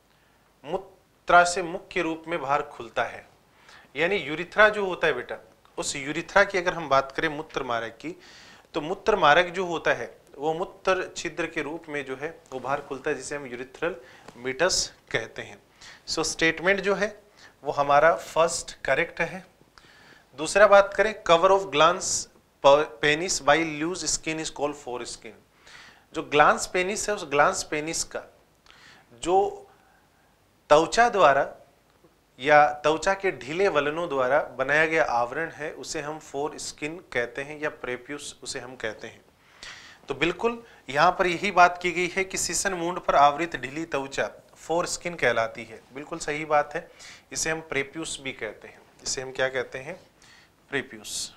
मूत्रा से मुख्य रूप में बाहर खुलता है। यानी यूरिथ्रा जो होता है बेटा उस यूरिथ्रा की अगर हम बात करें मूत्र मार्ग की, तो मूत्र मार्ग जो होता है वो मूत्र छिद्र के रूप में जो है वो बाहर खुलता है, जिसे हम यूरिथ्रल मीटस कहते हैं। सो so, स्टेटमेंट जो है वो हमारा फर्स्ट करेक्ट है। दूसरा बात करें, cover of glans penis by loose skin is called foreskin. जो ग्लांस पेनिस है, उस ग्लांस पेनिस का जो त्वचा द्वारा या त्वचा के ढीले वलनों द्वारा बनाया गया आवरण है उसे हम फोर स्किन कहते हैं, या प्रेप्यूस उसे हम कहते हैं। तो बिल्कुल यहाँ पर यही बात की गई है कि सीसन मूंड पर आवृत ढीली त्वचा फोर स्किन कहलाती है। बिल्कुल सही बात है, इसे हम प्रेप्यूस भी कहते हैं। इसे हम क्या कहते हैं? प्रेप्यूस।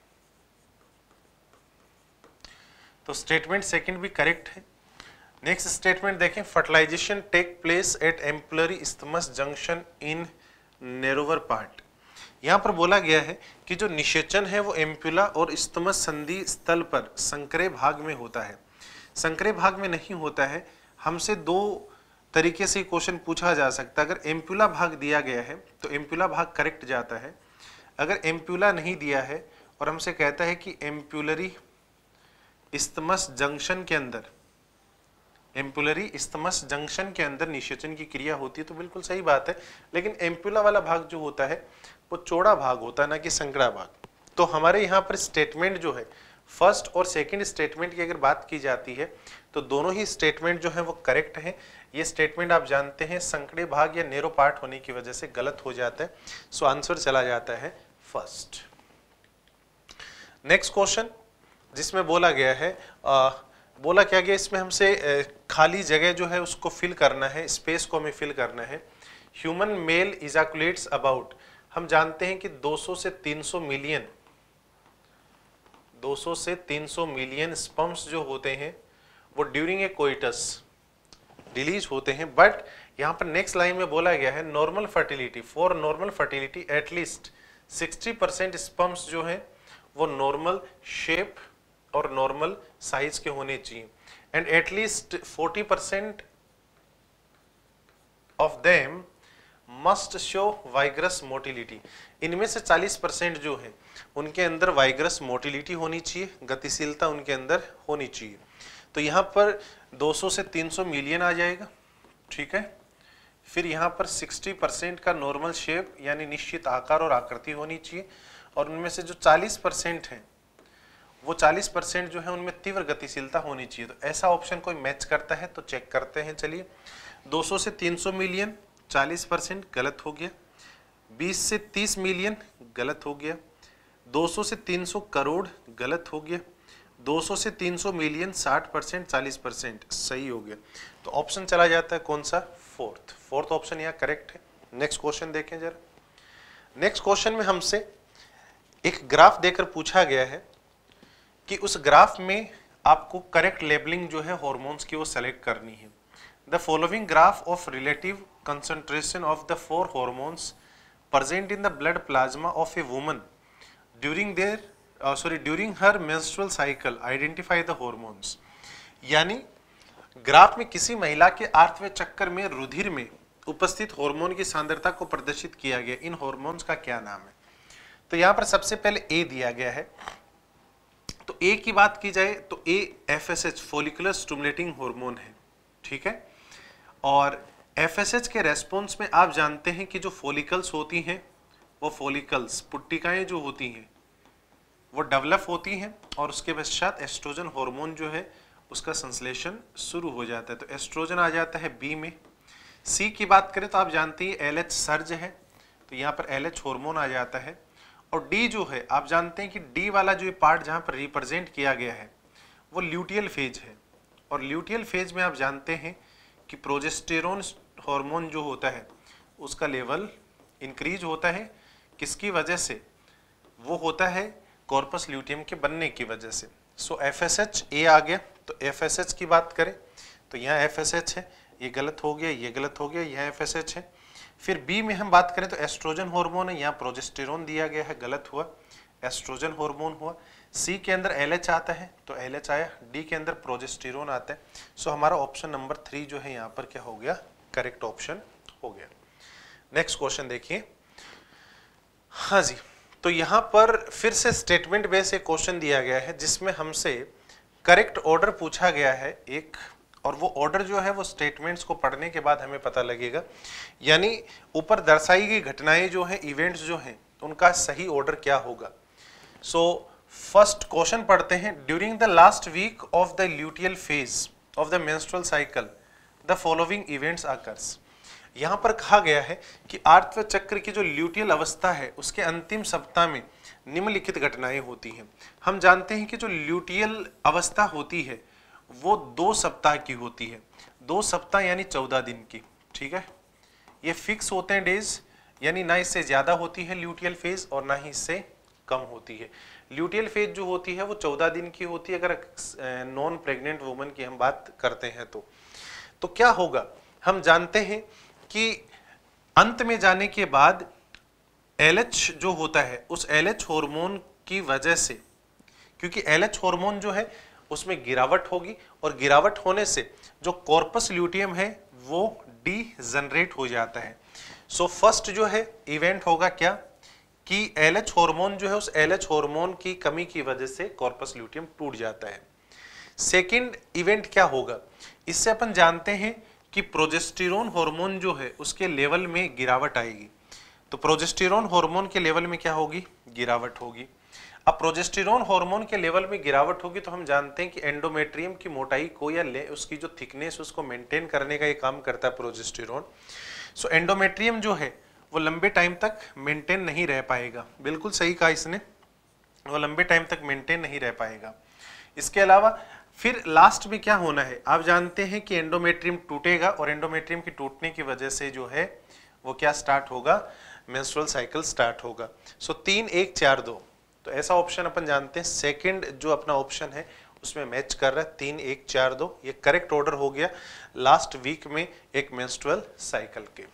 तो स्टेटमेंट सेकंड भी करेक्ट है। नेक्स्ट स्टेटमेंट देखें, fertilization take place at ampullary isthmus junction in narrower part. यहाँ पर बोला गया है कि जो निषेचन है वो एम्पुला और इस्थमस संधि स्थल पर संकरे भाग में होता है, संकरे भाग में नहीं होता है। हमसे दो तरीके से क्वेश्चन पूछा जा सकता है। अगर एम्पुला भाग दिया गया है तो एम्पुला भाग करेक्ट जाता है। अगर एम्पुला नहीं दिया है और हमसे कहता है कि एम्पुलरी इस्थमस जंक्शन के अंदर, एम्पुलरी इस्थमस जंक्शन के अंदर निषेचन की क्रिया होती है, तो बिल्कुल सही बात है। लेकिन एम्पुला वाला भाग जो होता है वो चौड़ा भाग होता है, ना कि संकरा भाग। तो हमारे यहाँ पर स्टेटमेंट जो है, फर्स्ट और सेकंड स्टेटमेंट की अगर बात की जाती है तो दोनों ही स्टेटमेंट जो है वो करेक्ट है। ये स्टेटमेंट आप जानते हैं संकड़े भाग या नेरो पार्ट होने की वजह से गलत हो जाता है। सो आंसर चला जाता है फर्स्ट। नेक्स्ट क्वेश्चन जिसमें बोला गया है, आ, बोला क्या गया इसमें हमसे, खाली जगह जो है उसको फिल करना है, स्पेस को हमें फिल करना है। ह्यूमन मेल इजैकुलेट्स अबाउट, हम जानते हैं कि दो सौ से तीन सौ मिलियन दो सौ से तीन सौ मिलियन स्पर्म्स जो होते हैं वो ड्यूरिंग ए कोइटस रिलीज होते हैं। बट यहाँ पर नेक्स्ट लाइन में बोला गया है normal fertility, for normal fertility at least sixty percent sperms जो है वो नॉर्मल शेप और नॉर्मल साइज के होने चाहिए, and at least forty percent of them must show vigorous motility. इनमें से चालीस परसेंट जो है उनके अंदर वाइग्रस मोटिलिटी होनी चाहिए, गतिशीलता उनके अंदर होनी चाहिए। तो यहाँ पर दो सौ से तीन सौ मिलियन आ जाएगा, ठीक है। फिर यहाँ पर साठ परसेंट का नॉर्मल शेप यानी निश्चित आकार और आकृति होनी चाहिए, और उनमें से जो चालीस परसेंट है वो चालीस परसेंट जो है उनमें तीव्र गतिशीलता होनी चाहिए। तो ऐसा ऑप्शन कोई मैच करता है तो चेक करते हैं। चलिए, दो सौ से तीन सौ मिलियन चालीस परसेंट गलत हो गया, बीस से तीस मिलियन गलत हो गया, दो सौ से तीन सौ करोड़ गलत हो गया, दो सौ से तीन सौ मिलियन साठ परसेंट चालीस परसेंट सही हो गया। तो ऑप्शन चला जाता है कौन सा? फोर्थ। फोर्थ ऑप्शन यहाँ करेक्ट है। नेक्स्ट क्वेश्चन देखें जरा। नेक्स्ट क्वेश्चन में हमसे एक ग्राफ देकर पूछा गया है कि उस ग्राफ में आपको करेक्ट लेबलिंग जो है हॉर्मोन्स की वो सेलेक्ट करनी है। The following graph of relative concentration of the four hormones present in the blood plasma of a woman during their sorry during her menstrual cycle identify the hormones. यानी graph में किसी महिला के आर्तव चक्कर में रुधिर में उपस्थित हार्मोन की सांद्रता को प्रदर्शित किया गया। इन हार्मोन्स का क्या नाम है? तो यहाँ पर सबसे पहले ए दिया गया है। तो ए की बात की जाए तो A F S H follicular stimulating hormone है, ठीक है। और एफ एस एच के रेस्पॉन्स में आप जानते हैं कि जो फोलिकल्स होती हैं वो फोलिकल्स पुट्टिकाएं जो होती हैं वो डेवलप होती हैं, और उसके पश्चात एस्ट्रोजन हार्मोन जो है उसका संश्लेषण शुरू हो जाता है। तो एस्ट्रोजन आ जाता है बी में। सी की बात करें तो आप जानते हैं एल एच सर्ज है, तो यहाँ पर एल एच हार्मोन आ जाता है। और डी जो है आप जानते हैं कि डी वाला जो पार्ट जहाँ पर रिप्रेजेंट किया गया है वो ल्यूटियल फेज है, और ल्यूटियल फेज में आप जानते हैं कि प्रोजेस्टेरोन हार्मोन जो होता है उसका लेवल इंक्रीज होता है। किसकी वजह से? वो होता है कॉर्पस ल्यूटियम के बनने की वजह से। So F S H A आ गया। तो एफ एस एच की बात करें तो यहाँ एफ एस एच है, ये गलत हो गया, ये गलत हो गया, यहाँ एफ एस एच है। फिर बी में हम बात करें तो एस्ट्रोजन हार्मोन है, यहाँ प्रोजेस्टेरोन दिया गया है, गलत हुआ, एस्ट्रोजन हार्मोन हुआ। सी के अंदर एल एच आता है तो एल एच आया, डी के अंदर प्रोजेस्टेरोन आता है। सो हमारा ऑप्शन नंबर थ्री जो है यहाँ पर क्या हो गया? करेक्ट ऑप्शन हो गया। नेक्स्ट क्वेश्चन देखिए। हाँ जी, तो यहाँ पर फिर से स्टेटमेंट बेस एक क्वेश्चन दिया गया है जिसमें हमसे करेक्ट ऑर्डर पूछा गया है एक, और वो ऑर्डर जो है वो स्टेटमेंट्स को पढ़ने के बाद हमें पता लगेगा, यानी ऊपर दर्शाई गई घटनाएं जो हैं, इवेंट्स जो हैं, उनका सही ऑर्डर क्या होगा। सो फर्स्ट क्वेश्चन पढ़ते हैं। During the last week of the luteal phase of the menstrual cycle the following events occurs. यहाँ पर कहा गया है कि आर्तव चक्र की जो ल्यूटियल अवस्था है उसके अंतिम सप्ताह में निम्नलिखित घटनाएं होती हैं। हम जानते हैं कि जो ल्यूटियल अवस्था होती है वो दो सप्ताह की होती है, दो सप्ताह यानी चौदह दिन की, ठीक है। ये फिक्स होते हैं डेज, यानी ना इससे ज्यादा होती है ल्यूटियल फेज और ना ही इससे कम होती है। ल्यूटियल फेज जो होती है वो चौदह दिन की होती है अगर नॉन प्रेग्नेंट वुमन की हम बात करते हैं तो। तो क्या होगा, हम जानते हैं कि अंत में जाने के बाद एलएच जो होता है उस एलएच हार्मोन की वजह से, क्योंकि एलएच हार्मोन जो है उसमें गिरावट होगी और गिरावट होने से जो कॉर्पस ल्यूटियम है वो डीजनरेट हो जाता है। सो फर्स्ट जो है इवेंट होगा क्या कि एलएच हार्मोन जो है उस एलएच हार्मोन की कमी की वजह से कॉर्पस ल्यूटियम टूट जाता है। सेकंड इवेंट क्या होगा, इससे अपन जानते हैं कि प्रोजेस्टेरोन हार्मोन जो है उसके लेवल में गिरावट आएगी। तो प्रोजेस्टेरोन हार्मोन के लेवल में क्या होगी, गिरावट होगी। अब प्रोजेस्टेरोन हार्मोन के लेवल में गिरावट होगी तो हम जानते हैं कि एंडोमेट्रियम की मोटाई को या ले, उसकी जो थिकनेस उसको मेंटेन करने का ये काम करता है प्रोजेस्टेरोन। सो एंडोमेट्रियम जो है वो लंबे टाइम तक मेंटेन नहीं रह पाएगा, बिल्कुल सही कहा इसने, वो लंबे टाइम तक मेंटेन नहीं रह पाएगा। इसके अलावा फिर लास्ट में क्या होना है, आप जानते हैं कि एंडोमेट्रियम टूटेगा और एंडोमेट्रियम की टूटने की वजह से जो है वो क्या स्टार्ट होगा, मेंस्ट्रुअल साइकिल स्टार्ट होगा। सो तीन एक चार दो, तो ऐसा ऑप्शन अपन जानते हैं सेकंड जो अपना ऑप्शन है उसमें मैच कर रहा है, तीन एक चार दो, ये करेक्ट ऑर्डर हो गया लास्ट वीक में एक मेंस्ट्रुअल साइकिल के।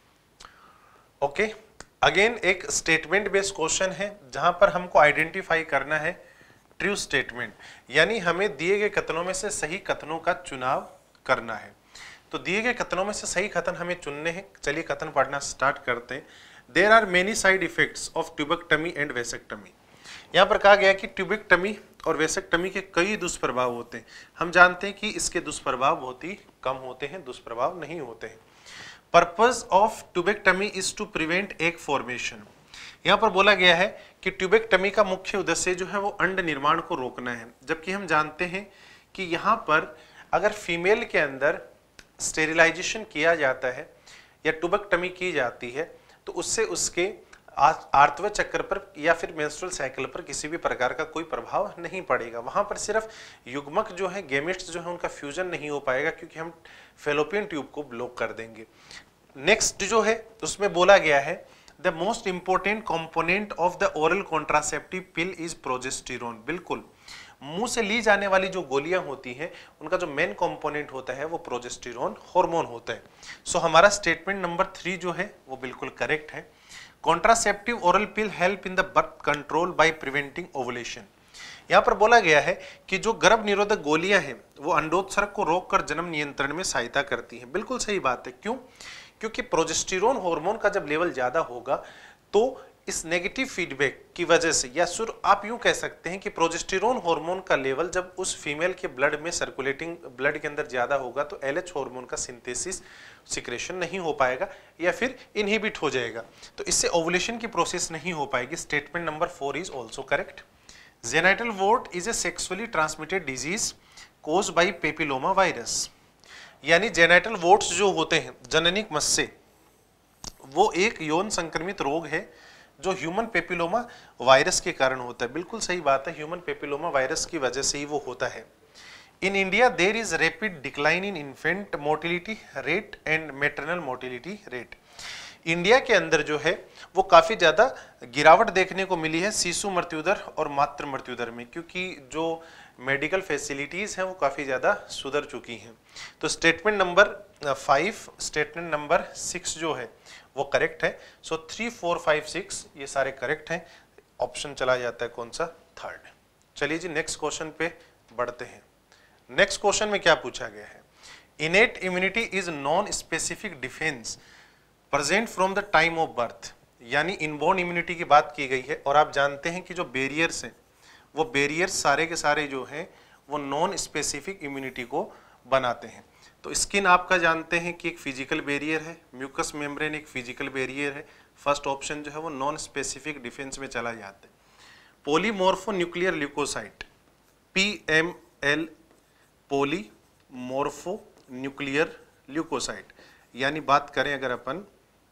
ओके, अगेन एक स्टेटमेंट बेस्ड क्वेश्चन है जहां पर हमको आइडेंटिफाई करना है ट्रू स्टेटमेंट, यानी हमें दिए गए कथनों में से सही कथनों का चुनाव करना है। तो दिए गए कथनों में से सही कथन हमें चुनने हैं। चलिए कथन पढ़ना स्टार्ट करते हैं। There are many side effects of tubectomy and vasectomy. यहाँ पर कहा गया कि ट्यूबेक्टमी और वेसेक्टमी के कई दुष्प्रभाव होते हैं। हम जानते हैं कि इसके दुष्प्रभाव बहुत ही कम होते हैं, दुष्प्रभाव नहीं होते हैं। Purpose of tubectomy is to prevent egg formation. यहाँ पर बोला गया है कि ट्यूबेक्टमी का मुख्य उद्देश्य जो है वो अंड निर्माण को रोकना है, जबकि हम जानते हैं कि यहाँ पर अगर फीमेल के अंदर स्टेरिलाइजेशन किया जाता है या ट्यूबेक्टमी की जाती है तो उससे उसके आर्तव चक्र पर या फिर मेंस्ट्रुअल साइकिल पर किसी भी प्रकार का कोई प्रभाव नहीं पड़ेगा। वहां पर सिर्फ युग्मक जो है, गेमेट्स जो है, उनका फ्यूजन नहीं हो पाएगा क्योंकि हम फेलोपियन ट्यूब को ब्लॉक कर देंगे। नेक्स्ट जो है उसमें बोला गया है the most important component of the oral contraceptive pill is progesterone. बिल्कुल, मुंह से ली जाने वाली जो गोलियां होती हैं उनका जो मेन कंपोनेंट होता है वो प्रोजेस्टेरोन हार्मोन होता है। सो so, हमारा स्टेटमेंट नंबर थ्री जो है वो बिल्कुल करेक्ट है। Contraceptive oral pill help in the birth control by preventing ovulation. यहाँ पर बोला गया है कि जो गर्भ निरोधक गोलियां हैं वो अंडोत्सर्ग को रोककर जन्म नियंत्रण में सहायता करती हैं। बिल्कुल सही बात है। क्यों? क्योंकि प्रोजेस्टेरोन हार्मोन का जब लेवल ज्यादा होगा तो इस नेगेटिव फीडबैक की वजह से, या सुर आप यूं कह सकते हैं कि प्रोजेस्टेरोन हार्मोन का लेवल जब उस फीमेल के ब्लड में सर्कुलेटिंग ब्लड के अंदर ज्यादा होगा तो एलएच हार्मोन का सिंथेसिस सिक्रेशन नहीं हो पाएगा या फिर इनहिबिट हो जाएगा, तो इससे ओवुलेशन की प्रोसेस नहीं हो पाएगी। Statement number four is also correct. Genital wart is a sexually transmitted disease caused by papilloma virus. यानी जेनाइटल वॉर्ट्स जो होते हैं, जननिक मस्से, वो एक यौन संक्रमित रोग है जो ह्यूमन पेपिलोमा वायरस के कारण होता है। बिल्कुल सही बात है, ह्यूमन पेपिलोमा वायरस की वजह से ही वो होता है। In India there is rapid decline in infant mortality rate and maternal mortality rate. India के अंदर जो है वो काफी ज्यादा गिरावट देखने को मिली है शिशु मृत्यु दर और मातृ मृत्यु दर में, क्योंकि जो मेडिकल फैसिलिटीज हैं वो काफी ज्यादा सुधर चुकी हैं। तो statement number five, statement number six जो है वो करेक्ट है। So three four five six ये सारे करेक्ट हैं। ऑप्शन चला जाता है कौन सा, थर्ड। चलिए जी नेक्स्ट क्वेश्चन पे बढ़ते हैं। नेक्स्ट क्वेश्चन में क्या पूछा गया है, innate immunity is non specific defence present from the time of birth. यानी इनबोर्न इम्यूनिटी की बात की गई है। और आप जानते हैं कि जो बैरियर्स हैं वो बैरियर्स सारे के सारे जो हैं वो नॉन स्पेसिफिक इम्यूनिटी को बनाते हैं। तो स्किन आपका जानते हैं कि एक फिजिकल बैरियर है, म्यूकस मेम्ब्रेन एक फिजिकल बैरियर है। फर्स्ट ऑप्शन जो है वो नॉन स्पेसिफिक डिफेंस में चला जाता है। Polymorphonuclear leukocyte, P M L, polymorphonuclear leukocyte, यानी बात करें अगर अपन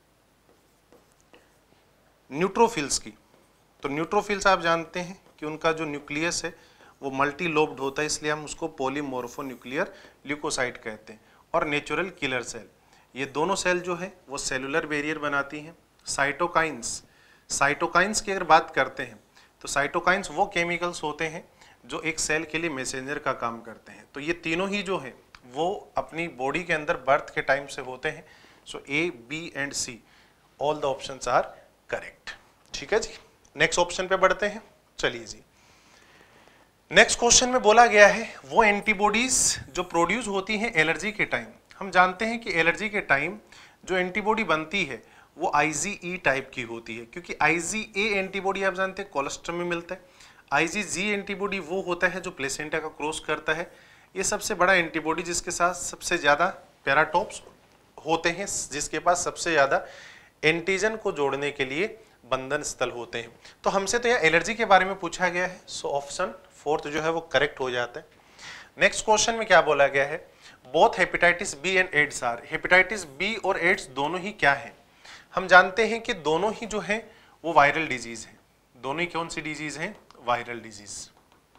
न्यूट्रोफिल्स की, तो न्यूट्रोफिल्स आप जानते हैं कि उनका जो न्यूक्लियस है वो मल्टी लोब्ड होता है, इसलिए हम उसको पॉलीमॉर्फो न्यूक्लियर ल्यूकोसाइट कहते हैं। और नेचुरल किलर सेल, ये दोनों सेल जो है वो सेलुलर बैरियर बनाती हैं। साइटोकाइंस, साइटोकाइंस की अगर बात करते हैं तो साइटोकाइंस वो केमिकल्स होते हैं जो एक सेल के लिए मैसेंजर का काम करते हैं। तो ये तीनों ही जो है वो अपनी बॉडी के अंदर बर्थ के टाइम से होते हैं। So A, B and C, all the options are correct. ठीक है जी, नेक्स्ट ऑप्शन पे बढ़ते हैं। चलिए जी, नेक्स्ट क्वेश्चन में बोला गया है वो एंटीबॉडीज जो प्रोड्यूस होती हैं एलर्जी के टाइम। हम जानते हैं कि एलर्जी के टाइम जो एंटीबॉडी बनती है वो आईजीई टाइप की होती है, क्योंकि आईजीए एंटीबॉडी आप जानते हैं कोलेस्ट्रम में मिलता है। आईजीजी एंटीबॉडी वो होता है जो प्लेसेंटा का क्रॉस करता है। ये सबसे बड़ा एंटीबॉडी जिसके साथ सबसे ज्यादा पैराटॉप्स होते हैं, जिसके पास सबसे ज्यादा एंटीजन को जोड़ने के लिए बंधन स्थल होते हैं। तो हमसे तो यह एलर्जी के बारे में पूछा गया है, सो ऑप्शन फोर्थ जो है वो करेक्ट हो जाता है। नेक्स्ट क्वेश्चन में क्या बोला गया है, both hepatitis B and AIDS are, hepatitis B और एड्स दोनों ही क्या है। हम जानते हैं कि दोनों ही जो है वो वायरल डिजीज है। दोनों ही कौन सी डिजीज है, वायरल डिजीज,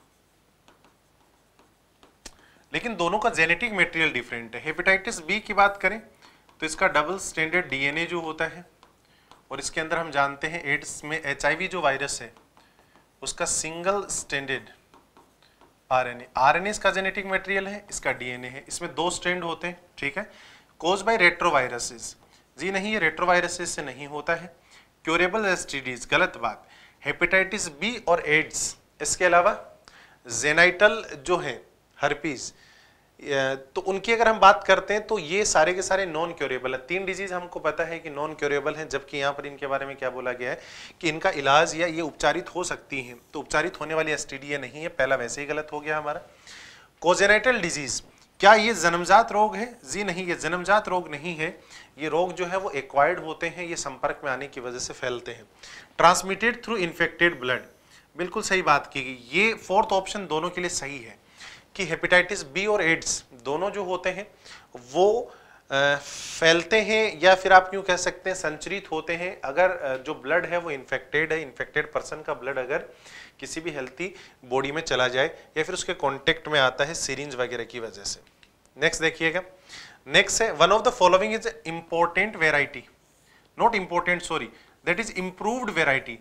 लेकिन दोनों का जेनेटिक मटेरियल डिफरेंट है। हेपेटाइटिस बी की बात करें तो इसका डबल स्टैंडर्ड डीएनए जो होता है, और इसके अंदर हम जानते हैं एड्स में एचआईवी जो वायरस है उसका सिंगल स्टैंडर्ड आरएनए, आरएनए इसका जेनेटिक मटेरियल है, इसका डीएनए है। इसमें दो स्ट्रैंड होते हैं, ठीक है। कोज बाय रेट्रोवायरसेस, जी नहीं, ये रेट्रोवायरसेस से नहीं होता है। क्योरेबल एसटीडीज, गलत बात। हेपेटाइटिस बी और एड्स, इसके अलावा जेनाइटल जो है हर्पीज, तो उनकी अगर हम बात करते हैं तो ये सारे के सारे नॉन क्योरेबल है। तीन डिजीज हमको पता है कि नॉन क्योरेबल हैं, जबकि यहाँ पर इनके बारे में क्या बोला गया है कि इनका इलाज या ये उपचारित हो सकती हैं। तो उपचारित होने वाली एसटीडी नहीं है, पहला वैसे ही गलत हो गया हमारा। कोजेनाइटल डिजीज, क्या ये जन्मजात रोग है, जी नहीं, ये जन्मजात रोग नहीं है। ये रोग जो है वो एक्वायर्ड होते हैं, ये संपर्क में आने की वजह से फैलते हैं। ट्रांसमिटेड थ्रू इन्फेक्टेड ब्लड, बिल्कुल सही बात की गई। ये फोर्थ ऑप्शन दोनों के लिए सही है कि हेपेटाइटिस बी और एड्स दोनों जो होते हैं वो आ, फैलते हैं, या फिर आप यूं कह सकते हैं संचरित होते हैं अगर जो ब्लड है वो इन्फेक्टेड है, इन्फेक्टेड पर्सन का ब्लड अगर किसी भी हेल्थी बॉडी में चला जाए या फिर उसके कांटेक्ट में आता है सिरिंज वगैरह की वजह से। नेक्स्ट देखिएगा, नेक्स्ट है one of the following is important variety, not important sorry, that is improved variety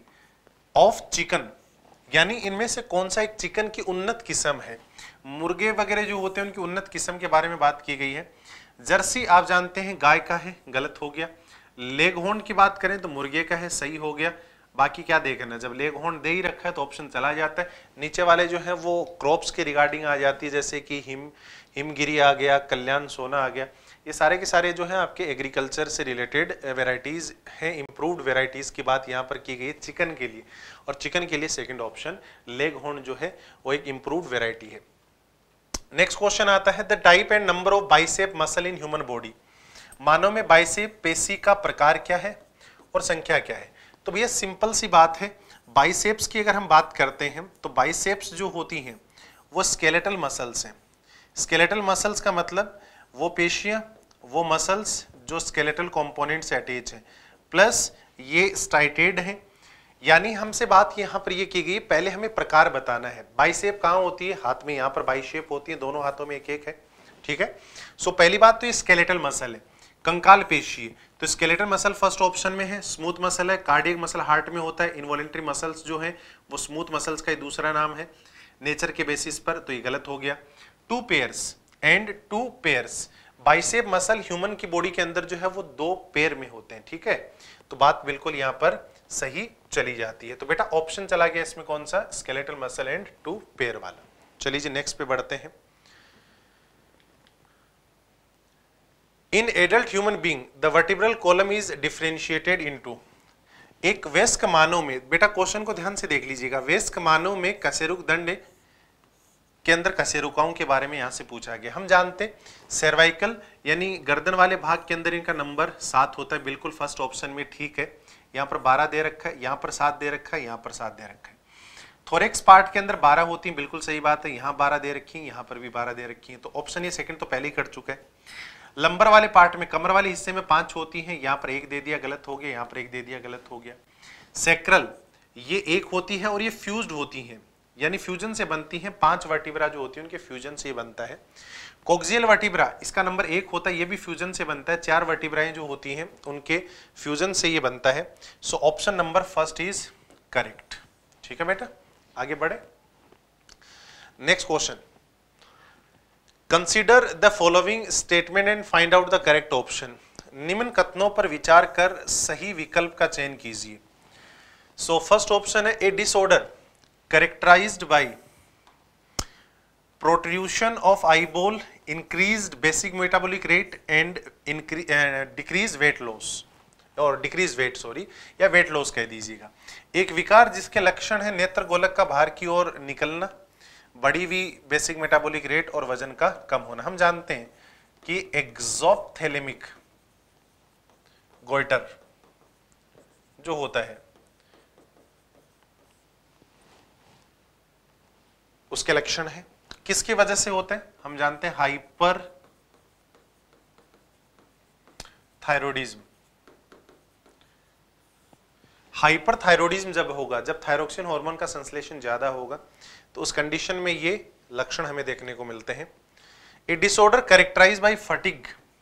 of chicken, यानी इनमें से कौन सा एक चिकन की उन्नत किस्म है। मुर्गे वगैरह जो होते हैं उनकी उन्नत किस्म के बारे में बात की गई है। जर्सी आप जानते हैं गाय का है, गलत हो गया। लेग हॉर्न की बात करें तो मुर्गे का है, सही हो गया। बाकी क्या देखना, जब लेग हॉर्न दे ही रखा है तो ऑप्शन चला जाता है। नीचे वाले जो है वो क्रॉप्स के रिगार्डिंग आ जाती है, जैसे कि हिम हिमगिरी आ गया, कल्याण सोना आ गया। ये सारे के सारे जो है आपके एग्रीकल्चर से रिलेटेड वेराइटीज हैं। इंप्रूव्ड वेराइटीज की बात यहाँ पर की गई चिकन के लिए, और चिकन के लिए सेकंड ऑप्शन लेग हॉर्न जो है वो एक इंप्रूव्ड वेराइटी है। नेक्स्ट क्वेश्चन आता है the type and number of bicep muscle in human body, मानव में बाइसेप पेशी का प्रकार क्या है और संख्या क्या है। तो भैया सिंपल सी बात है, बाइसेप्स की अगर हम बात करते हैं तो बाइसेप्स जो होती हैं वो स्केलेटल मसल्स हैं। स्केलेटल मसल्स का मतलब वो पेशियां, वो मसल्स जो स्केलेटल कंपोनेंट से अटैच हैं, प्लस ये स्ट्राइटेड हैं। यानी हमसे बात यहाँ पर ये की गई, पहले हमें प्रकार बताना है। बाइसेप कहाँ होती है, हाथ में, यहाँ पर बाइसेप होती है, दोनों हाथों में एक एक है, ठीक है। सो पहली बात तो ये स्केलेटल मसल है, कंकाल पेशी है। तो स्केलेटल मसल फर्स्ट ऑप्शन में है। स्मूथ मसल है, कार्डियक मसल हार्ट में होता है। इनवॉलेंट्री मसल्स जो है वो स्मूथ मसल्स का दूसरा नाम है नेचर के बेसिस पर, तो ये गलत हो गया। Two pairs and two pairs, bicep muscle human की बॉडी के अंदर जो है वो दो पेयर में होते हैं, ठीक है। तो बात बिल्कुल यहाँ पर सही चली जाती है। तो बेटा ऑप्शन चला गया इसमें कौन सा, skeletal muscle and two pair वाला। चलिए जी नेक्स्ट पे बढ़ते हैं। In adult human being the vertebral column is differentiated into, एक वयस्क मानव में, बेटा क्वेश्चन को ध्यान से देख लीजिएगा, वयस्क मानव में कशेरुक दंड के अंदर कशेरुकाओं के बारे में यहां से पूछा गया। हम जानते सर्वाइकल यानी गर्दन वाले भाग के अंदर इनका नंबर सात होता है, बिल्कुल फर्स्ट ऑप्शन में ठीक है। यहाँ पर बारह दे रखा है, यहाँ पर सात दे रखा है, यहाँ पर सात दे रखा है। थोरेक्स पार्ट के अंदर बारह होती है, बिल्कुल सही बात है, यहाँ बारह दे रखी है, यहाँ पर भी बारह दे रखी है, तो ऑप्शन ये सेकंड तो पहले ही कट चुका है। लंबर वाले पार्ट में, कमर वाले हिस्से में पांच होती हैं, यहाँ पर एक दे दिया गलत हो गया, यहाँ पर एक दे दिया गलत हो गया। सैक्रल ये एक होती है और ये फ्यूज्ड होती हैं, यानी फ्यूजन से बनती हैं, पांच वर्टिब्रा जो होती है उनके फ्यूजन से बनता है। कोक्सियल वर्टिब्रा इसका नंबर एक होता है, ये भी फ्यूजन से बनता है, चार वर्टिब्राएं जो होती हैं उनके फ्यूजन से ये बनता है। So option number first is correct. ठीक है बेटा, आगे बढ़े। Next question, consider the following statement and find out the correct option. निम्न कथनों पर विचार कर सही विकल्प का चयन कीजिए। सो फर्स्ट ऑप्शन है a disorder characterized by protrusion of eyeball, increased basic metabolic rate and increase uh, decreased weight loss और decreased weight सॉरी या weight loss कह दीजिएगा। एक विकार जिसके लक्षण है नेत्र गोलक का बाहर की ओर निकलना, बढ़ी हुई बेसिक मेटाबॉलिक रेट और वजन का कम होना। हम जानते हैं कि एक्सोप्थेलेमिक गोइटर जो होता है उसके लक्षण है, किसकी वजह से होते हैं? हम जानते हैं हाइपर थायरोइडिज्म। हाइपर थायरोइडिज्म जब होगा, जब थायरोक्सिन हार्मोन का संश्लेषण ज्यादा होगा, तो उस कंडीशन में ये लक्षण हमें देखने को मिलते हैं। A disorder characterized by fatigue,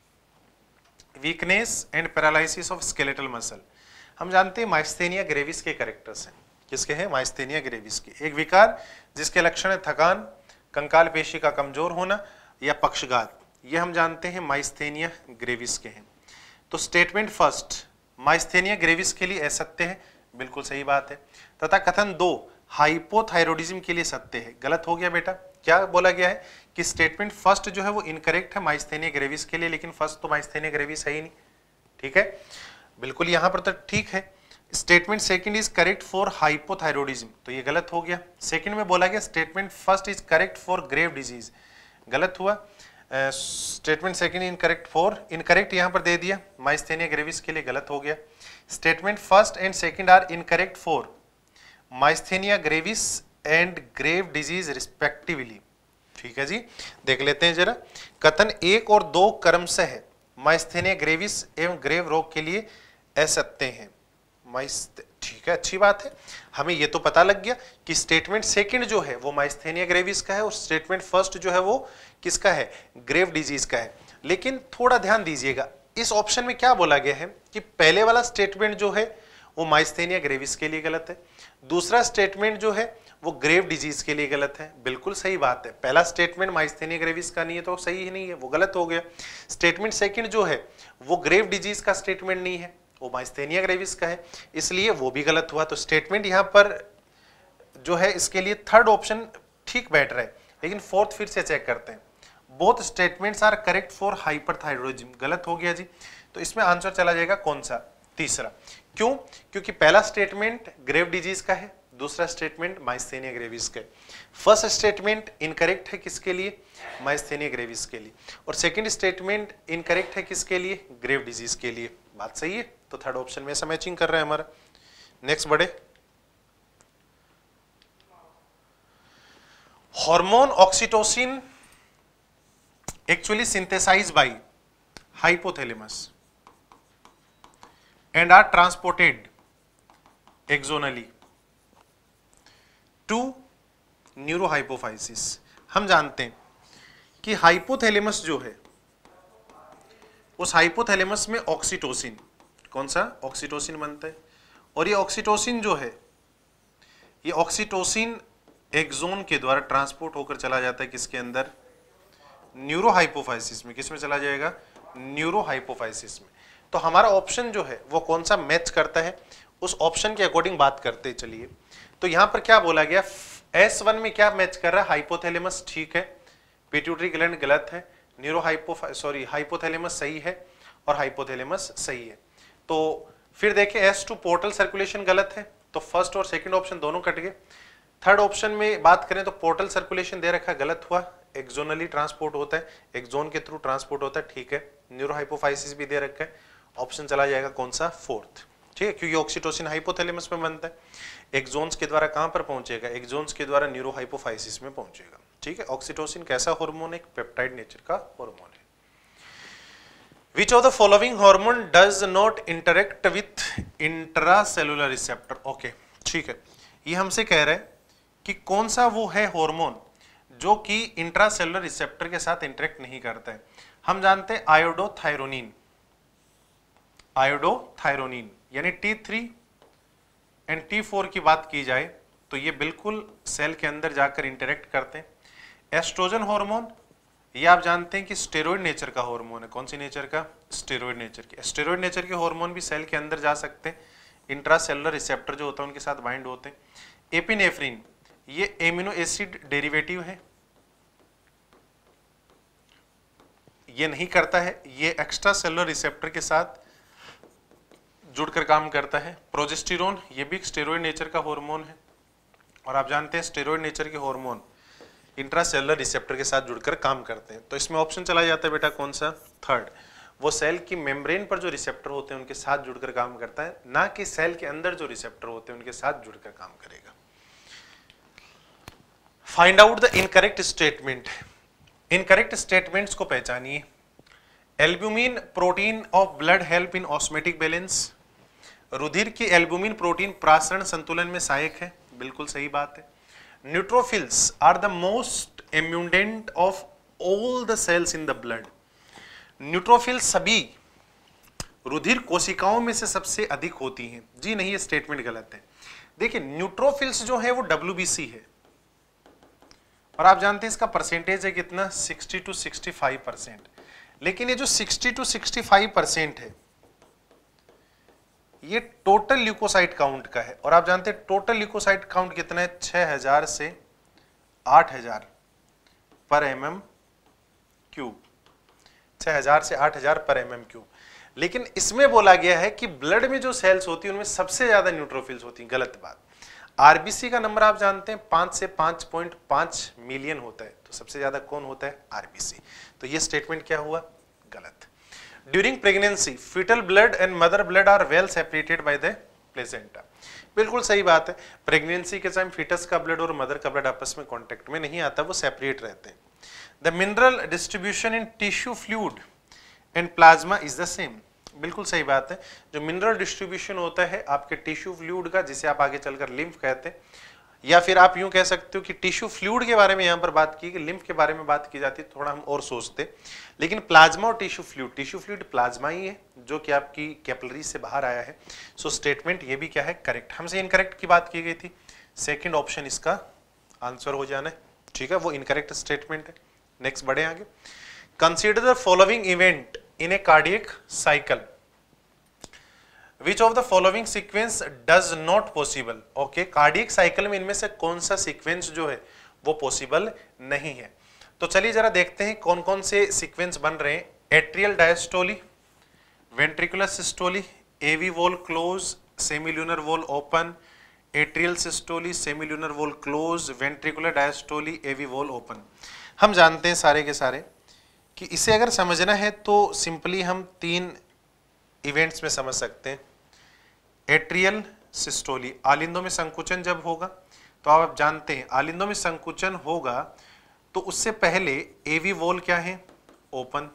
weakness and paralysis of skeletal muscle. हम जानते हैं माइस्थेनिया ग्रेविस के कैरेक्टर्स हैं, किसके हैं? माइस्थेनिया ग्रेविस के। एक विकार जिसके लक्षण है थकान, कंकाल पेशी का कमजोर होना या पक्षघात, ये हम जानते हैं माइस्थेनिया ग्रेविस के हैं। तो स्टेटमेंट फर्स्ट माइस्थेनिया ग्रेविस के लिए असत्य है, बिल्कुल सही बात है। तथा कथन दो हाइपोथायरोडिज्म के लिए सत्य है, गलत हो गया बेटा। क्या बोला गया है कि स्टेटमेंट फर्स्ट जो है वो इनकरेक्ट है माइस्थेनिया ग्रेविस के लिए, लेकिन फर्स्ट तो माइस्थेनिया ग्रेविस है ही नहीं। ठीक है, बिल्कुल यहां पर तो ठीक है। Statement second is correct for hypothyroidism, तो ये गलत हो गया। सेकंड में बोला गया statement first is correct for grave disease, गलत हुआ। Statement second incorrect for, incorrect यहां पर दे दिया माइस्थेनिया ग्रेविस के लिए, गलत हो गया। Statement first and second are incorrect for myasthenia gravis and grave disease respectively. ठीक है जी, देख लेते हैं जरा। कथन एक और दो क्रमशः माइस्थेनिया ग्रेविस एवं ग्रेव रोग के लिए असत्य हैं। ठीक है, अच्छी बात है, हमें ये तो पता लग गया कि स्टेटमेंट सेकंड जो है वो माइस्थेनिया ग्रेविस का है और स्टेटमेंट फर्स्ट जो है वो किसका है? ग्रेव डिजीज का है। लेकिन थोड़ा ध्यान दीजिएगा, इस ऑप्शन में क्या बोला गया है कि पहले वाला स्टेटमेंट जो है वो माइस्थेनिया ग्रेविस के लिए गलत है, दूसरा स्टेटमेंट जो है वो ग्रेव डिजीज के लिए गलत है। बिल्कुल सही बात है, पहला स्टेटमेंट माइस्थेनिया ग्रेविस का नहीं है तो सही ही नहीं है, वो गलत हो गया। स्टेटमेंट सेकंड जो है वो ग्रेव डिजीज का स्टेटमेंट नहीं है, वो माइस्थेनिया ग्रेविस का है, इसलिए वो भी गलत हुआ। तो स्टेटमेंट यहां पर जो है इसके लिए थर्ड ऑप्शन ठीक बैठ रहा है, लेकिन फोर्थ फिर से चेक करते हैं। Both statements are correct for hyperthyroidism, गलत हो गया जी। तो इसमें आंसर चला जाएगा कौन सा? तीसरा। क्यों? क्योंकि पहला स्टेटमेंट ग्रेव डिजीज का है, दूसरा स्टेटमेंट माइस्थेनिया ग्रेविस का है। फर्स्ट स्टेटमेंट इनकरेक्ट है किसके लिए? माइस्थेनिया ग्रेविस के लिए, और सेकंड स्टेटमेंट इनकरेक्ट है किसके लिए? ग्रेव डिजीज के लिए। बात सही है, तो थर्ड ऑप्शन में ऐसा मैचिंग कर रहा है हमारा। नेक्स्ट बढ़े। Hormone oxytocin actually synthesized by hypothalamus and are transported axonally to neurohypophysis। हम जानते हैं कि हाइपोथैलेमस जो है उस हाइपोथैलेमस में ऑक्सीटोसिन, कौन सा? ऑक्सीटोसिन बनता है, और ये ऑक्सीटोसिन जो है ये ऑक्सीटोसिन एक्सोन के द्वारा ट्रांसपोर्ट होकर चला जाता है किसके अंदर? न्यूरोहाइपोफाइसिस में। किस में चला जाएगा? न्यूरोहाइपोफाइसिस में। तो हमारा ऑप्शन जो है वो कौन सा मैच करता है, उस ऑप्शन के अकॉर्डिंग बात करते चलिए। तो यहां पर क्या बोला गया? एस वन में क्या मैच कर रहा है? हाइपोथैलेमस ठीक है, पिट्यूटरी ग्लैंड गलत है, न्यूरोहाइपो सॉरी हाइपोथैलेमस सही है और हाइपोथैलेमस सही है। तो फिर देखें एस टू पोर्टल सर्कुलेशन गलत है, तो फर्स्ट और सेकंड ऑप्शन दोनों कट गए। थर्ड ऑप्शन में बात करें तो पोर्टल सर्कुलेशन दे रखा, गलत हुआ, एक्सोनली ट्रांसपोर्ट होता है, एक्सोन के थ्रू ट्रांसपोर्ट होता है, ठीक है। न्यूरोहाइपोफाइसिस भी दे रखा है, ऑप्शन चला जाएगा कौन सा, फोर्थ, ठीक है, क्योंकि ऑक्सीटोसिन हाइपोथैलेमस में बनता है, एक्सोन्स के द्वारा कहां पर पहुंचेगा, एक्सोन्स के द्वारा न्यूरोहाइपोफाइसिस में पहुंचेगा, ठीक है। ऑक्सीटोसिन कैसा हार्मोन है, पेप्टाइड नेचर का हार्मोन है। Which of the following hormone does not interact with intracellular receptor? Okay, ठीक है, ये हमसे कह रहा है कि कौन सा वो है हार्मोन जो कि इंट्रासेलुलर रिसेप्टर के साथ इंटरेक्ट नहीं करता है। हम जानते हैं आयोडोथायरोनिन, आयोडोथायरोनिन यानी T three and T four की बात की जाए तो ये बिल्कुल सेल के अंदर जाकर इंटरेक्ट करते हैं। एस्ट्रोजन हार्मोन, ये आप जानते हैं कि स्टेरॉइड नेचर का हार्मोन है, कौन सी नेचर का, स्टेरॉइड नेचर के। स्टेरॉइड नेचर के हार्मोन भी सेल के अंदर जा सकते हैं, इंट्रासेलुलर रिसेप्टर जो होता है उनके साथ बाइंड होते हैं। एपिनेफ्रिन, ये एमिनो एसिड डेरिवेटिव है, ये नहीं करता है, ये एक्स्ट्रा सेलुलर रिसेप्टर के साथ जुड़कर काम करता है। प्रोजेस्टेरोन, ये भी स्टेरॉइड नेचर का हार्मोन है, और आप जानते हैं स्टेरॉइड नेचर के हार्मोन इंट्रासेलुलर रिसेप्टर के साथ जुड़कर काम करते हैं। तो इसमें ऑप्शन चला जाता है बेटा कौन सा, थर्ड, वो सेल की मेम्ब्रेन पर जो रिसेप्टर होते हैं उनके साथ जुड़कर काम करता है, ना कि सेल के अंदर जो रिसेप्टर होते हैं उनके साथ जुड़कर काम करेगा। Find out the incorrect statement, incorrect statements को पहचानिए। Albumin protein of blood help in osmotic balance, रुधिर की एल्ब्यूमिन प्रोटीन प्रासरण संतुलन में सहायक है, बिल्कुल सही बात है। Neutrophils are the most abundant of all the cells in the blood, neutrophil सभी रुधिर कोशिकाओं में से सबसे अधिक होती हैं, जी नहीं, ये स्टेटमेंट गलत है। देखिए न्यूट्रोफिल्स जो है वो डब्ल्यूबीसी है, और आप जानते हैं इसका परसेंटेज है कितना, sixty two sixty five percent, लेकिन ये जो sixty two sixty five percent है ये टोटल ल्यूकोसाइट काउंट का है, और आप जानते हैं टोटल ल्यूकोसाइट काउंट कितना है, छह हजार से आठ हजार पर एम एम क्यूब, छह हजार से आठ हजार पर एम एम क्यूब। लेकिन इसमें बोला गया है कि ब्लड में जो सेल्स होती है उनमें सबसे ज्यादा न्यूट्रोफिल्स होती हैं, गलत बात। आरबीसी का नंबर आप जानते हैं पांच से पांच पॉइंट पांच मिलियन होता है, तो सबसे ज्यादा कौन होता है, आरबीसी। तो ये स्टेटमेंट क्या हुआ, गलत। During pregnancy fetal blood and mother blood are well separated by the placenta, बिल्कुल सही बात है। प्रेगनेंसी के टाइम फीटस का ब्लड और मदर का ब्लड आपस में कांटेक्ट में नहीं आता, वो सेपरेट रहते हैं। The mineral distribution in tissue fluid and plasma is the same, बिल्कुल सही बात है। जो मिनरल डिस्ट्रीब्यूशन होता है आपके टिश्यू फ्लूइड का, जिसे आप आगे चलकर लिम्फ कहते हैं, या फिर आप यूं कह सकते हो कि टिश्यू फ्लूइड के बारे में यहां पर बात की, कि लिम्फ के बारे में बात की जाती है थोड़ा हम और सोचते, लेकिन प्लाज्मा और tissue fluid, tissue fluid plasma ही है जो कि आपकी कैपिलरी से बाहर आया है। सो स्टेटमेंट ये भी क्या है, करेक्ट। हमसे इनकरेक्ट की बात की गई थी, सेकेंड ऑप्शन इसका आंसर हो जाना है, ठीक है, वो इनकरेक्ट स्टेटमेंट है। नेक्स्ट बढ़े आगे। Consider the following event in a cardiac cycle, Which of the following sequence does not possible? Okay, cardiac cycle में इनमें से कौन सा सीक्वेंस जो है वो पॉसिबल नहीं है। तो चलिए जरा देखते हैं कौन कौन से सीक्वेंस बन रहे हैं। Atrial diastole, ventricular systole, AV valve close, semilunar valve open, atrial systole, semilunar valve close, ventricular diastole, AV valve open. हम जानते हैं सारे के सारे कि इसे अगर समझना है तो सिंपली हम तीन इवेंट्स में समझ सकते हैं। एट्रियल सिस्टोली, आलिंदों में संकुचन जब होगा, तो आप जानते हैं आलिंदों में संकुचन होगा तो उससे पहले एवी वॉल क्या है, ओपन,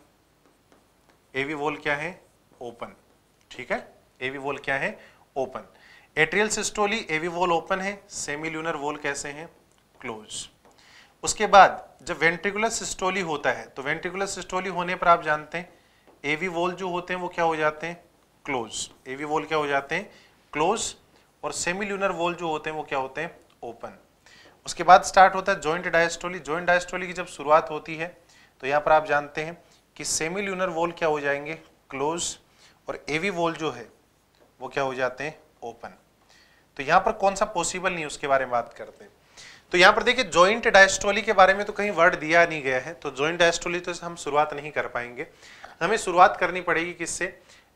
एवी वॉल क्या है, ओपन, ठीक है, एवी वॉल क्या है, open. Atrial systole, AV valve open है, सेमिल्यूनर वॉल कैसे हैं, क्लोज। उसके बाद जब वेंट्रिकुलर सिस्टोली होता है तो वेंट्रिकुलर सिस्टोली होने पर आप जानते हैं एवी वॉल जो होते हैं वो क्या हो जाते हैं, क्लोज, एवी वॉल क्या हो जाते हैं, क्लोज, और सेमिल्यूनर वॉल जो होते हैं वो क्या होते हैं, ओपन। उसके बाद स्टार्ट होता है जॉइंट डायस्टोली। जॉइंट डायस्टोली की जब शुरुआत होती है तो यहाँ पर आप जानते हैं कि सेमिल्यूनर वॉल क्या हो जाएंगे, क्लोज, और एवी वॉल जो है वो क्या हो जाते हैं, ओपन। तो यहाँ पर कौन सा पॉसिबल नहीं, उसके बारे में बात करते हैं। तो यहाँ पर देखिए जॉइंट डायस्टोली के बारे में तो कहीं वर्ड दिया नहीं गया है, तो जॉइंट डायस्टोली तो हम शुरुआत नहीं कर पाएंगे। हमें शुरुआत करनी पड़ेगी किससे,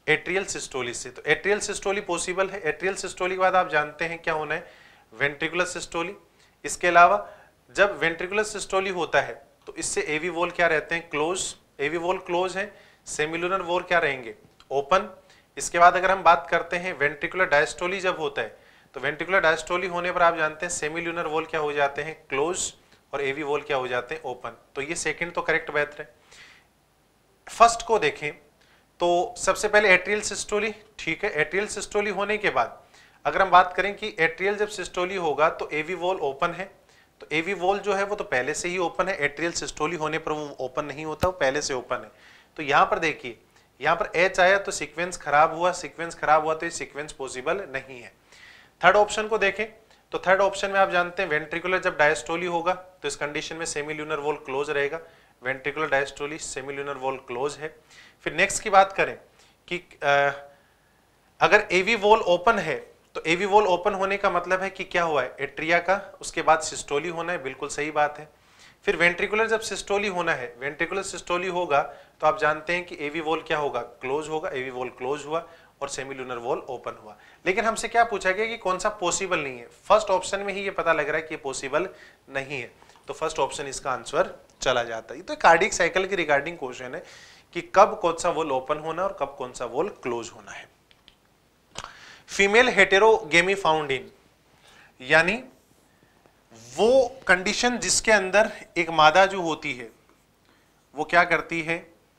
एट्रियल सिस्टोली से। तो एट्रियल सिस्टोली पॉसिबल है। एट्रियल सिस्टोली के बाद आप जानते हैं क्या होना है, वेंट्रिकुलर सिस्टोली। इसके अलावा जब वेंट्रिकुलर सिस्टोली होता है तो इससे एवी वॉल क्या रहते हैं, क्लोज। एवी वॉल क्लोज है, सेमिलुनर वॉल क्या रहेंगे, ओपन। इसके बाद अगर हम बात करते हैं वेंट्रिकुलर डायस्टोली जब होता है तो वेंट्रिकुलर डायस्टोली होने पर आप जानते हैं सेमिलुनर वॉल क्या हो जाते हैं, क्लोज, और एवी वॉल क्या हो जाते हैं, ओपन। तो ये सेकंड तो करेक्ट बेहतर है। फर्स्ट को देखें तो सबसे पहले एट्रियल सिस्टोली, ठीक है। एट्रियल सिस्टोली होने के बाद अगर हम बात करें कि एट्रियल जब सिस्टोली होगा तो एवी वॉल ओपन है, तो एवी वॉल जो है वो तो पहले से ही ओपन है। एट्रियल सिस्टोली होने पर वो ओपन नहीं होता, वो पहले से ओपन है। तो यहां पर देखिए, यहां पर एच आया तो सीक्वेंस खराब हुआ, सीक्वेंस खराब हुआ तो ये सीक्वेंस पॉसिबल नहीं है। थर्ड ऑप्शन को देखें तो थर्ड ऑप्शन में आप जानते हैं वेंट्रिकुलर जब डायस्टोली होगा तो इस कंडीशन में सेमिल्यूनर वॉल क्लोज रहेगा। Ventricular diastole, semilunar valve close है। फिर नेक्स्ट की बात करें कि आ, अगर एवी वॉल ओपन है तो एवी वॉल ओपन होने का मतलब है कि क्या हुआ है, एट्रिया का, उसके बाद सिस्टोली होना है, बिल्कुल सही बात है। फिर वेंट्रिकुलर जब सिस्टोली होना है, वेंट्रिकुलर सिस्टोली होगा तो आप जानते हैं कि एवी वॉल क्या होगा, क्लोज होगा। एवी वॉल क्लोज हुआ और सेमिल्यूनर वॉल ओपन हुआ। लेकिन हमसे क्या पूछा गया कि कौन सा पॉसिबल नहीं है। फर्स्ट ऑप्शन में ही ये पता लग रहा है कि पॉसिबल नहीं है, तो फर्स्ट ऑप्शन इसका आंसर चला जाता है। तो कार्डियक साइकिल के रिगार्डिंग क्वेश्चन है कि कब कौन सा वॉल ओपन होना और कब कौन सा वॉल क्लोज होना है। फीमेल हेटेरोगेमी फाउंड इन, यानी वो कंडीशन जिसके अंदर एक मादा जो होती है वो क्या करती है,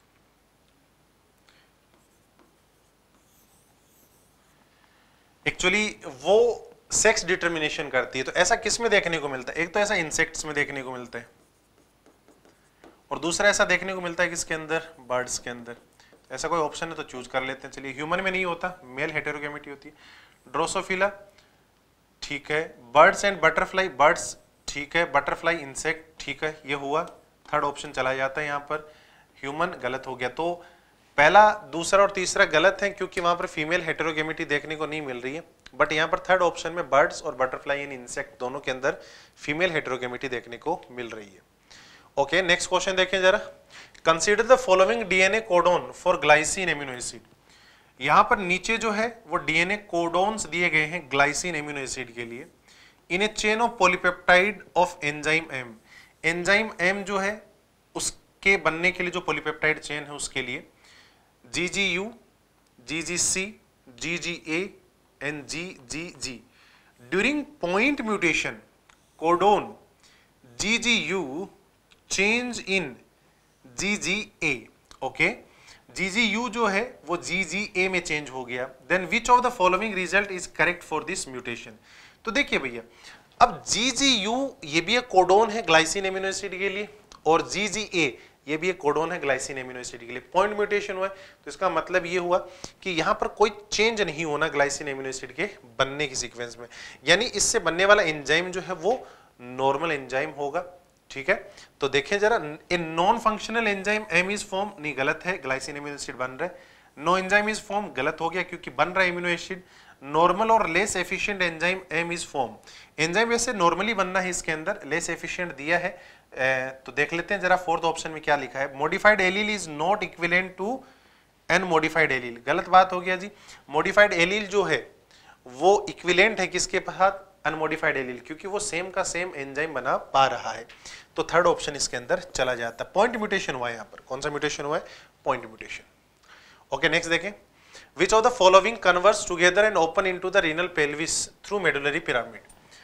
एक्चुअली वो सेक्स डिटर्मिनेशन करती है। तो ऐसा किस में देखने को मिलता है, एक तो ऐसा इंसेक्ट्स में देखने को मिलता है और दूसरा ऐसा देखने को मिलता है किसके अंदर, बर्ड्स के अंदर। ऐसा कोई ऑप्शन है तो चूज कर लेते हैं। चलिए, ह्यूमन में नहीं होता, मेल हेटेरोगेमिटी होती है। ड्रोसोफिला, ठीक है। बर्ड्स एंड बटरफ्लाई, बर्ड्स ठीक है, बटरफ्लाई इंसेक्ट, ठीक है, ये हुआ। थर्ड ऑप्शन चला जाता है यहाँ पर, ह्यूमन गलत हो गया। तो पहला, दूसरा और तीसरा गलत है क्योंकि वहां पर फीमेल हेटेरोगेमिटी देखने को नहीं मिल रही है। बट यहाँ पर थर्ड ऑप्शन में बर्ड्स और बटरफ्लाई एंड इंसेक्ट दोनों के अंदर फीमेल हेटेरोगेमिटी देखने को मिल रही है। ओके, नेक्स्ट क्वेश्चन देखें जरा। Consider the following DNA codon for glycine amino acid. यहां पर नीचे जो है वो डीएनए कोडोन्स दिए गए हैं ग्लाइसिन एमिनो एसिड के लिए। In a chain of polypeptide of enzyme M, enzyme M जो है उसके बनने के लिए जो पॉलीपेप्टाइड चेन है उसके लिए G G U, G G C, G G A and G G G. During point mutation codon G G U change in G G A. Okay, G G U जो है वो जी G ए में change हो गया। Then which of the following result is correct for this mutation. तो देखिए भैया, अब जी जी यू ये भी एक कोडोन है ग्लाइसिन एमिनो एसिड के लिए और जी जी ए ये भी एक कोडोन है ग्लाइसिन एमिनो एसिड के लिए। पॉइंट म्यूटेशन हुआ है तो इसका मतलब ये हुआ कि यहां पर कोई चेंज नहीं होना ग्लाइसिन एमिनो एसिड के बनने की सीक्वेंस में, यानी इससे बनने वाला एंजाइम जो है वो नॉर्मल एंजाइम होगा। ठीक है, तो देखें जरा, a non functional enzyme M is form, नहीं गलत है, ग्लाइसिन एमिनो एसिड बन रहा है। नो एंजाइम इज फॉर्म, गलत हो गया क्योंकि बन रहा है एमिनो एसिड। नॉर्मल और less efficient enzyme M is form, enzyme वैसे नॉर्मली बनना है इसके अंदर, लेस एफिशिएंट दिया है। ए, तो देख लेते हैं जरा फोर्थ ऑप्शन में क्या लिखा है। Modified allele is not equivalent to an modified allele, गलत बात हो गया जी। मॉडिफाइड एलील जो है वो इक्विवेलेंट है किसके साथ, अनमॉडिफाइड एलील, क्योंकि वो सेम का सेम एंजाइम बना पा रहा है। तो थर्ड ऑप्शन इसके अंदर चला जाता है। पॉइंट म्यूटेशन हुआ है यहाँ पर, कौन सा म्यूटेशन हुआ है, पॉइंट म्यूटेशन। ओके, नेक्स्ट देखें। Which of the following converse together and open into the renal pelvis through medullary pyramid.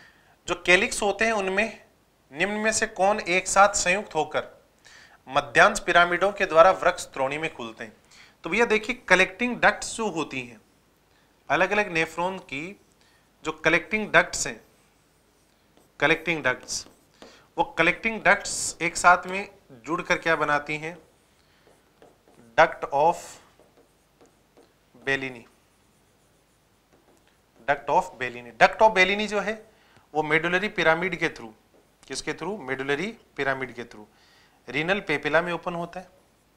जो कैलिक्स होते हैं उनमें निम्न में से कौन एक साथ संयुक्त होकर मध्यांश पिरामिडों के द्वारा वृक्ष त्रोणी में खुलते हैं। तो भैया देखिए, कलेक्टिंग डक्ट्स जो होती हैं अलग अलग नेफ्रॉन की, जो कलेक्टिंग डक्ट्स हैं, कलेक्टिंग डक्ट्स, वो कलेक्टिंग डक्ट्स एक साथ में जुड़कर क्या बनाती हैं, duct of Bellini, duct of Bellini. Duct of Bellini जो है वो मेडुलरी पिरामिड के थ्रू, किसके थ्रू, मेडुलरी पिरामिड के थ्रू रीनल पेपिला में ओपन होता है,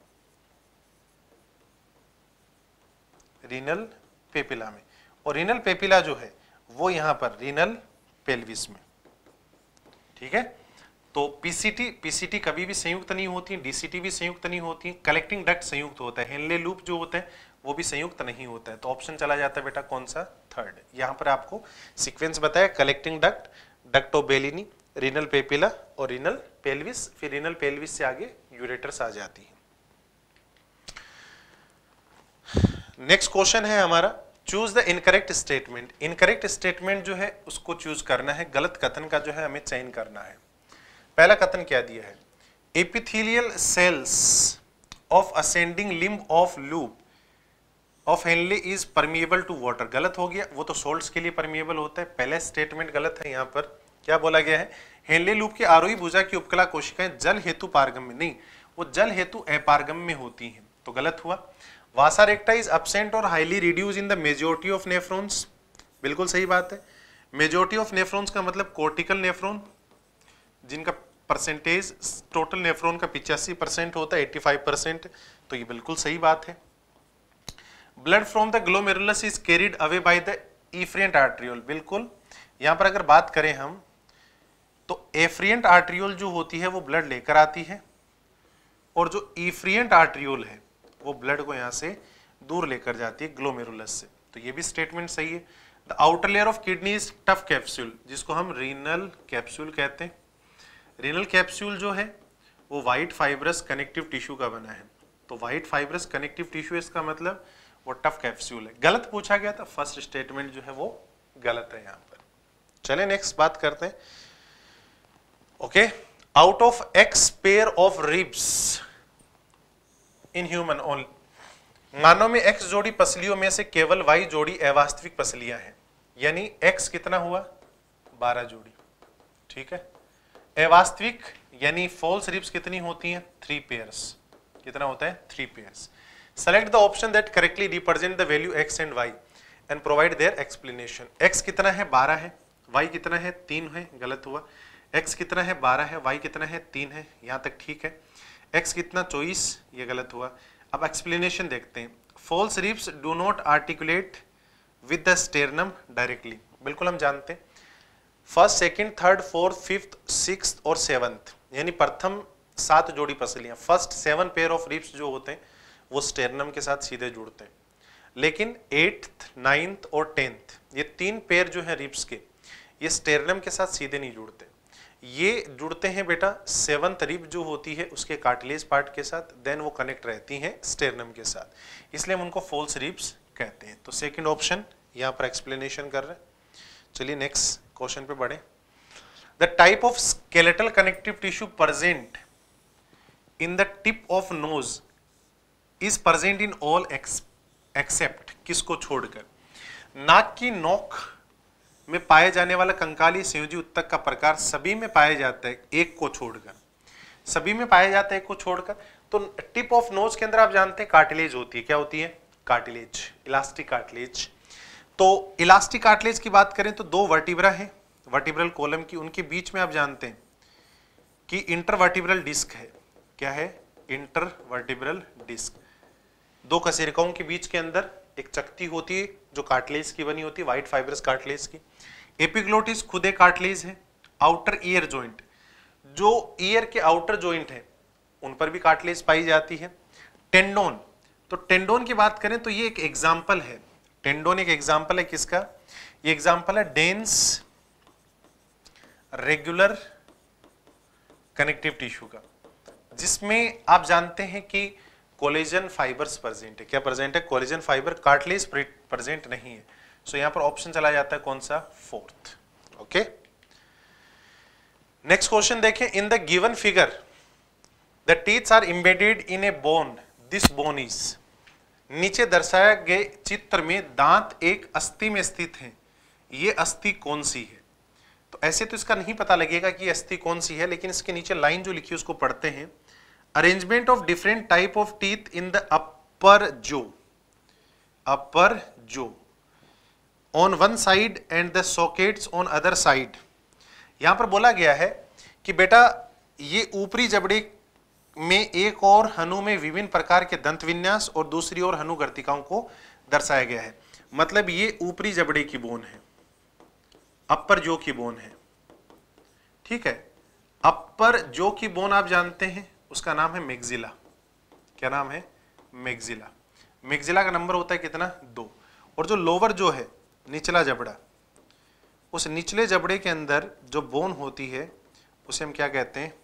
रीनल पेपिला में, और रीनल पेपिला जो है वो यहां पर रीनल पेल्विस में। ठीक है, तो पीसीटी पीसीटी कभी भी संयुक्त नहीं होती है, डीसीटी भी संयुक्त नहीं होती है, कलेक्टिंग डक्ट संयुक्त होता है, हेनले लूप जो होते हैं वो भी संयुक्त नहीं होता है। तो ऑप्शन चला जाता है बेटा कौन सा, थर्ड। यहाँ पर आपको सीक्वेंस बताया, collecting duct, duct of Bellini, renal papilla और रीनल पेल्विस, फिर रीनल पेल्विस से आगे यूरेटर्स आ जाती है। नेक्स्ट क्वेश्चन है हमारा, choose the incorrect statement. Incorrect statement जो है उसको चूज करना है, गलत कथन का जो है हमें चयन करना है। पहला कथन क्या दिया है, epithelial cells of ascending limb of loop of Henle is permeable to water. गलत हो गया, वो तो सोल्ट्स के लिए परमिएबल होता है, पहले स्टेटमेंट गलत है। यहाँ पर क्या बोला गया है, हेनले लूप की आरोही भुजा की उपकला कोशिकाएं जल हेतु पारगम्य, नहीं वो जल हेतु अपारगम्य होती हैं, तो गलत हुआ। वासा रेक्टा इज एब्सेंट और highly reduce in the majority of nephrons, बिल्कुल सही बात है। मेजॉरिटी ऑफ नेफ्रॉन्स का मतलब कोर्टिकल नेफ्रॉन, जिनका परसेंटेज टोटल नेफ्रॉन का पिचासी परसेंट होता है, पचासी परसेंट, तो ये बिल्कुल सही बात है। Blood from the glomerulus is carried away by the efferent arteriole, बिल्कुल। यहां पर अगर बात करें हम तो एफ्रिएंट आर्ट्रियोल जो होती है वो ब्लड लेकर आती है, और जो इफ्रिएंट आर्ट्रियोल है वो ब्लड को यहां से दूर लेकर जाती है ग्लोमेरुलस से, तो ये भी स्टेटमेंट सही है। The outer layer of kidney is tough capsule, जिसको हम रीनल कैप्सूल कहते हैं। रीनल कैप्सूल जो है वो व्हाइट फाइब्रस कनेक्टिव टिश्यू का बना है, तो व्हाइट फाइब्रस कनेक्टिव टिश्यू इसका मतलब वो टफ कैप्सूल है। गलत पूछा गया था, फर्स्ट स्टेटमेंट जो है वो गलत है यहाँ पर। चले नेक्स्ट बात करते हैं। Okay, out of X pair of ribs in human only, मानव में एक्स जोड़ी पसलियों में से केवल वाई जोड़ी अवास्तविक पसलियां हैं, यानी एक्स कितना हुआ, बारह जोड़ी, ठीक है। अवास्तविक यानी फॉल्स रिब्स कितनी होती हैं, थ्री पेयर्स, कितना होता है, three pairs. Select the option that correctly represent the value X and Y and provide their explanation. X कितना है, बारह है, वाई कितना है, तीन है, गलत हुआ। एक्स कितना है, बारह है, वाई कितना है, तीन है, यहां तक ठीक है। एक्स कितना, चौबीस, ये गलत हुआ। अब एक्सप्लेनेशन देखते हैं। False ribs do not articulate with the sternum directly, बिल्कुल हम जानते हैं। First, second, third, fourth, fifth, sixth और सेवंथ, यानी प्रथम सात जोड़ी पसलियां, first seven pair of ribs जो होते हैं वो स्टेरनम के साथ सीधे जुड़ते हैं, लेकिन एट्थ, नाइन्थ और टेंथ ये तीन पेयर जो है रिब्स के, ये स्टेरनम के साथ सीधे नहीं जुड़ते, ये जुड़ते हैं बेटा सेवंथ रिब जो होती है उसके कार्टिलेज पार्ट के साथ, देन वो कनेक्ट रहती हैं स्टेरनम के साथ, इसलिए हम उनको फॉल्स रिब्स कहते हैं। तो सेकंड ऑप्शन यहाँ पर एक्सप्लेनेशन कर रहे हैं। चलिए नेक्स्ट क्वेश्चन पे बढ़े। The type of skeletal connective tissue present in the tip of nose is present in all except, किसको छोड़कर, नाक की नोक में पाए जाने वाला कंकाली संयोजी उत्तक का प्रकार सभी में पाया जाता है, एक को छोड़कर, सभी में पाया जाता है एक को छोड़कर। तो टिप ऑफ नोज के अंदर आप जानते हैं कार्टिलेज होती है, क्या होती है, कार्टिलेज, इलास्टिक कार्टिलेज। तो इलास्टिक कार्टिलेज की बात करें तो दो वर्टिब्रा है वर्टिब्रल कॉलम की, उनके बीच में आप जानते हैं कि इंटरवर्टिब्रल डिस्क है, क्या है, इंटरवर्टिब्रल डिस्क। दो कशेरुकाओं के बीच के अंदर एक चकती होती है जो कार्टिलेज की बनी होती है, व्हाइट फाइब्रस कार्टिलेज की। एपिग्लोटिस खुद एक कार्टिलेज है। आउटर ईयर जॉइंट, जो ईयर के आउटर जॉइंट है उन पर भी कार्टिलेज पाई जाती है। टेंडोन, तो टेंडोन की बात करें तो ये एक एग्जाम्पल है, टेंडोन एक एग्जाम्पल है किसका, ये एग्जाम्पल है डेंस रेगुलर कनेक्टिव टिश्यू का, जिसमें आप जानते हैं कि कोलेजन फाइबर्स प्रेजेंट है, क्या प्रेजेंट है, कोलेजन फाइबर, कार्टिलेज प्रेजेंट नहीं है। सो यहां पर ऑप्शन चला जाता है कौन सा, फोर्थ। ओके, नेक्स्ट क्वेश्चन देखें। In the given figure the teeths are embedded in a bone, this bone is, नीचे दर्शाए गए चित्र में दांत एक अस्थि में स्थित है, ये अस्थि कौन सी है। तो ऐसे तो इसका नहीं पता लगेगा कि अस्थि कौन सी है, लेकिन इसके नीचे लाइन जो लिखी है उसको पढ़ते हैं। Arrangement of different type of teeth in the upper jaw, upper jaw on one side and the sockets on other side. यहां पर बोला गया है कि बेटा ये ऊपरी जबड़े में एक और हनु में विभिन्न प्रकार के दंत विन्यास और दूसरी ओर हनु गर्तिकाओं को दर्शाया गया है, मतलब ये ऊपरी जबड़े की बोन है, अपर जो की बोन है, ठीक है। अपर जो की बोन आप जानते हैं उसका नाम है मैक्सिला। क्या नाम है? मैक्सिला। मैक्सिला का नंबर होता है कितना? दो। और जो लोअर जो है निचला जबड़ा, उस निचले जबड़े के अंदर जो बोन होती है उसे हम क्या कहते हैं?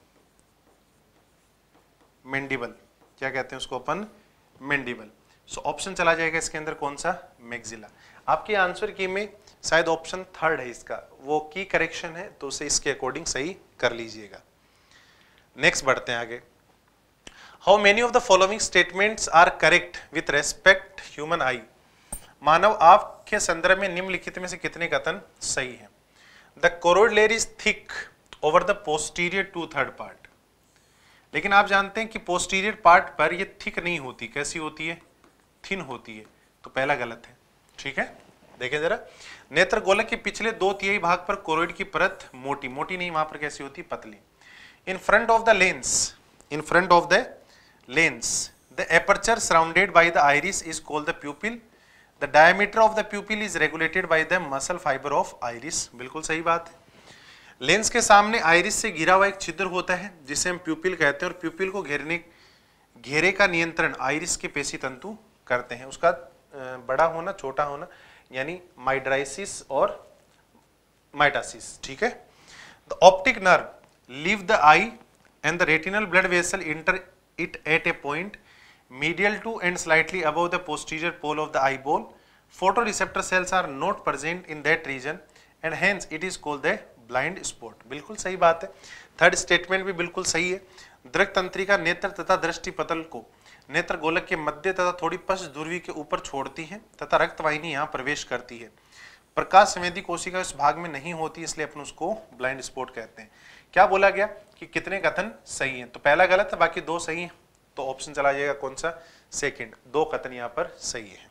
मैंडिबल। क्या कहते हैं उसको अपन? मैंडिबल। सो ऑप्शन चला जाएगा इसके अंदर कौन सा? मैक्सिला। आपके आंसर की में शायद ऑप्शन थर्ड है इसका, वो की करेक्शन है, तो उसे इसके अकॉर्डिंग सही कर लीजिएगा। नेक्स्ट बढ़ते हैं आगे। How many of the following statements are correct with respect human eye? मानव आंख के संदर्भ में निम्नलिखित में से कितने कथन सही हैं? The choroid layer is thick over the posterior two third part. लेकिन आप जानते हैं कि पोस्टीरियर पार्ट पर ये थिक नहीं होती, कैसी होती है? थिन होती है। तो पहला गलत है। ठीक है, देखें जरा। नेत्र गोलक के पिछले दो तिहाई भाग पर कोरोइड की परत मोटी मोटी नहीं, वहां पर कैसी होती? पतली। In front of the lens, in front of the lens the aperture surrounded by the iris is called the pupil. The diameter of the pupil is regulated by the muscle fibre of iris. बिल्कुल सही बात है। Lens के सामने iris से घिरा हुआ एक छिद्र होता है जिसे हम प्यूपिल कहते हैं, और प्यूपिल को घेरने घेरे का नियंत्रण आइरिस के पेशी तंतु करते हैं। उसका बड़ा होना, छोटा होना, यानी माइड्राइसिस और माइटासिस। ठीक है। The optic nerve leave the eye and the retinal blood vessel enter it at a point medial to and slightly above the posterior pole of the eyeball. Photoreceptor cells are not present in that region and hence it is called the blind spot. बिल्कुल सही बात है। Third statement भी बिल्कुल सही है। दृक तंत्रिका नेत्र तथा दृष्टि पटल को नेत्र गोलक के मध्य तथा थोड़ी पश्च ध्रुवी के ऊपर छोड़ती है तथा रक्तवाहिनी यहाँ प्रवेश करती है। प्रकाश संवेदी कोशिका इस भाग में नहीं होती, इसलिए अपन उसको ब्लाइंड स्पॉट कहते हैं। क्या बोला गया कि कितने कथन सही हैं? तो पहला गलत है, बाकी दो सही हैं। तो ऑप्शन चला जाएगा कौन सा? सेकंड। दो कथन यहां पर सही है।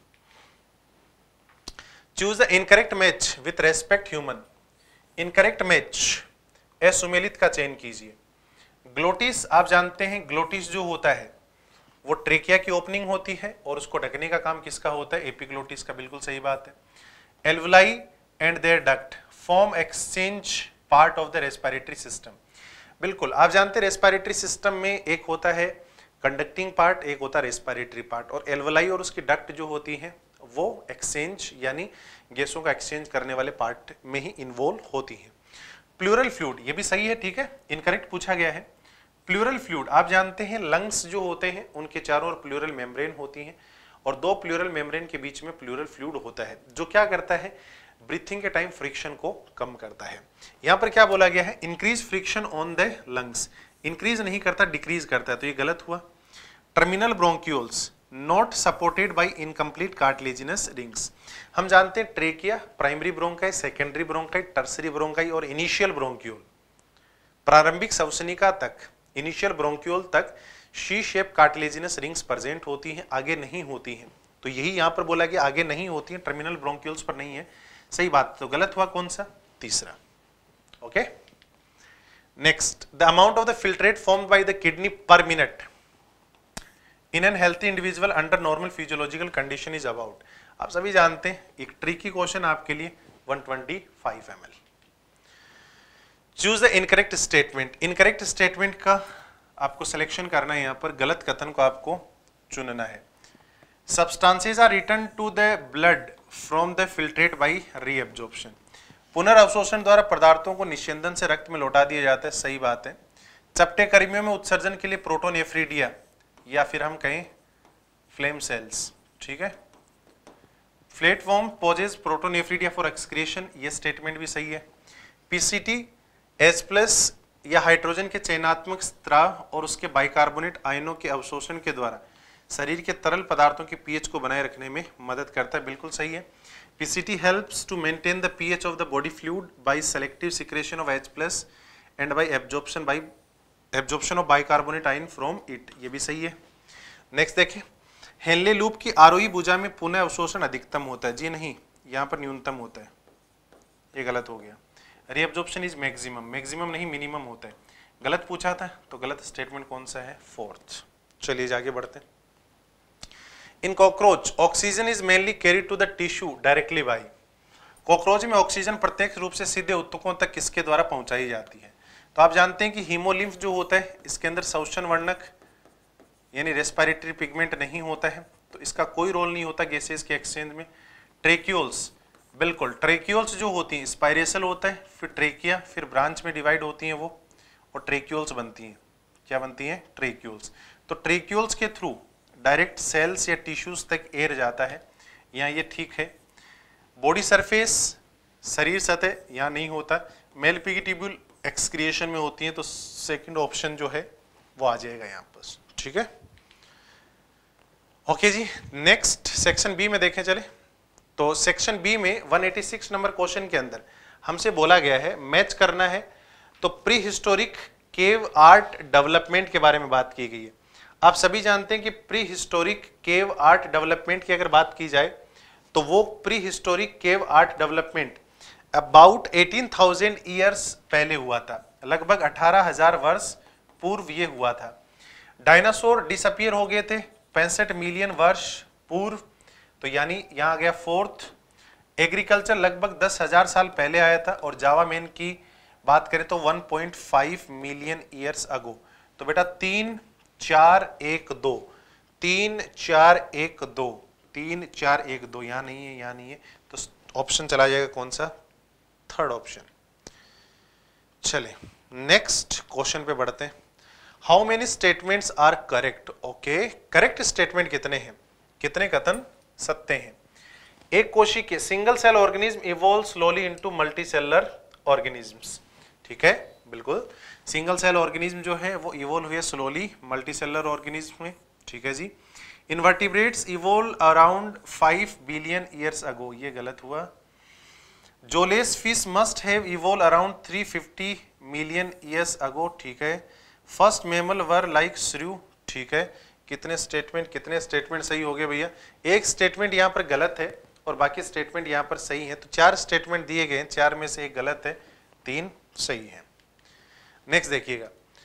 Choose the incorrect match with respect human. Incorrect match, असुमेलित का चयन कीजिए। ग्लोटिस, आप जानते हैं ग्लोटिस जो होता है वो ट्रेकिया की ओपनिंग होती है और उसको ढकने का काम किसका होता है? एपिग्लोटिस का। बिल्कुल सही बात है। Alveoli and their duct form exchange part of the respiratory system. बिल्कुल, आप जानते हैं रेस्पिरेटरी सिस्टम में एक होता है कंडक्टिंग पार्ट, एक होता है रेस्पिरेटरी पार्ट, और एल्वुलाई और उसकी डक्ट जो होती है वो एक्सचेंज यानी गैसों का एक्सचेंज करने वाले पार्ट में ही इन्वॉल्व होती है। प्लूरल फ्लूइड, ये भी सही है। ठीक है, इनकरेक्ट पूछा गया है। प्लूरल फ्लूइड, आप जानते हैं लंग्स जो होते हैं उनके चारों ओर प्लूरल मेम्ब्रेन होती है और दो प्लूरल मेम्ब्रेन के बीच में प्लूरल फ्लूइड होता है जो क्या करता है? ब्रीथिंग के टाइम फ्रिक्शन को कम करता है। यहां पर क्या बोला गया है? Increase friction on the lungs. Increase नहीं करता, डिक्रीज करता है, तो ये गलत हुआ। Terminal bronchioles not supported by incomplete cartilaginous rings. हम जानते हैं trachea, primary bronchi, secondary bronchi, tertiary bronchi और इनिशियल ब्रोंक्यूल। प्रारंभिक श्वसनिका तक, इनिशियल ब्रोंक्यूल तक C shape cartilaginous rings present होती हैं, आगे नहीं होती हैं। तो यही यहां पर बोला गया आगे नहीं होती हैं, टर्मिनल ब्रोंक्यूल्स पर नहीं है। सही बात। तो गलत हुआ कौन सा? तीसरा। Okay, next, the amount of the filtrate formed by the kidney per minute in an healthy individual under normal physiological condition is about. आप सभी जानते हैं, एक ट्रिकी क्वेश्चन आपके लिए, one twenty five M L. Choose the incorrect statement. Incorrect statement का आपको selection करना है, यहां पर गलत कथन को आपको चुनना है। Substances are return to the blood from the filtrate by reabsorption. पुनर्अवशोषण द्वारा पदार्थों को निस्यंदन से रक्त में लौटा दिया जाता है। सही बात है। चपटे कर्मियों में उत्सर्जन के लिए प्रोटोनेफ्रिडिया या फिर हम कहें फ्लेम सेल्स। ठीक है। Platform possess protonephridia for excretion, ये स्टेटमेंट भी सही है। पीसीटी एच प्लस या हाइड्रोजन के चयनात्मक स्त्राव और उसके बाइकार्बोनेट आयनों के अवशोषण के द्वारा शरीर के तरल पदार्थों के पीएच को बनाए रखने में मदद करता है। बिल्कुल सही है। PCT helps to maintain the pH of the body fluid by selective secretion of H plus and by absorption by absorption of bicarbonate ion from it, ये भी सही है। नेक्स्ट देखिए, हेनले लूप की आरोही भुजा में पुनः अवशोषण अधिकतम होता है। जी नहीं, यहाँ पर न्यूनतम होता है, ये गलत हो गया। रीअब्जॉर्प्शन इज मैक्सिमम, मैक्सिमम नहीं मिनिमम होता है। गलत पूछा था, तो गलत स्टेटमेंट कौन सा है? फोर्थ। चलिए आगे बढ़ते हैं। In cockroach oxygen is mainly carried to the tissue directly by. Cockroach में ऑक्सीजन प्रत्यक्ष रूप से सीधे ऊतकों तक किसके द्वारा पहुंचाई जाती है? तो आप जानते हैं कि हीमोलिम्फ जो होता है इसके अंदर शोषण वर्णक यानी रेस्पिरेटरी पिगमेंट नहीं होता है, तो इसका कोई रोल नहीं होता गैसेस के एक्सचेंज में। ट्रेक्यूल्स, बिल्कुल ट्रेक्यूल्स जो होती हैं स्पाइरेसल होता है, फिर ट्रेकिया, फिर ब्रांच में डिवाइड होती हैं वो, और ट्रेक्यूल्स बनती हैं। क्या बनती हैं? ट्रेक्यूल्स। तो ट्रेक्यूल्स के थ्रू डायरेक्ट सेल्स या टिश्यूज तक एयर जाता है, यहाँ ये ठीक है। बॉडी सरफेस, शरीर सतह, यहाँ नहीं होता। मेल पिगी ट्यूब्यूल एक्सक्रिएशन में होती है, तो सेकंड ऑप्शन जो है वो आ जाएगा यहाँ पर। ठीक है, ओके जी। नेक्स्ट सेक्शन बी में देखें चले, तो सेक्शन बी में एक सौ छियासी नंबर क्वेश्चन के अंदर हमसे बोला गया है मैच करना है, तो prehistoric cave art development के बारे में बात की गई है। आप सभी जानते हैं कि prehistoric cave art development की अगर बात की जाए तो वो prehistoric cave art development about अठारह हज़ार ईयर्स पहले हुआ था, लगभग अठारह हजार वर्ष पूर्व ये हुआ था। डायनासोर डिसअपियर हो गए थे पैंसठ मिलियन वर्ष पूर्व, तो यानी यहाँ आ गया फोर्थ। एग्रीकल्चर लगभग दस हजार साल पहले आया था, और जावा मैन की बात करें तो एक पॉइंट पाँच मिलियन ईयर्स अगो। तो बेटा तीन चार एक दो, तीन चार एक दो, तीन चार एक दो, यहाँ नहीं है, यहाँ नहीं है, तो ऑप्शन चला जाएगा कौन सा? Third option. चले नेक्स्ट क्वेश्चन पे बढ़ते हैं। How many statements are correct? Okay, correct statement कितने हैं? कितने कथन सत्य हैं? एक कोशिकीय के single cell organism evolve slowly into multi cellular organisms. ठीक है, बिल्कुल सिंगल सेल ऑर्गेनिज्म जो है वो इवॉल्व हुए स्लोली मल्टी सेलुलर ऑर्गेनिज्म में। ठीक है जी। Invertebrates evolve around five billion years ago, ये गलत हुआ। Jawless fish must have evolve around three fifty million years ago. ठीक है। फर्स्ट मैमल वर लाइक श्रू। ठीक है। कितने स्टेटमेंट कितने स्टेटमेंट सही हो गए भैया? एक स्टेटमेंट यहाँ पर गलत है और बाकी स्टेटमेंट यहाँ पर सही है, तो चार स्टेटमेंट दिए गए हैं, चार में से एक गलत है, तीन सही है। नेक्स्ट देखिएगा,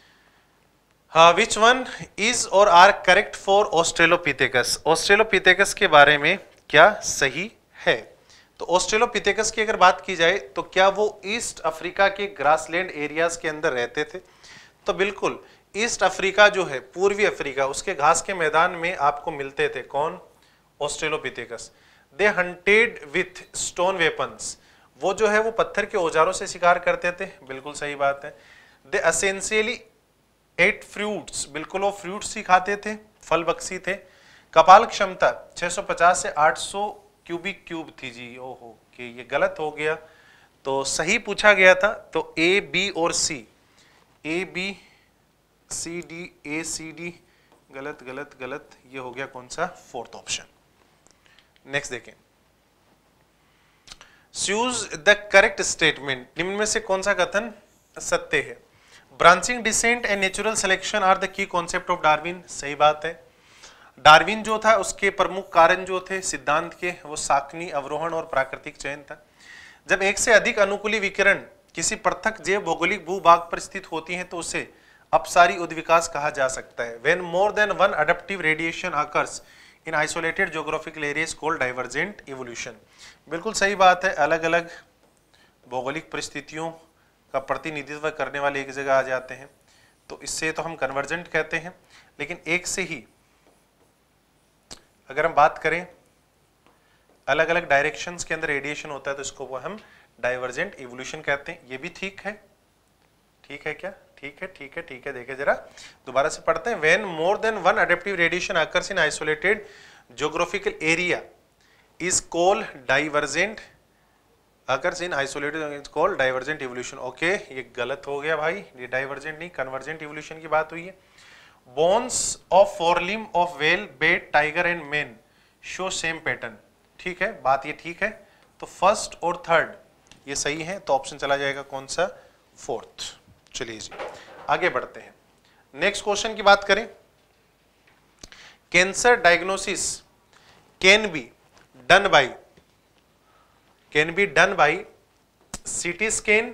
विच वन इज और are correct for Australopithecus? Australopithecus के बारे में क्या सही है? तो ऑस्ट्रेलोपिथेकस की अगर बात की जाए तो क्या वो ईस्ट अफ्रीका के ग्रासलैंड एरियाज के अंदर रहते थे? तो बिल्कुल, ईस्ट अफ्रीका जो है, पूर्वी अफ्रीका, उसके घास के मैदान में आपको मिलते थे कौन? Australopithecus. They hunted with stone weapons, वो जो है वो पत्थर के औजारों से शिकार करते थे, बिल्कुल सही बात है। दे एसेंशियली एट फ्रूट्स, बिल्कुल वो फ्रूट्स ही खाते थे, फल बख्शी थे। कपाल क्षमता छह सौ पचास से आठ सौ क्यूबिक क्यूब थी जी। ओहो, कि ये गलत हो गया, तो सही पूछा गया था, तो ए बी और C, A B C D, A C D, गलत गलत गलत, ये हो गया कौन सा? Fourth option. नेक्स्ट देखें, चूज द करेक्ट स्टेटमेंट, निम्न में से कौन सा कथन सत्य है? Branching descent and natural selection are the key concept of Darwin. सही बात है। डार्विन जो था उसके प्रमुख कारण जो थे सिद्धांत के, वो साखनी अवरोहण और प्राकृतिक चयन था। जब एक से अधिक अनुकूली विकिरण किसी पृथक जैव भौगोलिक भूभाग पर स्थित होती हैं तो उसे अपसारी उद्विकास कहा जा सकता है। When more than one adaptive radiation occurs in isolated geographical areas called divergent evolution. बिल्कुल सही बात है, अलग अलग भौगोलिक परिस्थितियों का प्रतिनिधित्व करने वाले एक जगह आ जाते हैं, तो इससे तो हम कन्वर्जेंट कहते हैं। लेकिन एक से ही अगर हम बात करें अलग अलग डायरेक्शंस के अंदर रेडिएशन होता है तो इसको वो हम डाइवर्जेंट इवोल्यूशन कहते हैं। ये भी ठीक है, ठीक है क्या? ठीक है, ठीक है, ठीक है। देखिए जरा दोबारा से पढ़ते हैं। When more than one adaptive radiation occurs in isolated geographical area is called divergent, occurs in isolated is called divergent evolution. Okay, ये गलत हो गया भाई, ये डाइवर्जेंट नहीं कन्वर्जेंट इवोल्यूशन की बात हुई है। Bones of forelimb of whale, bat, tiger and man show same pattern. ठीक है, बात ये ठीक है। तो फर्स्ट और थर्ड ये सही है, तो ऑप्शन चला जाएगा कौन सा? फोर्थ। चलिए जी आगे बढ़ते हैं। नेक्स्ट क्वेश्चन की बात करें, cancer diagnosis can be done by can be done by CT scan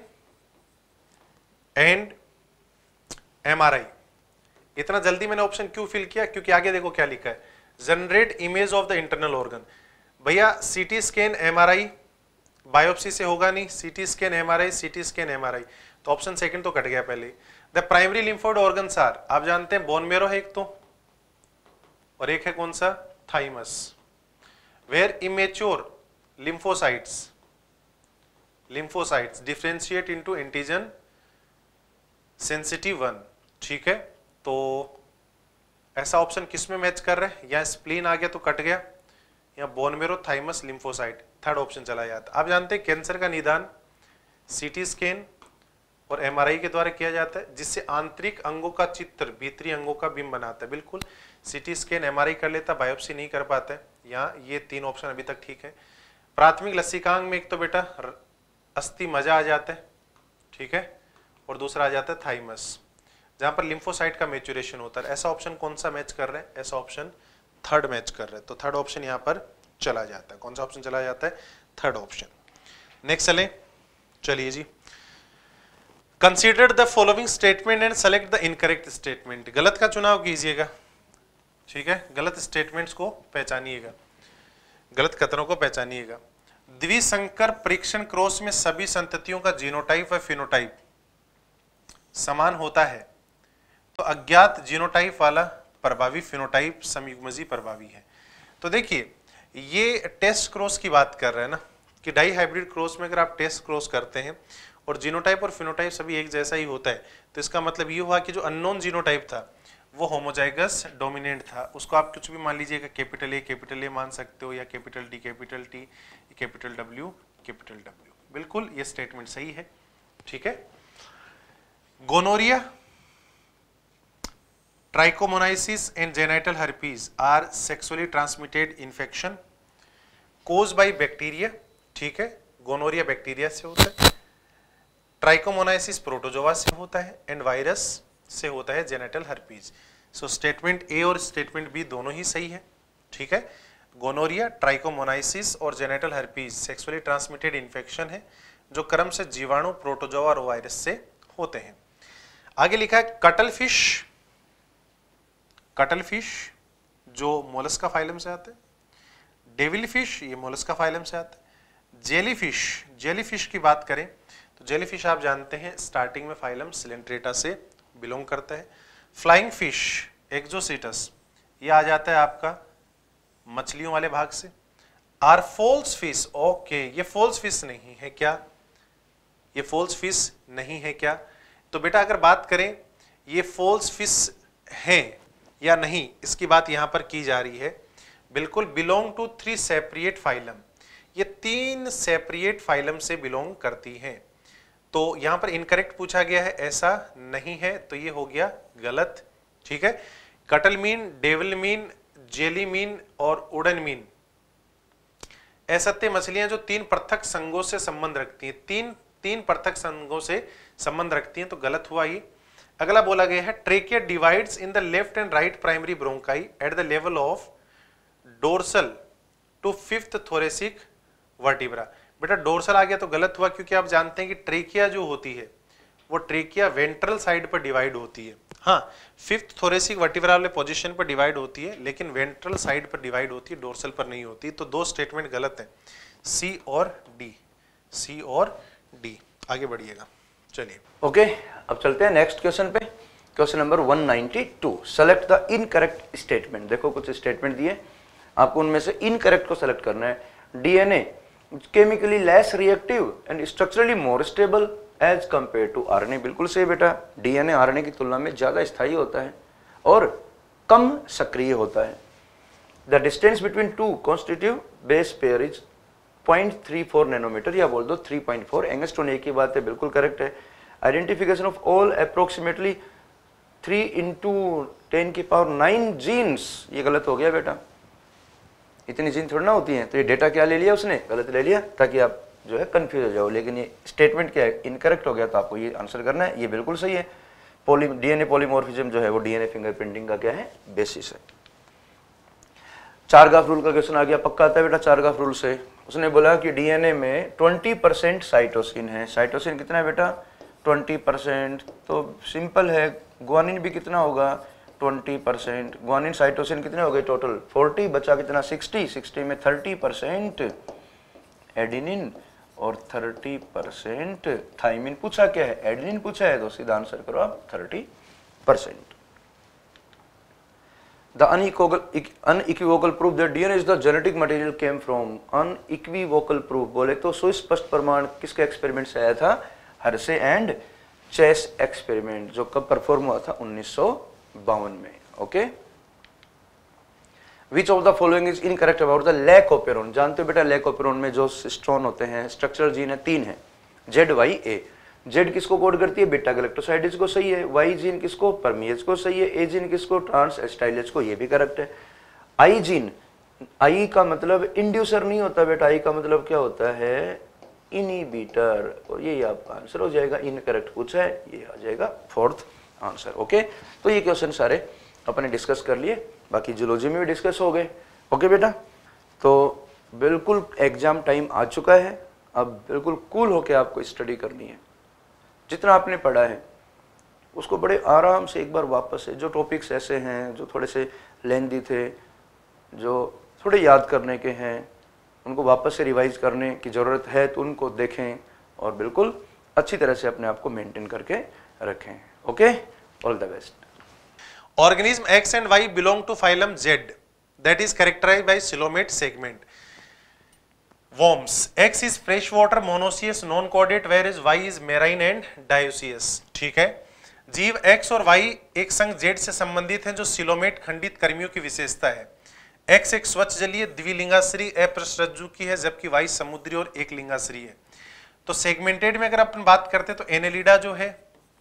and MRI. इतना जल्दी मैंने ऑप्शन क्यों फिल किया? क्योंकि आगे देखो क्या लिखा है, generate image of the internal organ. भैया सीटी स्कैन, एमआरआई बायोप्सी से होगा नहीं, CT scan MRI, CT scan MRI, तो ऑप्शन सेकंड तो कट गया पहले। The primary lymphoid organs are, आप जानते हैं बोन मेरो है एक तो, और एक है कौन सा, thymus. Where immature lymphocytes lymphocytes differentiate into antigen sensitive one, ठीक है। तो ऐसा ऑप्शन किस में मैच कर रहे हैं, या स्प्लीन आ गया तो कट गया, या bone marrow, thymus, lymphocyte, third option चला जाता। आप जानते हैं कैंसर का निदान सीटी स्कैन और एमआरआई के द्वारा किया जाता है, जिससे आंतरिक अंगों का चित्र भीतरी अंगों का बिंब बनाता है। बिल्कुल, सीटी स्कैन एमआरआई कर लेता, बायोप्सी नहीं कर पाता है। यहाँ ये तीन ऑप्शन अभी तक ठीक है। प्राथमिक लसिकांग में एक तो बेटा अस्थि मजा आ जाता है, ठीक है, और दूसरा आ जाता है थाइमस, जहां पर लिम्फोसाइट का मैच्योरेशन होता है। ऐसा ऑप्शन कौन सा मैच कर रहे हैं, ऐसा ऑप्शन थर्ड मैच कर रहे हैं, तो थर्ड ऑप्शन यहाँ पर चला जाता है। कौन सा ऑप्शन चला जाता है, थर्ड ऑप्शन। नेक्स्ट चले, चलिए जी, consider the following statement and select the incorrect statement. गलत का चुनाव कीजिएगा, ठीक है, गलत स्टेटमेंट्स को पहचानिएगा, गलत कथनों को पहचानिएगा। द्विसंकर परीक्षण क्रॉस में सभी संततियों का जीनोटाइप व फिनोटाइप समान होता है, तो अज्ञात जीनोटाइप वाला प्रभावी फिनोटाइप समयुग्मजी प्रभावी है। तो देखिए, ये टेस्ट क्रॉस की बात कर रहे हैं ना, कि डाई हाइब्रिड क्रॉस में अगर आप टेस्ट क्रॉस करते हैं और जीनोटाइप और फिनोटाइप सभी एक जैसा ही होता है, तो इसका मतलब ये हुआ कि जो अननोन जीनोटाइप था वो होमोजाइगस डोमिनेंट था। उसको आप कुछ भी मान लीजिएगा, कैपिटल ए कैपिटल ए मान सकते हो, या capital D capital T, capital W capital W. बिल्कुल ये स्टेटमेंट सही है, ठीक है। Gonorrhoea, trichomoniasis and genital herpes are sexually transmitted infection cause by bacteria, ठीक है, गोनोरिया बैक्टीरिया से होता है, ट्राइकोमोनाइसिस प्रोटोजोआ से होता है, एंड वायरस से होता है genital herpes. So statement A और स्टेटमेंट बी दोनों ही सही है, ठीक है। गोनोरिया, ट्राइकोमोनाइसिस और genital herpes sexually transmitted infection है, जो क्रम से जीवाणु, प्रोटोजोआ और वायरस से होते हैं। आगे लिखा है कटल फिश, कटल फिश जो मोलस्का फाइलम से आते हैं, डेविल फिश ये मोलस्का फाइलम से आते हैं, जेली फिश, जेली फिश की बात करें तो जेली फिश आप जानते हैं स्टार्टिंग में फाइलम सिलेंट्रेटा से बिलोंग करता है। फ्लाइंग फिश, एक्जोसीटस, ये आ जाता है आपका मछलियों वाले भाग से। आर फॉल्स फिश, ओके, ये फॉल्स फिश नहीं है क्या, ये फॉल्स फिश नहीं है क्या। तो बेटा अगर बात करें ये फॉल्स फिश है या नहीं, इसकी बात यहां पर की जा रही है। बिल्कुल, belong to three separate phylum, ये तीन सेपरेट फाइलम से बिलोंग करती हैं। तो यहां पर इनकरेक्ट पूछा गया है, ऐसा नहीं है, तो ये हो गया गलत, ठीक है। कटल मीन, डेविल मीन, जेली मीन और उड़न मीन असत्य मछलियां जो तीन पृथक संघों से संबंध रखती हैं, तीन तीन पृथक संघों से संबंध रखती हैं, तो गलत हुआ ये। अगला बोला गया है trachea divides in the left and right primary bronchi at the level of dorsal to fifth thoracic vertebra. बेटा डोर्सल आ गया तो गलत हुआ, क्योंकि आप जानते हैं कि ट्रेकिया जो होती है वो ट्रेकिया वेंट्रल साइड पर डिवाइड होती है। हाँ, फिफ्थ थोरेसिक वर्टिब्रा वाले पोजीशन पर डिवाइड होती है, लेकिन वेंट्रल साइड पर डिवाइड होती है, डोर्सल पर नहीं होती। तो दो स्टेटमेंट गलत है, सी और डी, सी और डी। आगे बढ़िएगा, चलिए। ओके, अब चलते हैं नेक्स्ट क्वेश्चन पे। Question number one ninety two, select the incorrect statement. देखो कुछ स्टेटमेंट दिए, आपको उनमें से इनकरेक्ट को सेलेक्ट करना है। DNA chemically less reactive and structurally more stable as compare to RNA. बिल्कुल सही बेटा, डीएनए आरएनए की तुलना में ज्यादा स्थायी होता है और कम सक्रिय होता है। The distance between two constitutive base pair is point three four nanometer, या बोल दो थ्री पॉइंट फोर एंगस्ट्रॉम। एक ही बात है, बिल्कुल करेक्ट है। Identification of all approximately three into ten की पावर नाइन जीन्स, ये गलत हो गया बेटा, इतनी जीन थोड़ी ना होती हैं। तो ये डेटा क्या ले लिया उसने, गलत ले लिया, ताकि आप जो है कंफ्यूज हो जाओ। लेकिन ये स्टेटमेंट क्या है, इनकरेक्ट हो गया, तो आपको ये आंसर करना है। ये बिल्कुल सही है। पॉली डीएनए पॉलीमॉर्फिज्म जो है वो डीएनए फिंगरप्रिंटिंग का क्या है, बेसिस है। चारगाफ रूल का क्वेश्चन आ गया, पक्का आता है बेटा चारगाफ रूल से। उसने बोला कि डीएनए में ट्वेंटी परसेंट साइटोसिन है। साइटोसिन कितना है बेटा, ट्वेंटी परसेंट। तो सिंपल है, ग्वानिन भी कितना होगा, ट्वेंटी परसेंट। ग्वानिन साइटोसिन कितने हो गए टोटल, फोर्टी, बचा कितना, सिक्सटी। सिक्सटी में थर्टी परसेंट एडिनिन और थर्टी परसेंट थाइमिन पूछा क्या है, एडेनिन पूछा है, तो सीधा आंसर करो आप thirty percent. The unequivocal unequivocal proof that D N A is the genetic material came from unequivocal proof बोले तो सुस्पष्ट प्रमाण किसके एक्सपेरिमेंट से आया था, हर्शे एंड चेस एक्सपेरिमेंट, जो कब परफॉर्म हुआ था उन्नीस सौ बावन में। Okay, which of the following is incorrect about the lac operon. जानते हो बेटा लैक ऑफ पेरोन में जो सिस्ट्रॉन होते हैं, स्ट्रक्चरल जीन है तीन है, जेड वाई ए। जेड किसको कोड करती है, बीटा गैलेक्टोसाइडेज को, सही है। वाई जीन किसको, परमिएज को, सही है। ए जीन किसको, ट्रांस एस्टाइलेज को, ये भी करेक्ट है। आई जीन, आई का मतलब इंड्यूसर नहीं होता बेटा, आई का मतलब क्या होता है, इनिबिटर, और ये आपका आंसर हो जाएगा। इनकरेक्ट पूछा है, ये आ जाएगा फोर्थ आंसर। ओके, तो ये क्वेश्चन सारे अपने डिस्कस कर लिए, बाकी जूलॉजी में भी डिस्कस हो गए। ओके बेटा, तो बिल्कुल एग्जाम टाइम आ चुका है, अब बिल्कुल कूल होके आपको स्टडी करनी है। जितना आपने पढ़ा है उसको बड़े आराम से एक बार वापस से, जो टॉपिक्स ऐसे हैं जो थोड़े से लेंदी थे, जो थोड़े याद करने के हैं, उनको वापस से रिवाइज करने की ज़रूरत है, तो उनको देखें और बिल्कुल अच्छी तरह से अपने आप को मेंटेन करके रखें। Okay, all the best. Organism X and Y belong to phylum Z that is characterized by coelomate segment. Worms. X is freshwater monoecious non-chordate whereas Y is marine and dioecious. ठीक है, जीव X और Y एक संघ Z से संबंधित हैं जो सिलोमेट खंडित कर्मियों की विशेषता है। X एक स्वच्छ जलीय द्विलिंगाश्री अपृष्ठरज्जु की है जबकि Y समुद्री और एक लिंगाश्री है। तो सेगमेंटेड में अगर अपन बात करते हैं तो एनेलिडा जो है,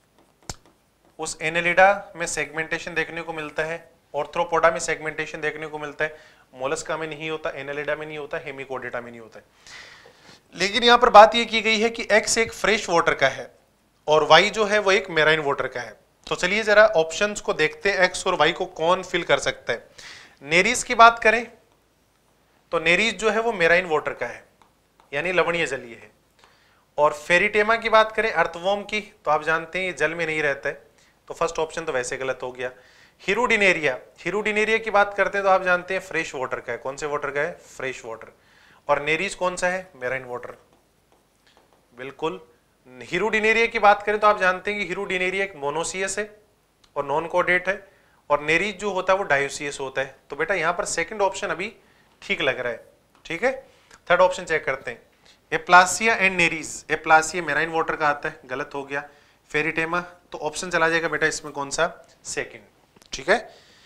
उस एनेलिडा में सेगमेंटेशन देखने को मिलता है, ऑर्थ्रोपोडा में सेगमेंटेशन देखने को मिलता है, मोलस्का में नहीं होता, एनेलिडा में नहीं होता, हेमिकोडेटा में नहीं होता है। लेकिन यहां पर बात यह की गई है कि एक्स एक फ्रेश वाटर का है और वाई जो है वो एक मेराइन वाटर का है। तो चलिए जरा ऑप्शंस को देखते हैं, एक्स और वाई को कौन फिल कर सकता है। नेरीज की बात करें तो नेरीज जो है वो मेराइन वाटर का है, यानी लवणीय जलीय है। और फेरिटेमा की बात करें, अर्थवॉर्म की, तो आप जानते हैं ये जल में नहीं रहता है, तो फर्स्ट ऑप्शन तो वैसे गलत हो गया। हिरुडिनेरिया, हिरुडिनेरिया की बात करते हैं तो आप जानते हैं फ्रेश वाटर का है। कौन से वाटर का है, फ्रेश वाटर। और नेरीज कौन सा है, मेराइन वाटर, बिल्कुल। हिरुडिनेरिया की बात करें तो आप जानते हैं कि हिरुडिनेरिया एक मोनोसियस है और नॉन कोडेट है, और नेरीज जो होता है वो डायोसियस होता है। तो बेटा यहां पर सेकंड ऑप्शन अभी ठीक लग रहा है। ठीक है, थर्ड ऑप्शन चेक करते हैं। Aplysia and Nereis, Aplysia marine water का आता है, गलत हो गया। फेरिटेमा, तो ऑप्शन चला जाएगा बेटा इसमें कौन सा, सेकंड। ठीक है,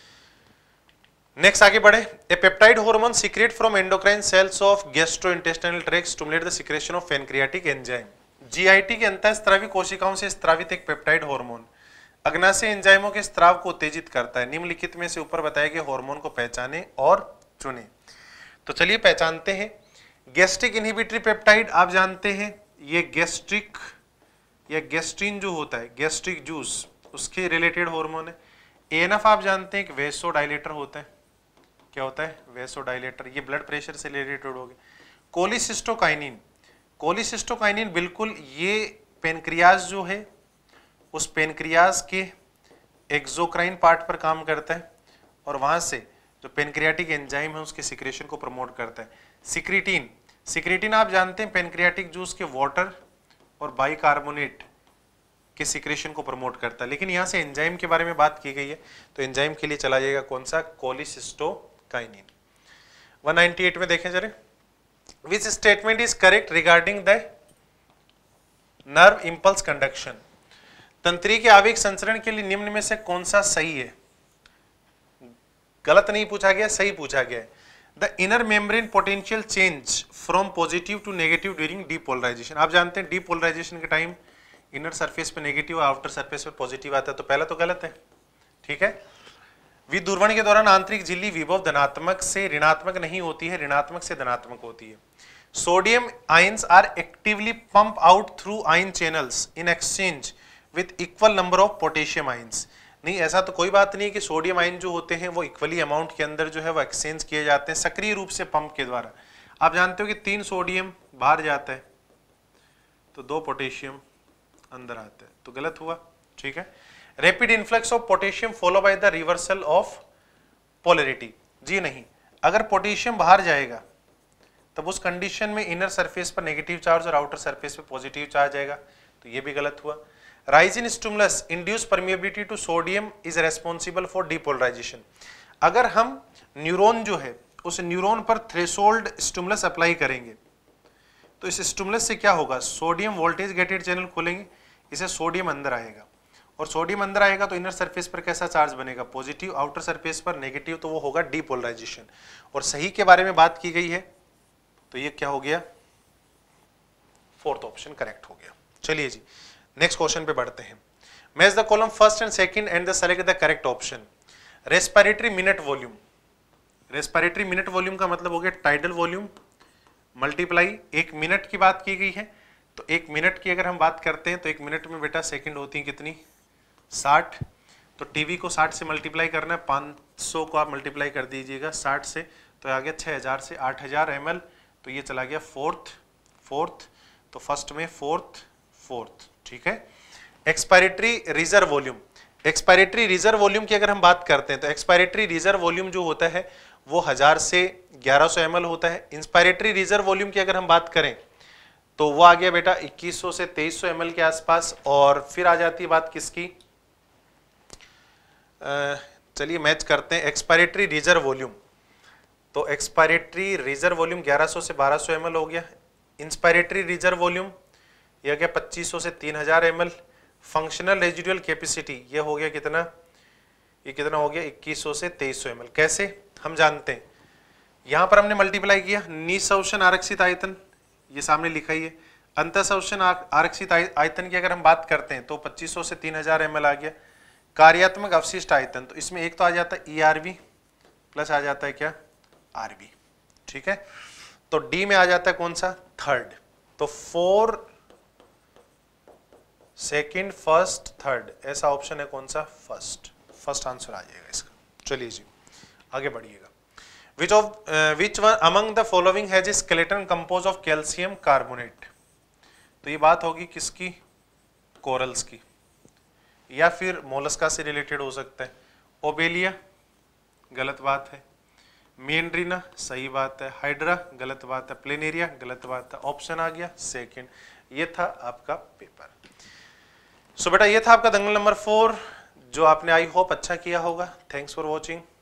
नेक्स्ट आगे बढ़े। A peptide hormone secrete from endocrine cells of gastrointestinal tract stimulate the secretion of pancreatic enzyme. GIT के अंतःस्रावी कोशिकाओं से स्त्रावित एक पेप्टाइड हार्मोन अग्नाशय एंजाइमों के स्त्राव को उत्तेजित करता है। निम्नलिखित में से ऊपर बताए गए हार्मोन को पहचाने और चुने। तो चलिए पहचानते हैं। गैस्ट्रिक इनहिबिटरी पेप्टाइड, आप जानते हैं ये गैस्ट्रिक या गैस्ट्रीन जो होता है, गैस्ट्रिक जूस, उसके रिलेटेड हार्मोन है। एएनएफ आप जानते हैं कि वेसोडाइलेटर होता है। क्या होता है, वेसोडाइलेटर, ये ब्लड प्रेशर से रिलेटेड हो गया। कोलिसिस्टोकाइनिन, कोलिसिस्टोकाइनिन बिल्कुल ये पेनक्रियाज जो है उस पेनक्रियाज के एक्सोक्राइन पार्ट पर काम करता है और वहां से जो पेनक्रियाटिक एंजाइम है उसके सिक्रेशन को प्रमोट करता है। सिक्रिटीन, सिक्रिटीन आप जानते हैं पेनक्रियाटिक जूस के वाटर और बाइकार्बोनेट के सिक्रेशन को प्रमोट करता है। लेकिन यहां से एंजाइम के बारे में बात की गई है तो एंजाइम के लिए चला जाएगा कौन सा, कोलिसिस्टोकाइनिन। एक सौ अट्ठानवे में देखें जरा, which statement is correct regarding the nerve impulse conduction. तंत्री के आवेग संचरण के लिए निम्न में से कौन सा सही है। गलत नहीं पूछा गया, सही पूछा गया है। The inner membrane potential change from positive to negative during depolarisation. आप जानते हैं डीपोलराइजेशन के टाइम इनर सरफेस पे नेगेटिव, आउटर सरफेस पे पॉजिटिव आता है, तो पहला तो गलत है। ठीक है, विदुर्वण के दौरान आंतरिक झिल्ली विभव धनात्मक से ऋणात्मक नहीं होती है, ऋणात्मक से धनात्मक होती है। Sodium ions are actively pump out through ion channels in exchange with equal number of potassium ions. नहीं, ऐसा तो कोई बात नहीं कि सोडियम आयन जो होते हैं वो इक्वली अमाउंट के अंदर जो है वो एक्सचेंज किए जाते हैं सक्रिय रूप से पंप के द्वारा। आप जानते हो कि तीन सोडियम बाहर जाता है तो दो पोटेशियम अंदर आता है, तो गलत हुआ। ठीक है, rapid influx of potassium follow by the reversal of polarity. जी नहीं, अगर पोटेशियम बाहर जाएगा तब उस कंडीशन में इनर सरफेस पर नेगेटिव चार्ज और आउटर सरफेस पे पॉजिटिव चार्ज आएगा, तो ये भी गलत हुआ। Rise in stimulus induce permeability to sodium is responsible for depolarisation. अगर हम न्यूरॉन जो है उस न्यूरॉन पर थ्रेशोल्ड स्टिमुलस अप्लाई करेंगे तो इस स्टिमुलस से क्या होगा, सोडियम वोल्टेज गेटेड चैनल खोलेंगे, इसे सोडियम अंदर आएगा और सोडियम अंदर आएगा तो इनर सरफेस पर कैसा चार्ज बनेगा, पॉजिटिव, आउटर सरफेस पर नेगेटिव, तो वो होगा डिपोलराइजेशन। और सही के बारे में बात की गई है तो ये क्या हो गया, फोर्थ ऑप्शन करेक्ट हो गया। चलिए जी नेक्स्ट क्वेश्चन पे बढ़ते हैं। Match the column first and second and the select the correct option. Respiratory minute volume, respiratory minute volume का मतलब हो गया टाइडल वॉल्यूम मल्टीप्लाई, एक मिनट की बात की गई है तो एक मिनट की अगर हम बात करते हैं तो एक मिनट में बेटा सेकंड होती है कितनी, साठ, तो टीवी को साठ से मल्टीप्लाई करना है, पाँच सौ को आप मल्टीप्लाई कर दीजिएगा साठ से, तो आ गया छः हज़ार से आठ हज़ार एम एल, तो ये चला गया फोर्थ फोर्थ, तो फर्स्ट में फोर्थ फोर्थ, ठीक है। Expiratory reserve volume, expiratory reserve volume की अगर हम बात करते हैं तो एक्सपायरेटरी रिजर्व वॉल्यूम जो होता है वो हजार से ग्यारह सौ एम एल होता है। इंस्पायरेटरी रिजर्व वॉल्यूम की अगर हम बात करें तो वो आ गया बेटा इक्कीस सौ से तेईस सौ एम एल के आसपास। और फिर आ जाती है बात किसकी, चलिए मैच करते हैं एक्सपायरेटरी रिजर्व वॉल्यूम, तो एक्सपायरेटरी रिजर्व वॉल्यूम ग्यारह सौ से बारह सौ एम एल हो गया। इंस्पायरेटरी रिजर्व वॉल्यूम ये हो गया पच्चीस सौ से तीन हज़ार M L. Functional residual capacity ये हो गया कितना, ये कितना हो गया इक्कीस सौ से तेईस सौ एम एल। कैसे हम जानते हैं, यहां पर हमने मल्टीप्लाई किया, निःशोषण आरक्षित आयतन ये सामने लिखा ही है, अंतःशोषण आरक्षित आयतन की अगर हम बात करते हैं तो पच्चीस सौ से तीन हज़ार एम एल आ गया। कार्यात्मक अवशिष्ट आयतन, तो इसमें एक तो आ जाता है ई आर बी प्लस आ जाता है क्या आर बी, ठीक है। तो डी में आ जाता है कौन सा, थर्ड, तो फोर सेकंड फर्स्ट थर्ड, ऐसा ऑप्शन है कौन सा, फर्स्ट, फर्स्ट आंसर आ जाएगा इसका। चलिए जी आगे बढ़िएगा। Which of which one among the following has a skeleton compose of calcium carbonate, तो ये बात होगी किसकी, कोरल्स की, या फिर मोलस्का से रिलेटेड हो सकता है। ओबेलिया गलत बात है, मेंड्रीना सही बात है, हाइड्रा गलत बात है, प्लेनेरिया गलत बात है, ऑप्शन आ गया सेकंड। ये था आपका पेपर। सो so, बेटा ये था आपका दंगल नंबर फोर जो आपने आई होप अच्छा किया होगा। Thanks for watching.